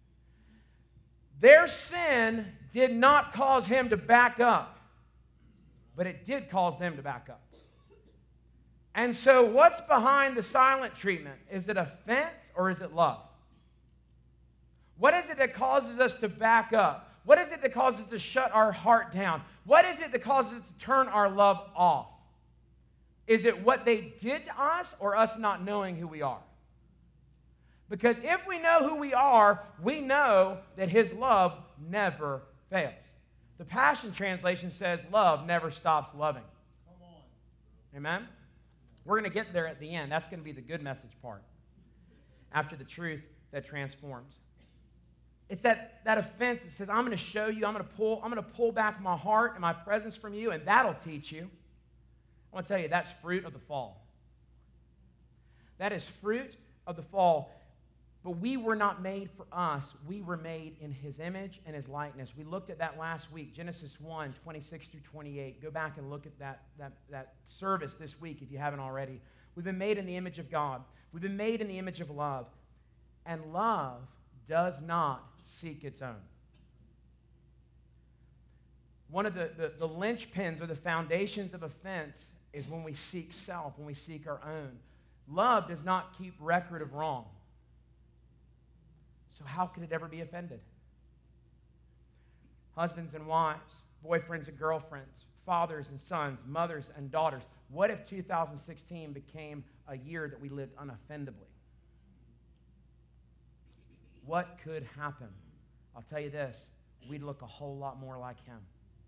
Their sin did not cause him to back up, but it did cause them to back up. And so what's behind the silent treatment? Is it offense or is it love? What is it that causes us to back up? What is it that causes us to shut our heart down? What is it that causes us to turn our love off? Is it what they did to us or us not knowing who we are? Because if we know who we are, we know that his love never fails. The Passion Translation says, love never stops loving. Come on. Amen? We're going to get there at the end. That's going to be the good message part. After the truth that transforms. It's that offense that says, I'm going to show you, I'm going to pull back my heart and my presence from you, and that'll teach you. I want to tell you, that's fruit of the fall. That is fruit of the fall. But we were not made for us. We were made in his image and his likeness. We looked at that last week, Genesis 1, 26 through 28. Go back and look at that service this week if you haven't already. We've been made in the image of God. We've been made in the image of love. And love does not seek its own. One of the linchpins or the foundations of offense is when we seek self, when we seek our own. Love does not keep record of wrong. So how could it ever be offended? Husbands and wives, boyfriends and girlfriends, fathers and sons, mothers and daughters. What if 2016 became a year that we lived unoffendably? What could happen? I'll tell you this, we'd look a whole lot more like him.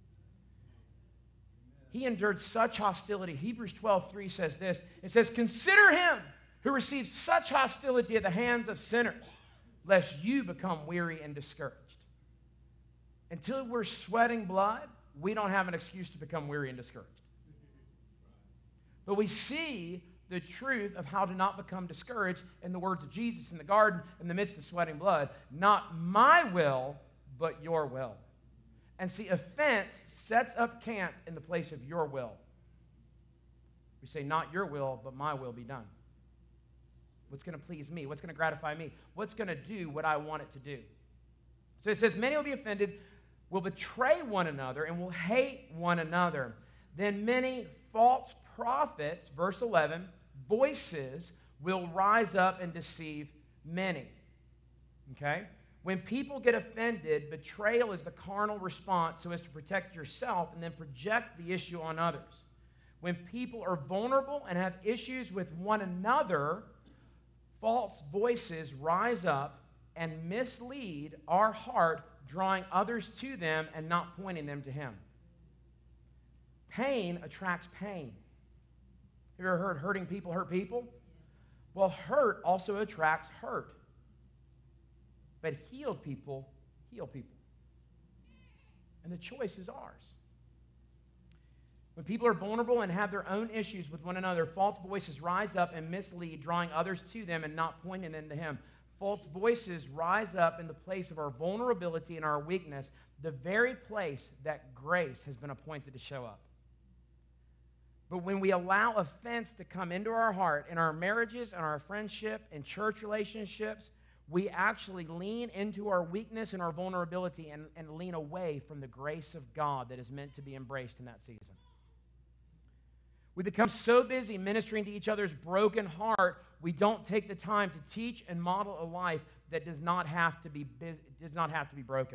He endured such hostility. Hebrews 12:3 says this. It says, consider him who received such hostility at the hands of sinners, lest you become weary and discouraged. Until we're sweating blood, we don't have an excuse to become weary and discouraged. But we see the truth of how to not become discouraged in the words of Jesus in the garden in the midst of sweating blood. Not my will, but your will. And see, offense sets up camp in the place of your will. We say, not your will, but my will be done. What's going to please me? What's going to gratify me? What's going to do what I want it to do? So it says, many will be offended, will betray one another, and will hate one another. Then many false prophets, verse 11, voices will rise up and deceive many. Okay? When people get offended, betrayal is the carnal response so as to protect yourself and then project the issue on others. When people are vulnerable and have issues with one another, false voices rise up and mislead our heart, drawing others to them and not pointing them to him. Pain attracts pain. Have you ever heard hurting people hurt people? Well, hurt also attracts hurt. But healed people heal people. And the choice is ours. When people are vulnerable and have their own issues with one another, false voices rise up and mislead, drawing others to them and not pointing them to him. False voices rise up in the place of our vulnerability and our weakness, the very place that grace has been appointed to show up. But when we allow offense to come into our heart, in our marriages, in our friendship, in church relationships, we actually lean into our weakness and our vulnerability and lean away from the grace of God that is meant to be embraced in that season. We become so busy ministering to each other's broken heart, we don't take the time to teach and model a life that does not have to be broken.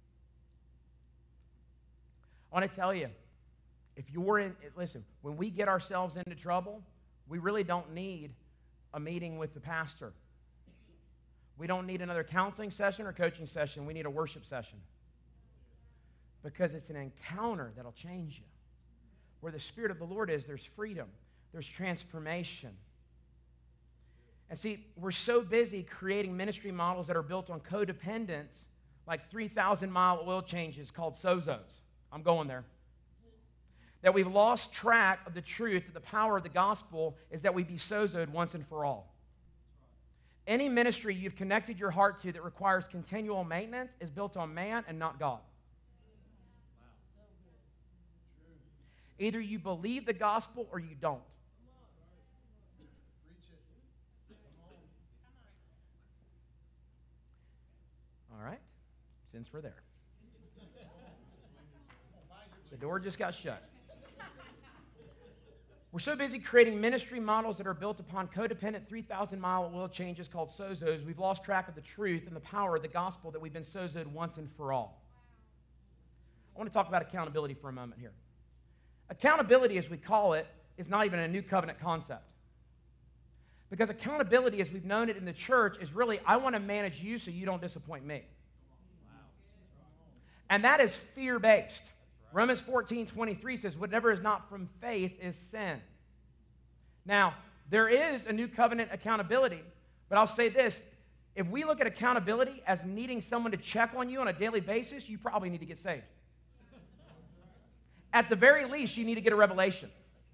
I want to tell you, listen, when we get ourselves into trouble, we really don't need a meeting with the pastor. We don't need another counseling session or coaching session. We need a worship session. Because it's an encounter that'll change you. Where the Spirit of the Lord is, there's freedom. There's transformation. And see, we're so busy creating ministry models that are built on codependence, like 3,000-mile oil changes called sozos. I'm going there. That we've lost track of the truth that the power of the gospel is that we be sozoed once and for all. Any ministry you've connected your heart to that requires continual maintenance is built on man and not God. Either you believe the gospel or you don't. All right, since we're there. The door just got shut. We're so busy creating ministry models that are built upon codependent 3,000-mile oil changes called sozos, we've lost track of the truth and the power of the gospel that we've been sozoed once and for all. I want to talk about accountability for a moment here. Accountability, as we call it, is not even a new covenant concept. Because accountability, as we've known it in the church, is really, I want to manage you so you don't disappoint me. And that is fear-based. Romans 14:23 says, whatever is not from faith is sin. Now, there is a new covenant accountability, but I'll say this. If we look at accountability as needing someone to check on you on a daily basis, you probably need to get saved. At the very least, you need to get a revelation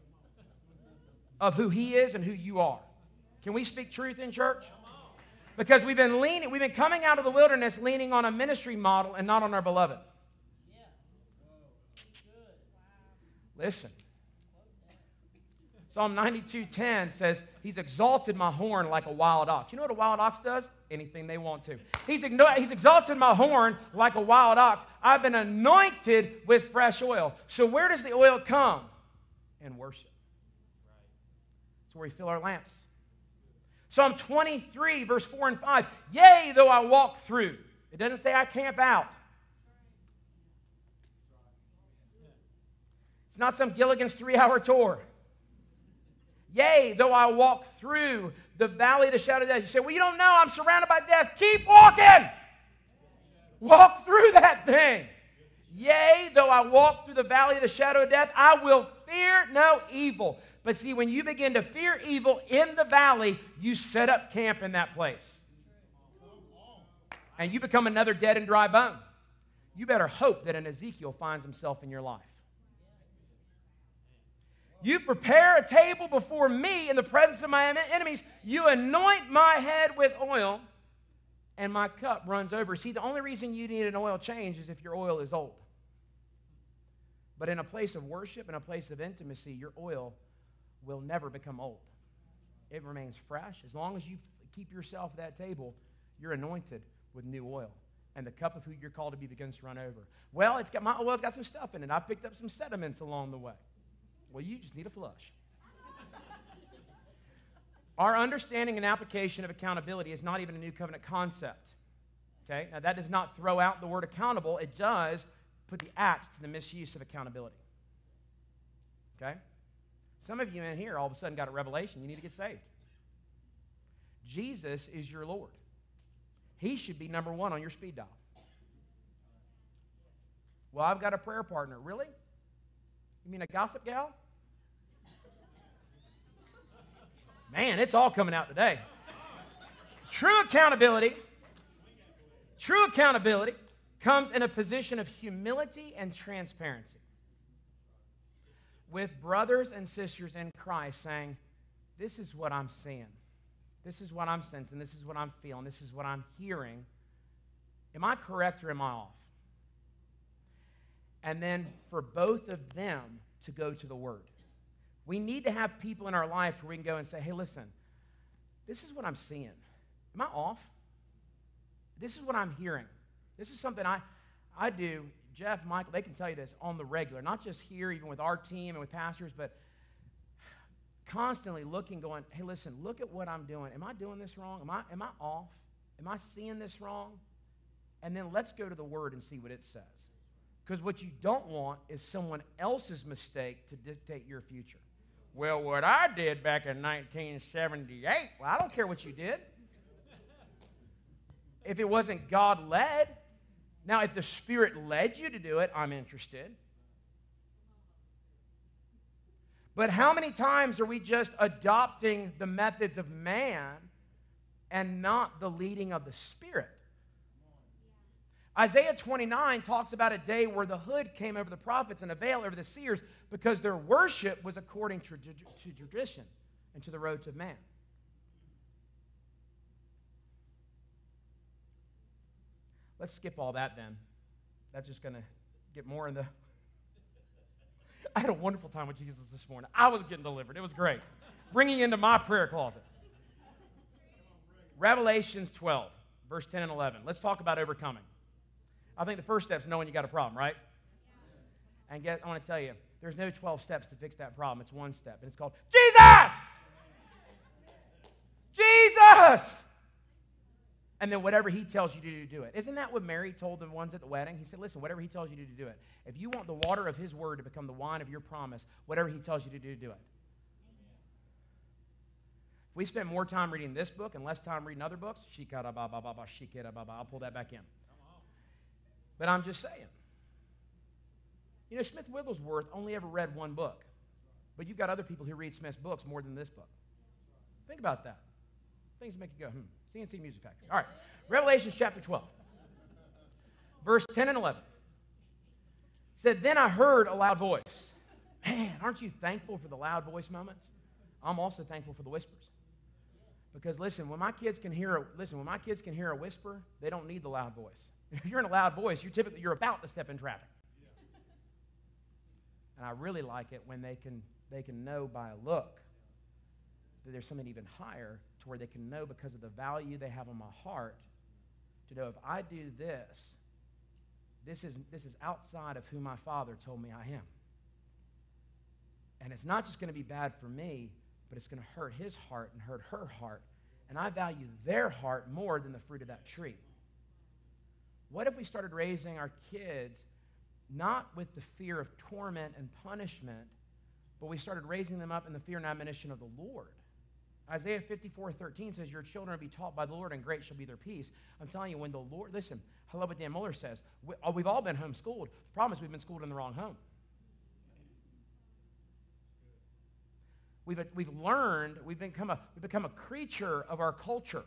of who he is and who you are. Can we speak truth in church? Because we've been coming out of the wilderness leaning on a ministry model and not on our beloved. Listen. Psalm 92:10 says, he's exalted my horn like a wild ox. You know what a wild ox does? Anything they want to. He's exalted my horn like a wild ox. I've been anointed with fresh oil. So where does the oil come? In worship. That's where we fill our lamps. Psalm 23, verse 4 and 5. Yea, though I walk through. It doesn't say I camp out. It's not some Gilligan's 3-hour tour. Yea, though I walk through the valley of the shadow of death. You say, well, you don't know. I'm surrounded by death. Keep walking. Walk through that thing. Yea, though I walk through the valley of the shadow of death, I will fear no evil. But see, when you begin to fear evil in the valley, you set up camp in that place. And you become another dead and dry bone. You better hope that an Ezekiel finds himself in your life. You prepare a table before me in the presence of my enemies. You anoint my head with oil, and my cup runs over. See, the only reason you need an oil change is if your oil is old. But in a place of worship, in a place of intimacy, your oil will never become old. It remains fresh. As long as you keep yourself at that table, you're anointed with new oil. And the cup of who you're called to be begins to run over. Well, my oil's got some stuff in it. I picked up some sediments along the way. Well, you just need a flush. Our understanding and application of accountability is not even a new covenant concept. Okay? Now, that does not throw out the word accountable. It does put the axe to the misuse of accountability. Okay? Some of you in here all of a sudden got a revelation. You need to get saved. Jesus is your Lord. He should be number one on your speed dial. Well, I've got a prayer partner. Really? You mean a gossip gal? Man, it's all coming out today. True accountability comes in a position of humility and transparency. With brothers and sisters in Christ saying, this is what I'm seeing. This is what I'm sensing. This is what I'm feeling. This is what I'm hearing. Am I correct or am I off? And then for both of them to go to the Word. We need to have people in our life where we can go and say, hey, listen, this is what I'm seeing. Am I off? This is what I'm hearing. This is something I do. Jeff, Michael, they can tell you this on the regular. Not just here, even with our team and with pastors, but constantly looking, going, hey, listen, look at what I'm doing. Am I doing this wrong? Am I off? Am I seeing this wrong? And then let's go to the Word and see what it says. Because what you don't want is someone else's mistake to dictate your future. Well, what I did back in 1978, well, I don't care what you did. If it wasn't God-led. Now, if the Spirit led you to do it, I'm interested. But how many times are we just adopting the methods of man and not the leading of the Spirit? Isaiah 29 talks about a day where the hood came over the prophets and a veil over the seers because their worship was according to tradition and to the roads of man. Let's skip all that then. That's just going to get more in the... I had a wonderful time with Jesus this morning. I was getting delivered. It was great. Bringing into my prayer closet. Revelations 12, verse 10 and 11. Let's talk about overcoming. I think the first step is knowing you got a problem, right? And I want to tell you, there's no 12 steps to fix that problem. It's one step, and it's called Jesus! Jesus! And then whatever he tells you to do, do it. Isn't that what Mary told the ones at the wedding? He said, listen, whatever he tells you to do, do it. If you want the water of his word to become the wine of your promise, whatever he tells you to do, do it. If we spend more time reading this book and less time reading other books, I'll pull that back in. But I'm just saying. You know, Smith Wigglesworth only ever read one book. But you've got other people who read Smith's books more than this book. Think about that. Things that make you go, CNC Music Factory. All right. Revelation chapter 12. Verse 10 and 11. Said, then I heard a loud voice. Man, aren't you thankful for the loud voice moments? I'm also thankful for the whispers. Because listen, when my kids can hear a whisper, they don't need the loud voice. If you're in a loud voice, you're about to step in traffic. And I really like it when they can know by a look that there's something even higher to where they can know because of the value they have on my heart to know if I do this, this is outside of who my Father told me I am. And it's not just going to be bad for me, but it's going to hurt his heart and hurt her heart. And I value their heart more than the fruit of that tree. What if we started raising our kids not with the fear of torment and punishment, but we started raising them up in the fear and admonition of the Lord? Isaiah 54:13 says, your children will be taught by the Lord, and great shall be their peace. I'm telling you, when the Lord, listen, I love what Dan Muller says. We've all been homeschooled. The problem is we've been schooled in the wrong home. We've learned, we've become a creature of our culture.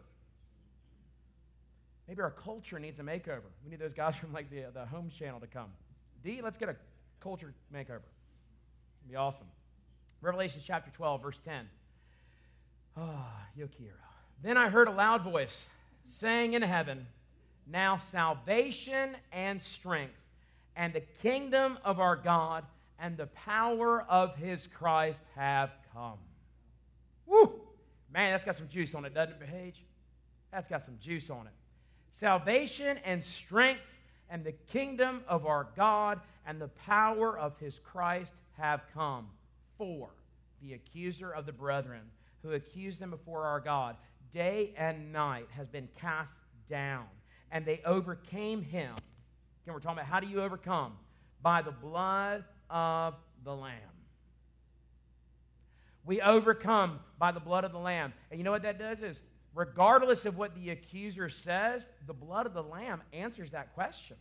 Maybe our culture needs a makeover. We need those guys from like the home channel to come. D, let's get a culture makeover. It'd be awesome. Revelation chapter 12, verse 10. Yokiro. Then I heard a loud voice saying in heaven, now salvation and strength and the kingdom of our God and the power of his Christ have come. Woo! Man, that's got some juice on it, doesn't it, Paige? That's got some juice on it. Salvation and strength and the kingdom of our God and the power of his Christ have come. 4, the accuser of the brethren, who accused them before our God day and night, has been cast down, and they overcame him. Again, we're talking about how do you overcome? By the blood of the Lamb. We overcome by the blood of the Lamb. And you know what that does is, regardless of what the accuser says, the blood of the Lamb answers that question.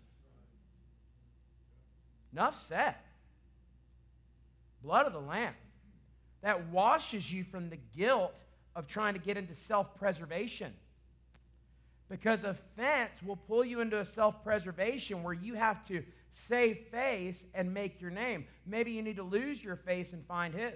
Enough said. Blood of the Lamb. That washes you from the guilt of trying to get into self-preservation. Because offense will pull you into a self-preservation where you have to save face and make your name. Maybe you need to lose your face and find his.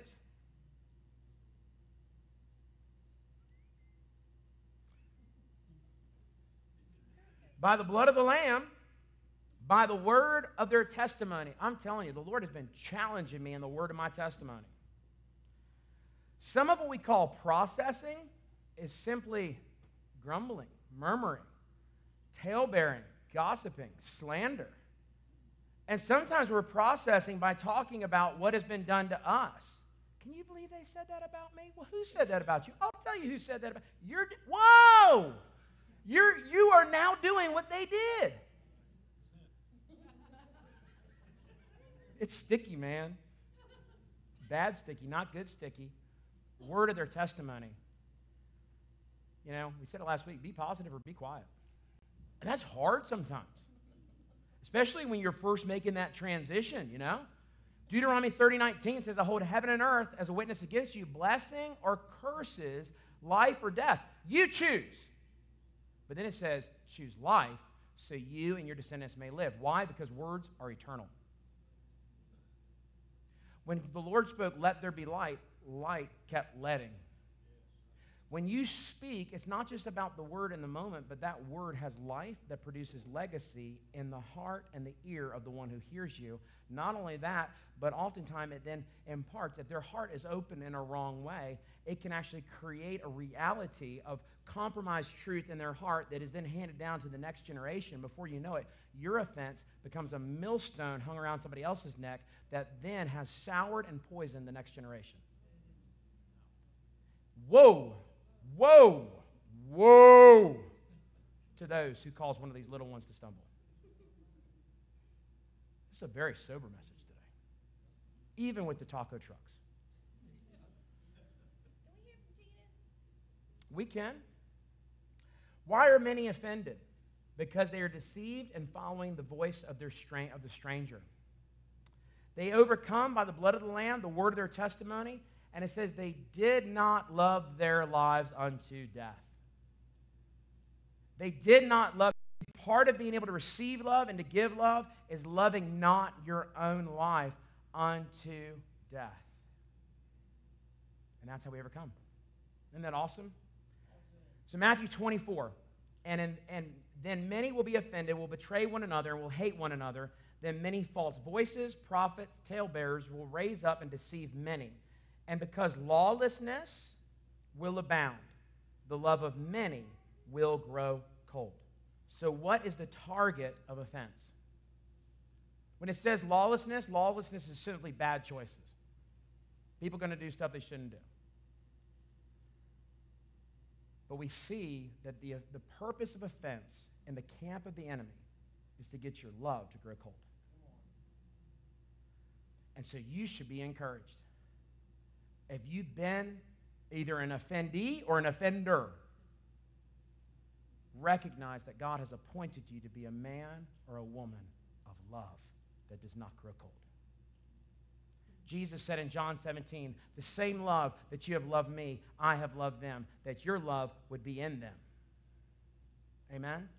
By the blood of the Lamb, by the word of their testimony. I'm telling you, the Lord has been challenging me in the word of my testimony. Some of what we call processing is simply grumbling, murmuring, tale-bearing, gossiping, slander. And sometimes we're processing by talking about what has been done to us. Can you believe they said that about me? Well, who said that about you? I'll tell you who said that about you. Whoa! You are now doing what they did. It's sticky, man. Bad sticky, not good sticky. Word of their testimony. You know, we said it last week, be positive or be quiet. And that's hard sometimes, especially when you're first making that transition, you know. Deuteronomy 30:19 says, I hold heaven and earth as a witness against you, blessing or curses, life or death. You choose. But then it says, choose life so you and your descendants may live. Why? Because words are eternal. When the Lord spoke, let there be light, light kept letting. When you speak, it's not just about the word in the moment, but that word has life that produces legacy in the heart and the ear of the one who hears you. Not only that, but oftentimes it then imparts. If their heart is open in a wrong way, it can actually create a reality of compromised truth in their heart that is then handed down to the next generation. Before you know it, your offense becomes a millstone hung around somebody else's neck that then has soured and poisoned the next generation. Woe, woe, woe to those who cause one of these little ones to stumble. This is a very sober message today, even with the taco trucks. We can. Why are many offended? Because they are deceived and following the voice of the stranger. They overcome by the blood of the Lamb, the word of their testimony, and it says they did not love their lives unto death. They did not love. Part of being able to receive love and to give love is loving not your own life unto death. And that's how we overcome. Isn't that awesome? So Matthew 24, and then many will be offended, will betray one another, and will hate one another. Then many false voices, prophets, talebearers will raise up and deceive many. And because lawlessness will abound. The love of many will grow cold. So what is the target of offense? When it says lawlessness, lawlessness is simply bad choices. People are going to do stuff they shouldn't do. But we see that the purpose of offense in the camp of the enemy is to get your love to grow cold. And so you should be encouraged. If you've been either an offendee or an offender, recognize that God has appointed you to be a man or a woman of love that does not grow cold. Jesus said in John 17, the same love that you have loved me, I have loved them, that your love would be in them. Amen? I'm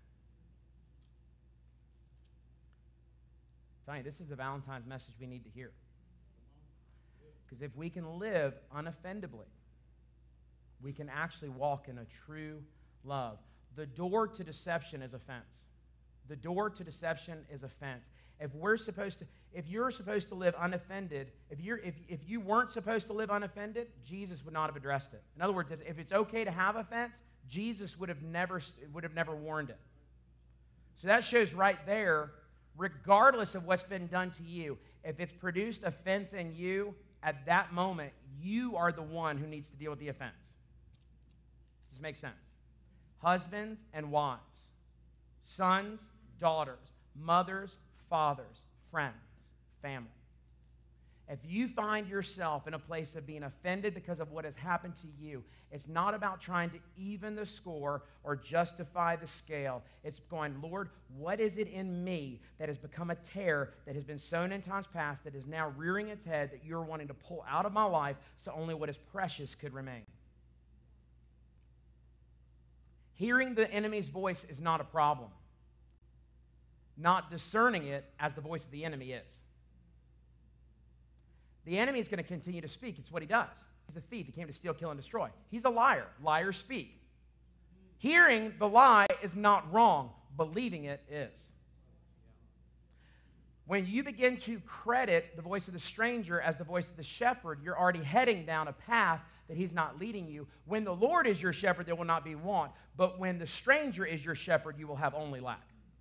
telling you, this is the Valentine's message we need to hear. Because if we can live unoffendably, we can actually walk in a true love. The door to deception is offense. The door to deception is offense. If you're supposed to live unoffended, if you weren't supposed to live unoffended, Jesus would not have addressed it. In other words, if it's okay to have offense, Jesus would have never warned it. So that shows right there, regardless of what's been done to you, if it's produced offense in you, at that moment, you are the one who needs to deal with the offense. Does this make sense? Husbands and wives, sons, daughters, mothers, fathers, friends, family. If you find yourself in a place of being offended because of what has happened to you, it's not about trying to even the score or justify the scale. It's going, Lord, what is it in me that has become a tear that has been sown in times past that is now rearing its head that you're wanting to pull out of my life so only what is precious could remain? Hearing the enemy's voice is not a problem. Not discerning it as the voice of the enemy is. The enemy is going to continue to speak. It's what he does. He's a thief. He came to steal, kill, and destroy. He's a liar. Liars speak. Hearing the lie is not wrong. Believing it is. When you begin to credit the voice of the stranger as the voice of the shepherd, you're already heading down a path that he's not leading you. When the Lord is your shepherd, there will not be want. But when the stranger is your shepherd, you will have only lack.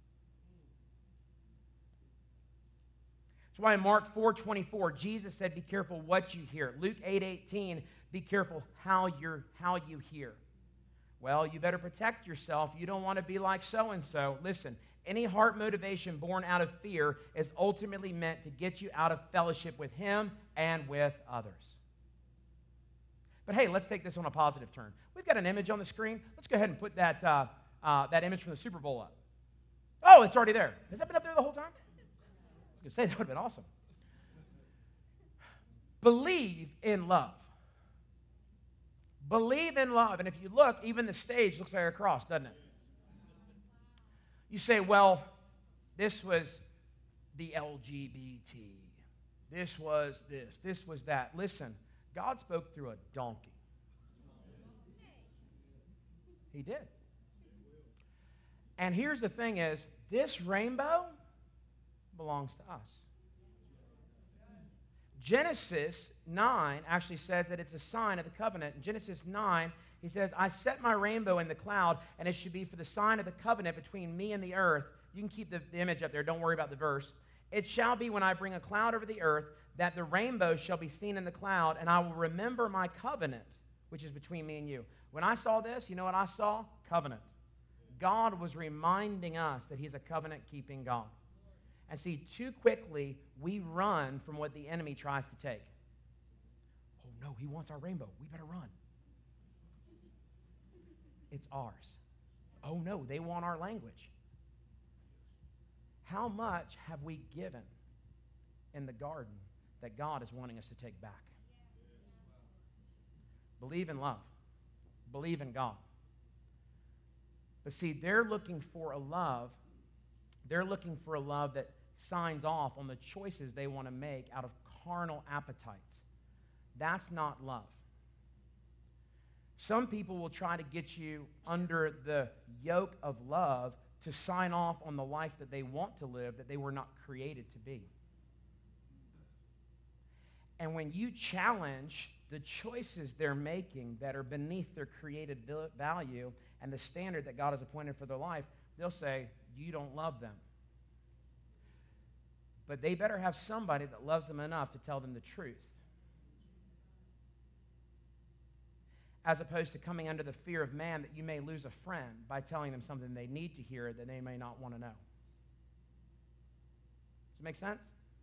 That's why in Mark 4:24, Jesus said, be careful what you hear. Luke 8:18, be careful how you hear. Well, you better protect yourself. You don't want to be like so-and-so. Listen, any heart motivation born out of fear is ultimately meant to get you out of fellowship with him and with others. But hey, let's take this on a positive turn. We've got an image on the screen. Let's go ahead and put that image from the Super Bowl up. Oh, it's already there. Has that been up there the whole time? I was going to say, that would have been awesome. Believe in love. Believe in love. And if you look, even the stage looks like a cross, doesn't it? You say, well, this was the LGBT. This was this. This was that. Listen, God spoke through a donkey. He did. And here's the thing is, this rainbow belongs to us. Genesis 9 actually says that it's a sign of the covenant. In Genesis 9, he says, I set my rainbow in the cloud, and it should be for the sign of the covenant between me and the earth. You can keep the image up there. Don't worry about the verse. It shall be when I bring a cloud over the earth that the rainbow shall be seen in the cloud, and I will remember my covenant, which is between me and you. When I saw this, you know what I saw? Covenant. God was reminding us that he's a covenant-keeping God. And see, too quickly, we run from what the enemy tries to take. Oh, no, he wants our rainbow. We better run. It's ours. Oh, no, they want our language. How much have we given in the garden that God is wanting us to take back? Believe in love. Believe in God. But see, they're looking for a love. They're looking for a love that signs off on the choices they want to make out of carnal appetites. That's not love. Some people will try to get you under the yoke of love to sign off on the life that they want to live, that they were not created to be. And when you challenge the choices they're making that are beneath their created value and the standard that God has appointed for their life, they'll say, you don't love them. But they better have somebody that loves them enough to tell them the truth, as opposed to coming under the fear of man that you may lose a friend by telling them something they need to hear that they may not want to know. Does it make sense?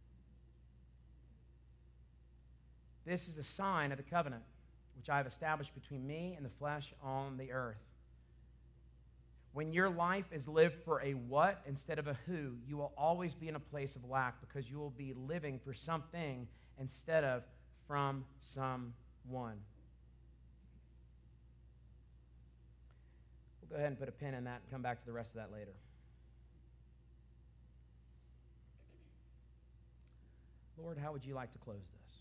This is a sign of the covenant which I have established between me and the flesh on the earth. When your life is lived for a what instead of a who, you will always be in a place of lack because you will be living for something instead of from someone. We'll go ahead and put a pin in that and come back to the rest of that later. Lord, how would you like to close this?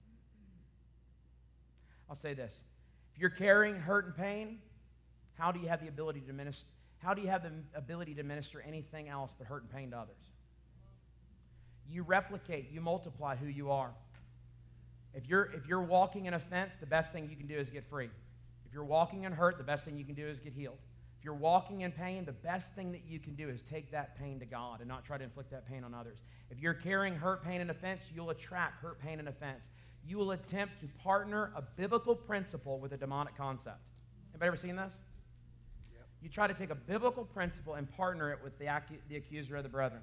I'll say this. If you're carrying hurt and pain, how do you have the ability to minister? How do you have the ability to minister anything else but hurt and pain to others? You replicate, you multiply who you are. If you're walking in offense, the best thing you can do is get free. If you're walking in hurt, the best thing you can do is get healed. If you're walking in pain, the best thing that you can do is take that pain to God and not try to inflict that pain on others. If you're carrying hurt, pain, and offense, you'll attract hurt, pain, and offense. You will attempt to partner a biblical principle with a demonic concept. Anybody ever seen this? You try to take a biblical principle and partner it with the accuser of the brethren.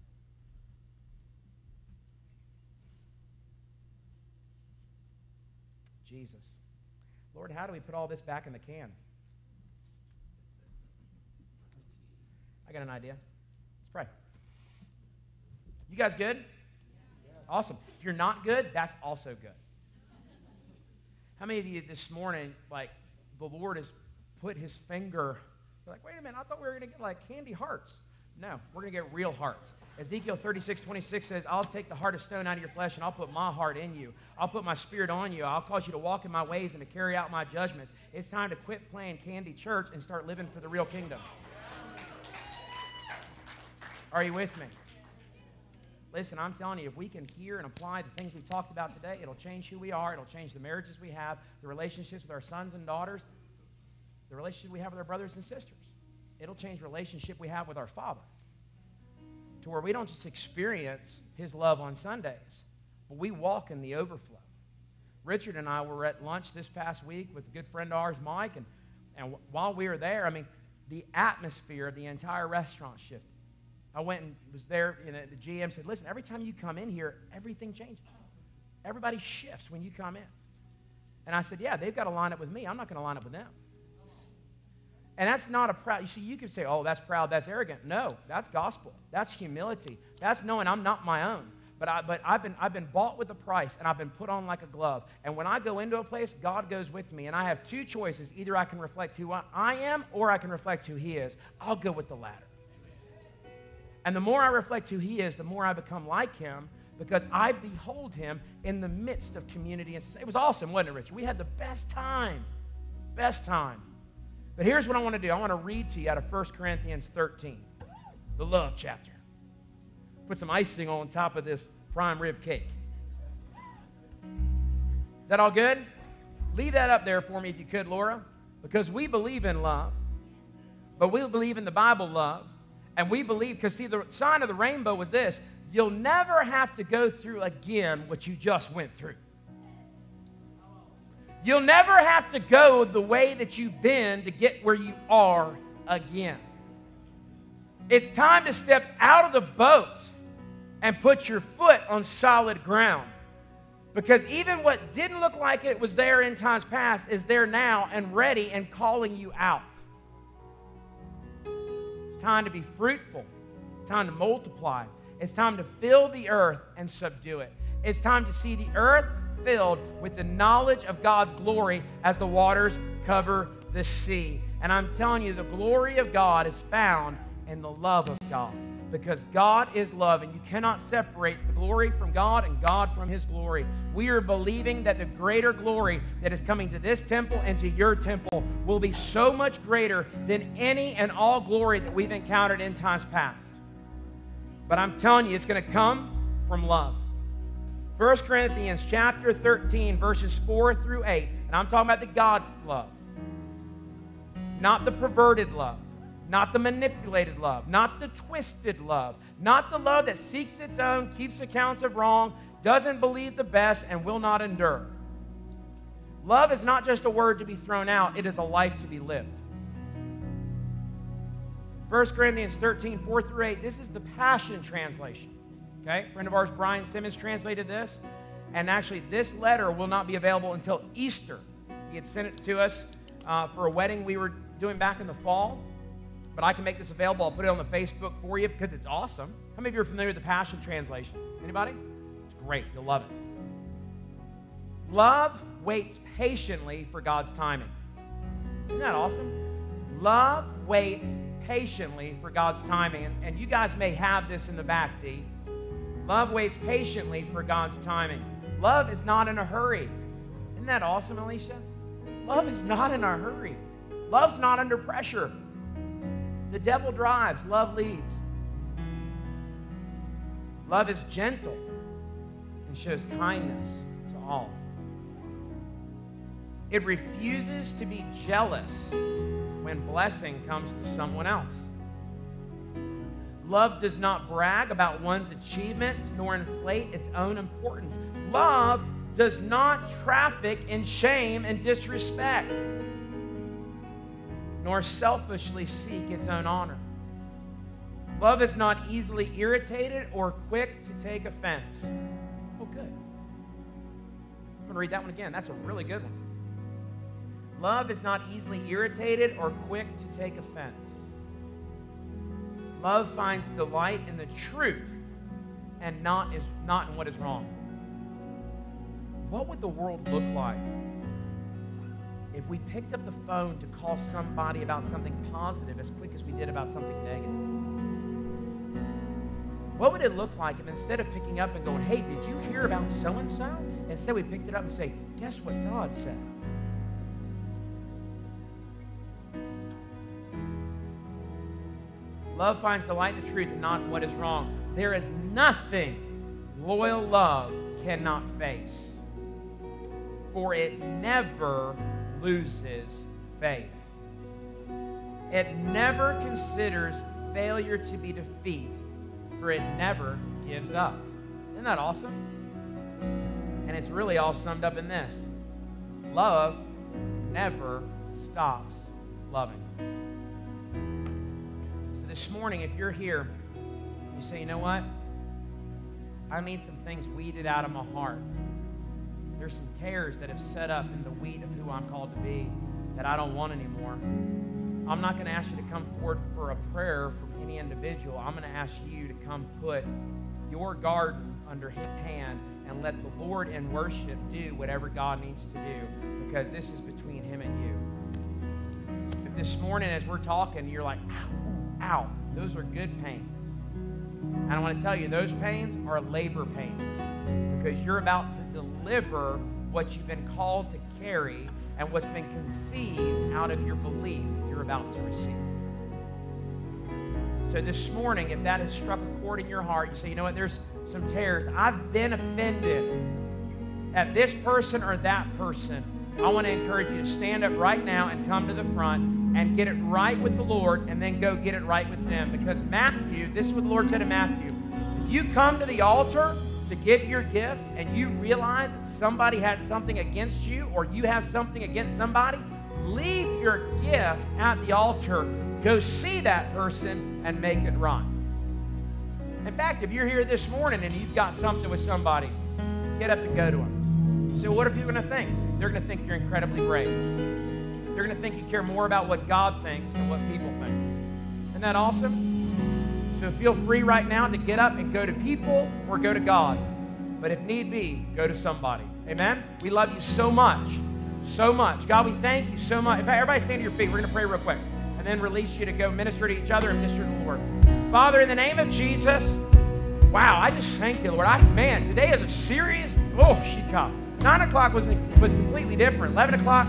Jesus. Lord, how do we put all this back in the can? I got an idea. Let's pray. You guys good? Awesome. If you're not good, that's also good. How many of you this morning, like, the Lord has put his finger... You're like, wait a minute, I thought we were going to get like candy hearts. No, we're going to get real hearts. Ezekiel 36:26 says, I'll take the heart of stone out of your flesh and I'll put my heart in you. I'll put my spirit on you. I'll cause you to walk in my ways and to carry out my judgments. It's time to quit playing candy church and start living for the real kingdom. Are you with me? Listen, I'm telling you, if we can hear and apply the things we talked about today, it'll change who we are. It'll change the marriages we have, the relationships with our sons and daughters, the relationship we have with our brothers and sisters. It'll change the relationship we have with our Father to where we don't just experience his love on Sundays, but we walk in the overflow. Richard and I were at lunch this past week with a good friend of ours, Mike, and while we were there, I mean, the atmosphere of the entire restaurant shifted. I went and was there, and the GM said, listen, every time you come in here, everything changes. Everybody shifts when you come in. And I said, yeah, they've got to line up with me. I'm not going to line up with them. And that's not a proud, you see, you could say, oh, that's proud, that's arrogant. No, that's gospel. That's humility. That's knowing I'm not my own. But I've been bought with a price, and I've been put on like a glove. And when I go into a place, God goes with me. And I have two choices. Either I can reflect who I am, or I can reflect who he is. I'll go with the latter. And the more I reflect who he is, the more I become like him, because I behold him in the midst of community. It was awesome, wasn't it, Richard? We had the best time. Best time. But here's what I want to do. I want to read to you out of 1 Corinthians 13, the love chapter. Put some icing on top of this prime rib cake. Is that all good? Leave that up there for me if you could, Laura, because we believe in love, but we believe in the Bible love, and we believe, because see, the sign of the rainbow was this: you'll never have to go through again what you just went through. You'll never have to go the way that you've been to get where you are again. It's time to step out of the boat and put your foot on solid ground. Because even what didn't look like it was there in times past is there now and ready and calling you out. It's time to be fruitful. It's time to multiply. It's time to fill the earth and subdue it. It's time to see the earth filled with the knowledge of God's glory as the waters cover the sea. And I'm telling you, the glory of God is found in the love of God, because God is love, and you cannot separate the glory from God and God from his glory. We are believing that the greater glory that is coming to this temple and to your temple will be so much greater than any and all glory that we've encountered in times past. But I'm telling you, it's going to come from love. 1 Corinthians chapter 13, verses 4 through 8. And I'm talking about the God love. Not the perverted love. Not the manipulated love. Not the twisted love. Not the love that seeks its own, keeps accounts of wrong, doesn't believe the best, and will not endure. Love is not just a word to be thrown out. It is a life to be lived. 1 Corinthians 13, 4 through 8. This is the Passion Translation. Okay, a friend of ours, Brian Simmons, translated this. And actually, this letter will not be available until Easter. He had sent it to us for a wedding we were doing back in the fall. But I can make this available. I'll put it on the Facebook for you because it's awesome. How many of you are familiar with the Passion Translation? Anybody? It's great. You'll love it. Love waits patiently for God's timing. Isn't that awesome? Love waits patiently for God's timing. And you guys may have this in the back, D. Love waits patiently for God's timing. Love is not in a hurry. Isn't that awesome, Alicia? Love is not in a hurry. Love's not under pressure. The devil drives, love leads. Love is gentle and shows kindness to all. It refuses to be jealous when blessing comes to someone else. Love does not brag about one's achievements nor inflate its own importance. Love does not traffic in shame and disrespect, nor selfishly seek its own honor. Love is not easily irritated or quick to take offense. Oh, good. I'm going to read that one again. That's a really good one. Love is not easily irritated or quick to take offense. Love finds delight in the truth and not in what is wrong. What would the world look like if we picked up the phone to call somebody about something positive as quick as we did about something negative? What would it look like if instead of picking up and going, hey, did you hear about so-and-so? Instead we picked it up and say, guess what God said? Love finds delight in the truth and not in what is wrong. There is nothing loyal love cannot face, for it never loses faith. It never considers failure to be defeat, for it never gives up. Isn't that awesome? And it's really all summed up in this. Love never stops loving. So this morning, if you're here, you say, you know what? I need some things weeded out of my heart. There's some tares that have set up in the wheat of who I'm called to be that I don't want anymore. I'm not going to ask you to come forward for a prayer from any individual. I'm going to ask you to come put your garden under His hand and let the Lord in worship do whatever God needs to do, because this is between Him and you. So if this morning as we're talking, you're like, ow, ow, those are good pains. And I want to tell you, those pains are labor pains, because you're about to deliver what you've been called to carry and what's been conceived out of your belief you're about to receive. So this morning, if that has struck a chord in your heart, you say, you know what, there's some tares. I've been offended at this person or that person. I want to encourage you to stand up right now and come to the front and get it right with the Lord, and then go get it right with them. Because Matthew, this is what the Lord said in Matthew. If you come to the altar to give your gift and you realize that somebody has something against you, or you have something against somebody, leave your gift at the altar. Go see that person and make it right. In fact, if you're here this morning and you've got something with somebody, get up and go to them. You say, well, what are people going to think? They're going to think you're incredibly brave. They're going to think you care more about what God thinks than what people think. Isn't that awesome? So feel free right now to get up and go to people or go to God. But if need be, go to somebody. Amen? We love you so much. So much. God, we thank you so much. In fact, everybody stand to your feet. We're going to pray real quick and then release you to go minister to each other and minister to the Lord. Father, in the name of Jesus, wow, I just thank you, Lord. Man, today is a serious, shika. 9 o'clock was completely different. 11 o'clock,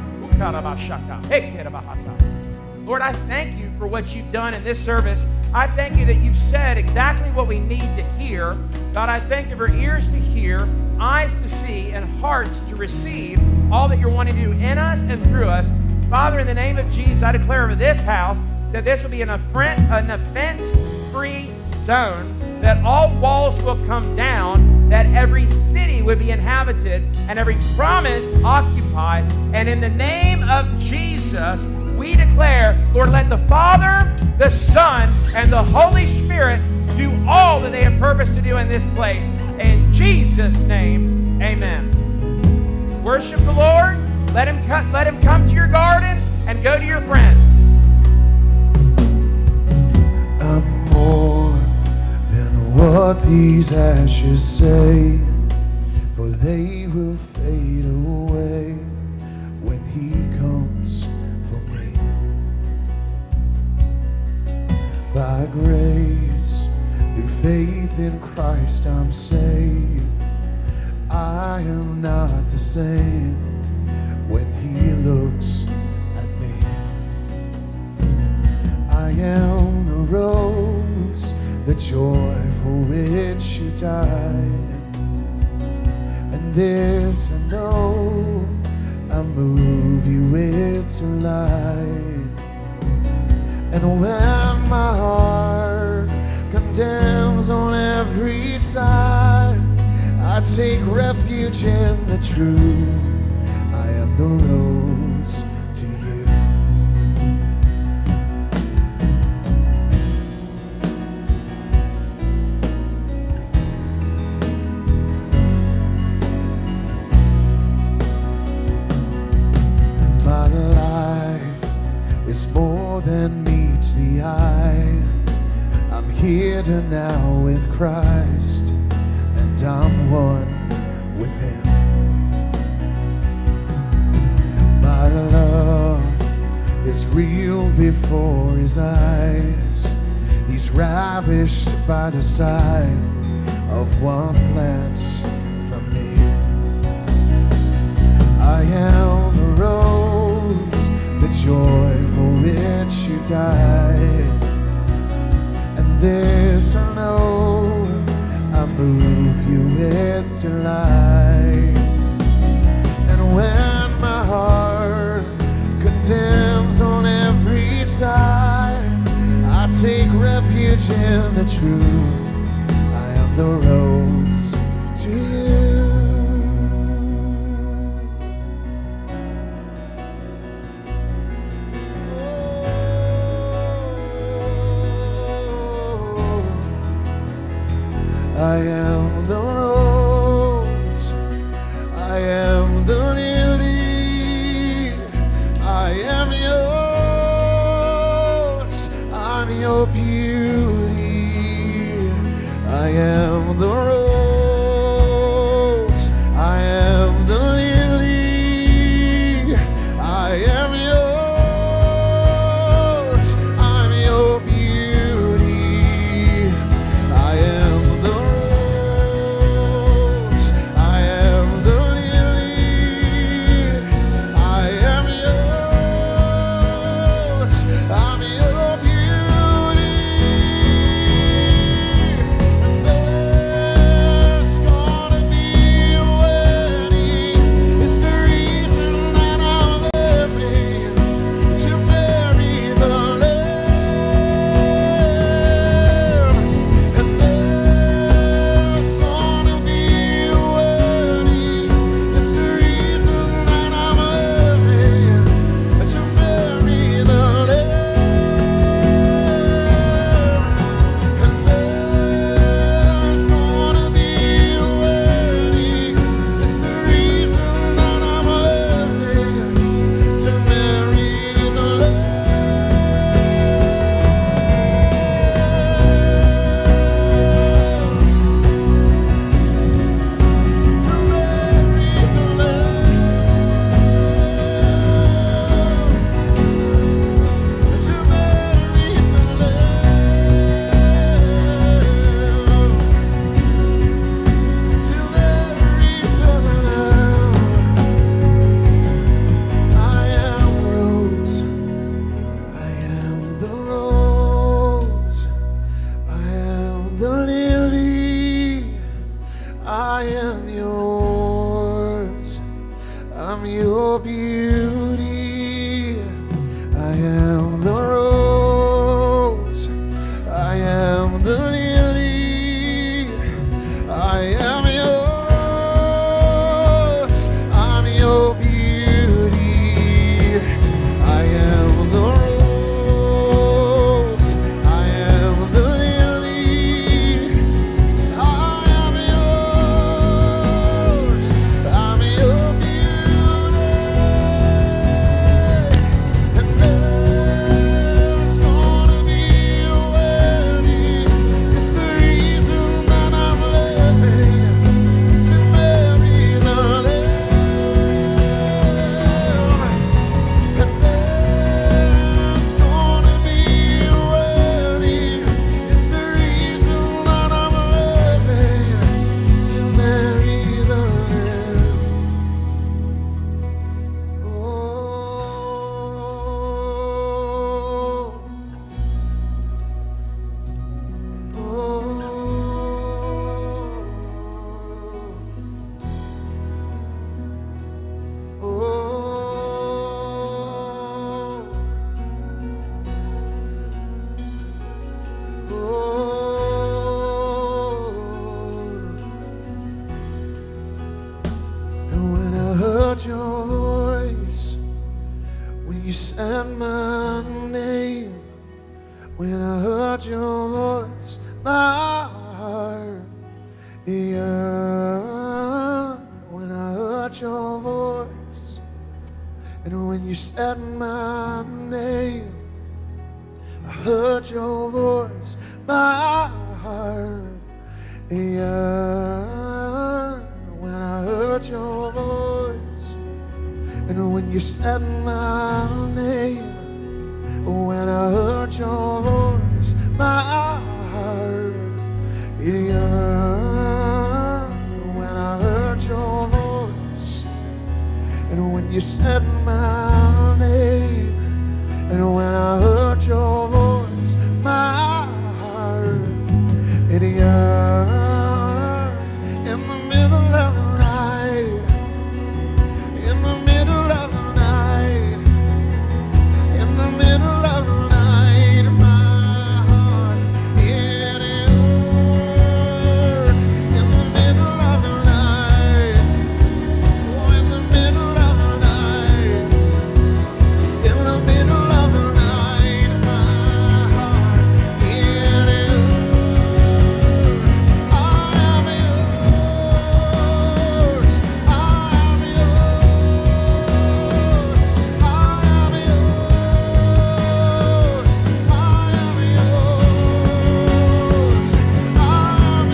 Lord, I thank you for what you've done in this service. I thank you that you've said exactly what we need to hear. God, I thank you for ears to hear, eyes to see, and hearts to receive all that you're wanting to do in us and through us. Father, in the name of Jesus, I declare over this house that this will be an offense-free zone, that all walls will come down, that every city would be inhabited, and every promise occupied. And in the name of Jesus, we declare, Lord, let the Father, the Son, and the Holy Spirit do all that they have purposed to do in this place. In Jesus' name, amen. Worship the Lord. Let him come to your garden and go to your friends. I'm more than what these ashes say, for they will fade away when he comes for me. By grace, through faith in Christ, I'm saved. I am not the same when he looks at me. I am the rose, the joy for which you died. And this I know, I move you with delight. And when my heart condemns on every side, I take refuge in the truth. I am the rose to you. My life is more than meets the eye. I'm here now with Christ, and I'm one with him. My love is real before his eyes. He's ravished by the sight of one glance from me. I am the rose, the joy for which you died. And this I know, I move you with delight. And when my heart condemns on every side, I take refuge in the truth. I am the rose to you. I am the rose, I am the lily, I am yours, I'm your beauty. I am the rose, I am the lily, I am yours, I'm your beauty. I am the rose. I am the rose, I am the lily, I am yours, I'm your beauty. I am the rose, I am the lily, I am yours, I'm your beauty. And there's gonna be a wedding. It's the reason that I'm living, to marry the Lamb. And there's gonna be a wedding. It's the reason that I'm living, to marry the Lamb. And when I heard your voice, when you said my name, when I heard your voice, my heart yearned. When I heard your voice, and when you said my name, I heard your voice, my heart yearned. When I heard your voice, and when you said my name, when I heard your voice, my heart yearned. When I heard your voice, and when you said my name, and when I heard your voice, my heart it yearned. In the middle of the night, in the middle of the night, in the middle of the night, my heart it yearned. In the middle of the night, oh, in the middle of the night, in the middle of the night, my heart it yearned. I am yours, I am yours, I am yours, I am yours, I am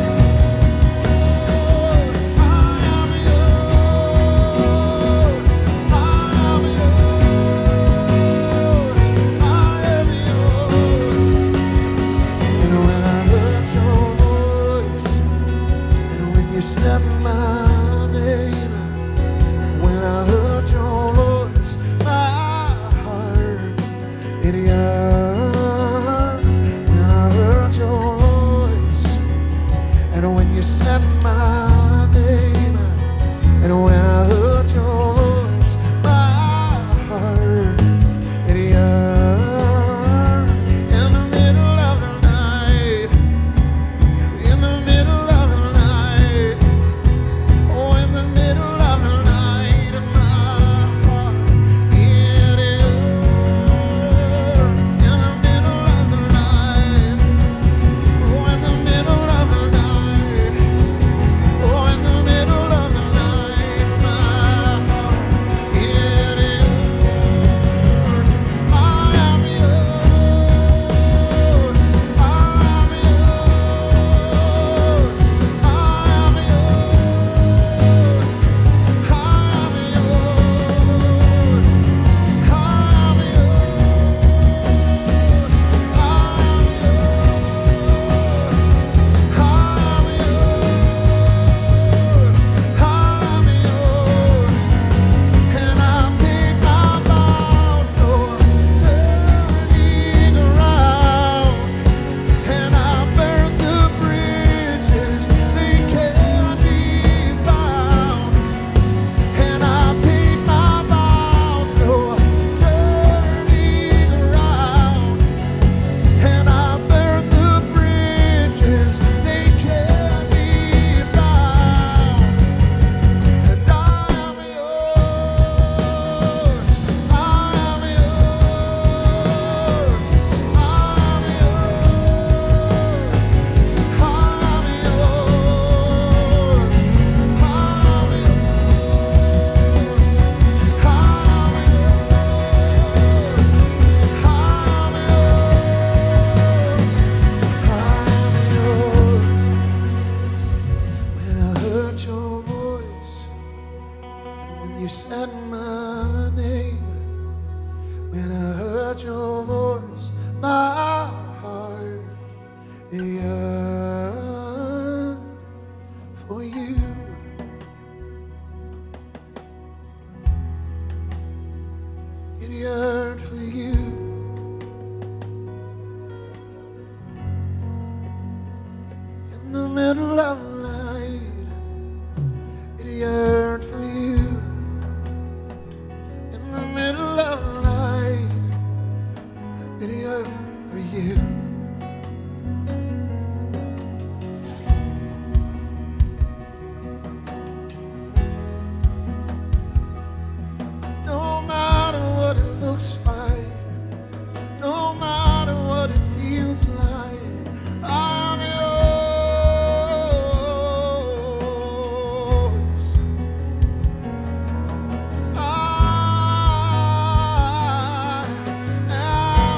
And when I heard your voice, and when you said my name, when I heard your voice, my heart it yearned. When I heard your voice, and when you said my name, and when I heard your voice, my heart it yearned. In the middle of the night, in the middle of the night, oh, in the middle of the night, my heart it yearned. but your voice, my heart yearned for you. It yearned for you. In the middle of the night, it yearned for you. In the middle of the night, it yearned for you. No matter what it looks like, no matter what it feels like, I'm yours. I am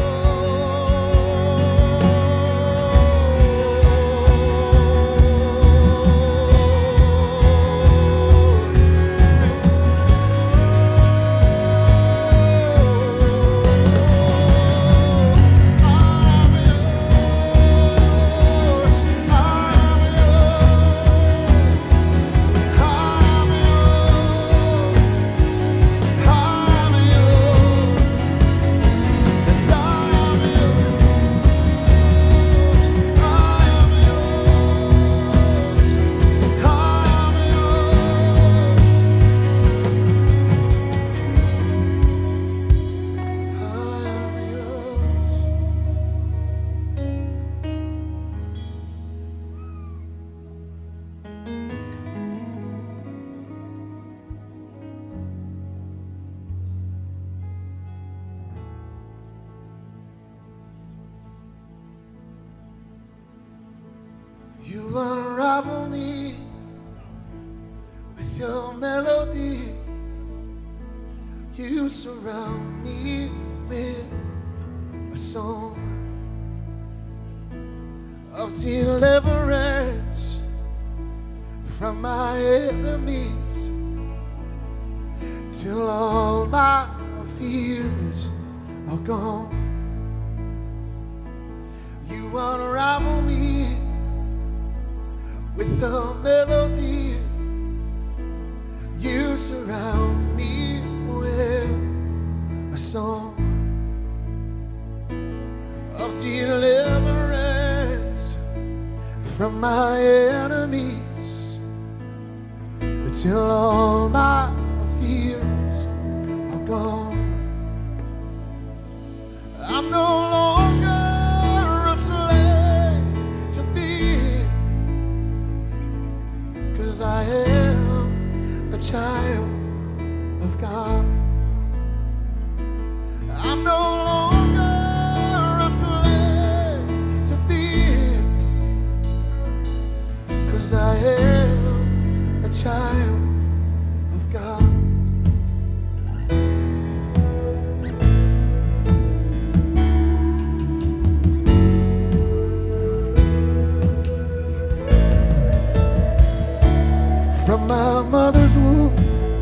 You unravel me with your melody. You surround me with a song of deliverance from my enemies, till all my fears are gone. You unravel me with a melody. You surround me with a song of deliverance from my enemies, till all my fears are gone. I'm no longer a slave to fear, 'cause I am a child of God. I'm no longer a slave to fear, 'cause I am a child of God. From my mother's womb,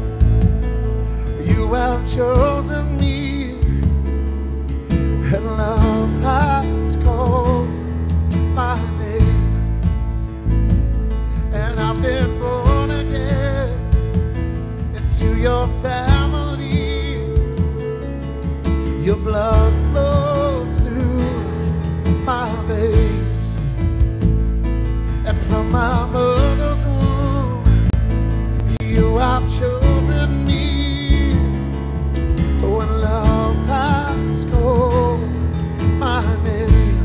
you have chosen me, and love has called my name, and I've been born again into your family. Your blood flows through my veins, and from my mother's womb, you have chosen me. When love has called my name,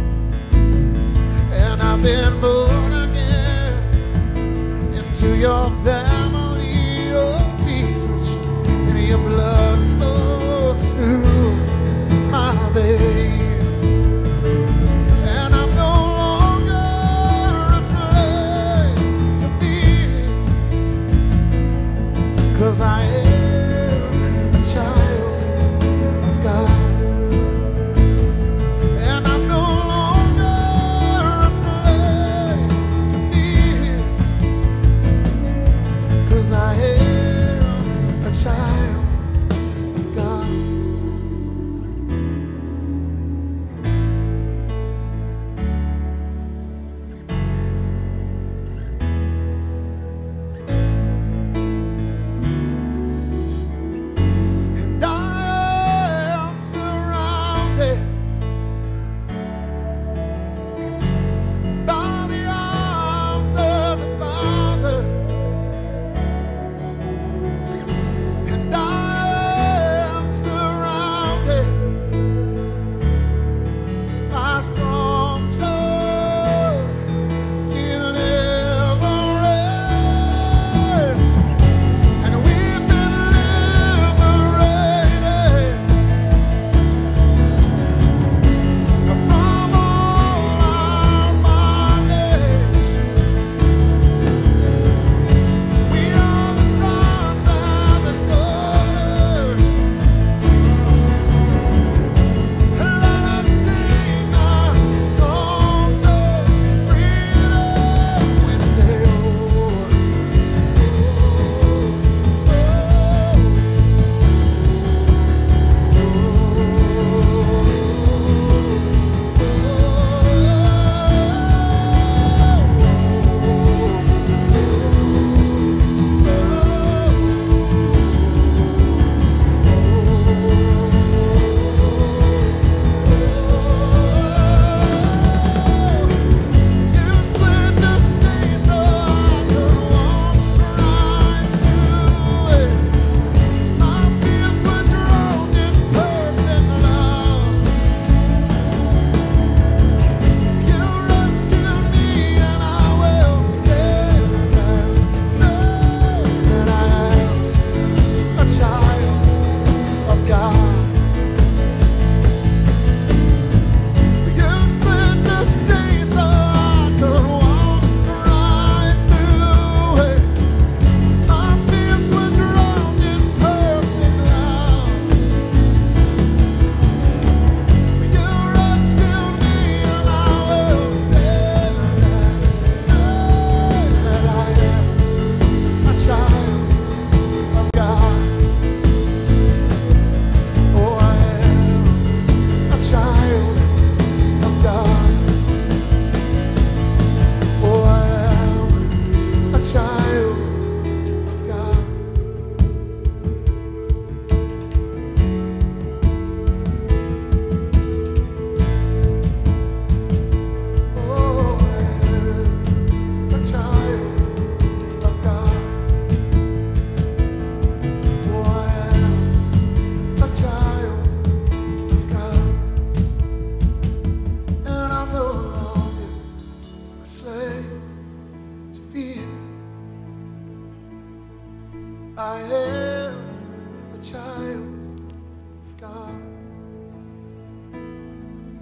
and I've been born again into your family, oh Jesus, and your blood flows through my veins, and I'm no longer a slave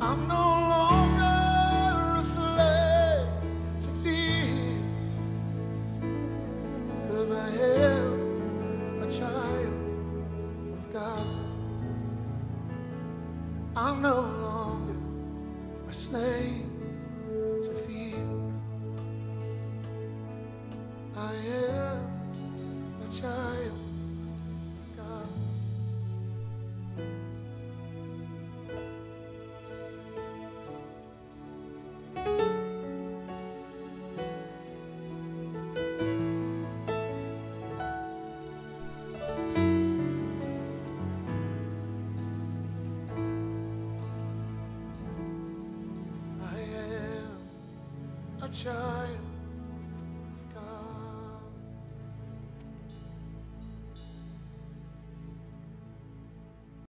I'm no longer a slave to fear, 'cause I am a child of God. I'm no longer a slave to fear. I am a child of God. I am a child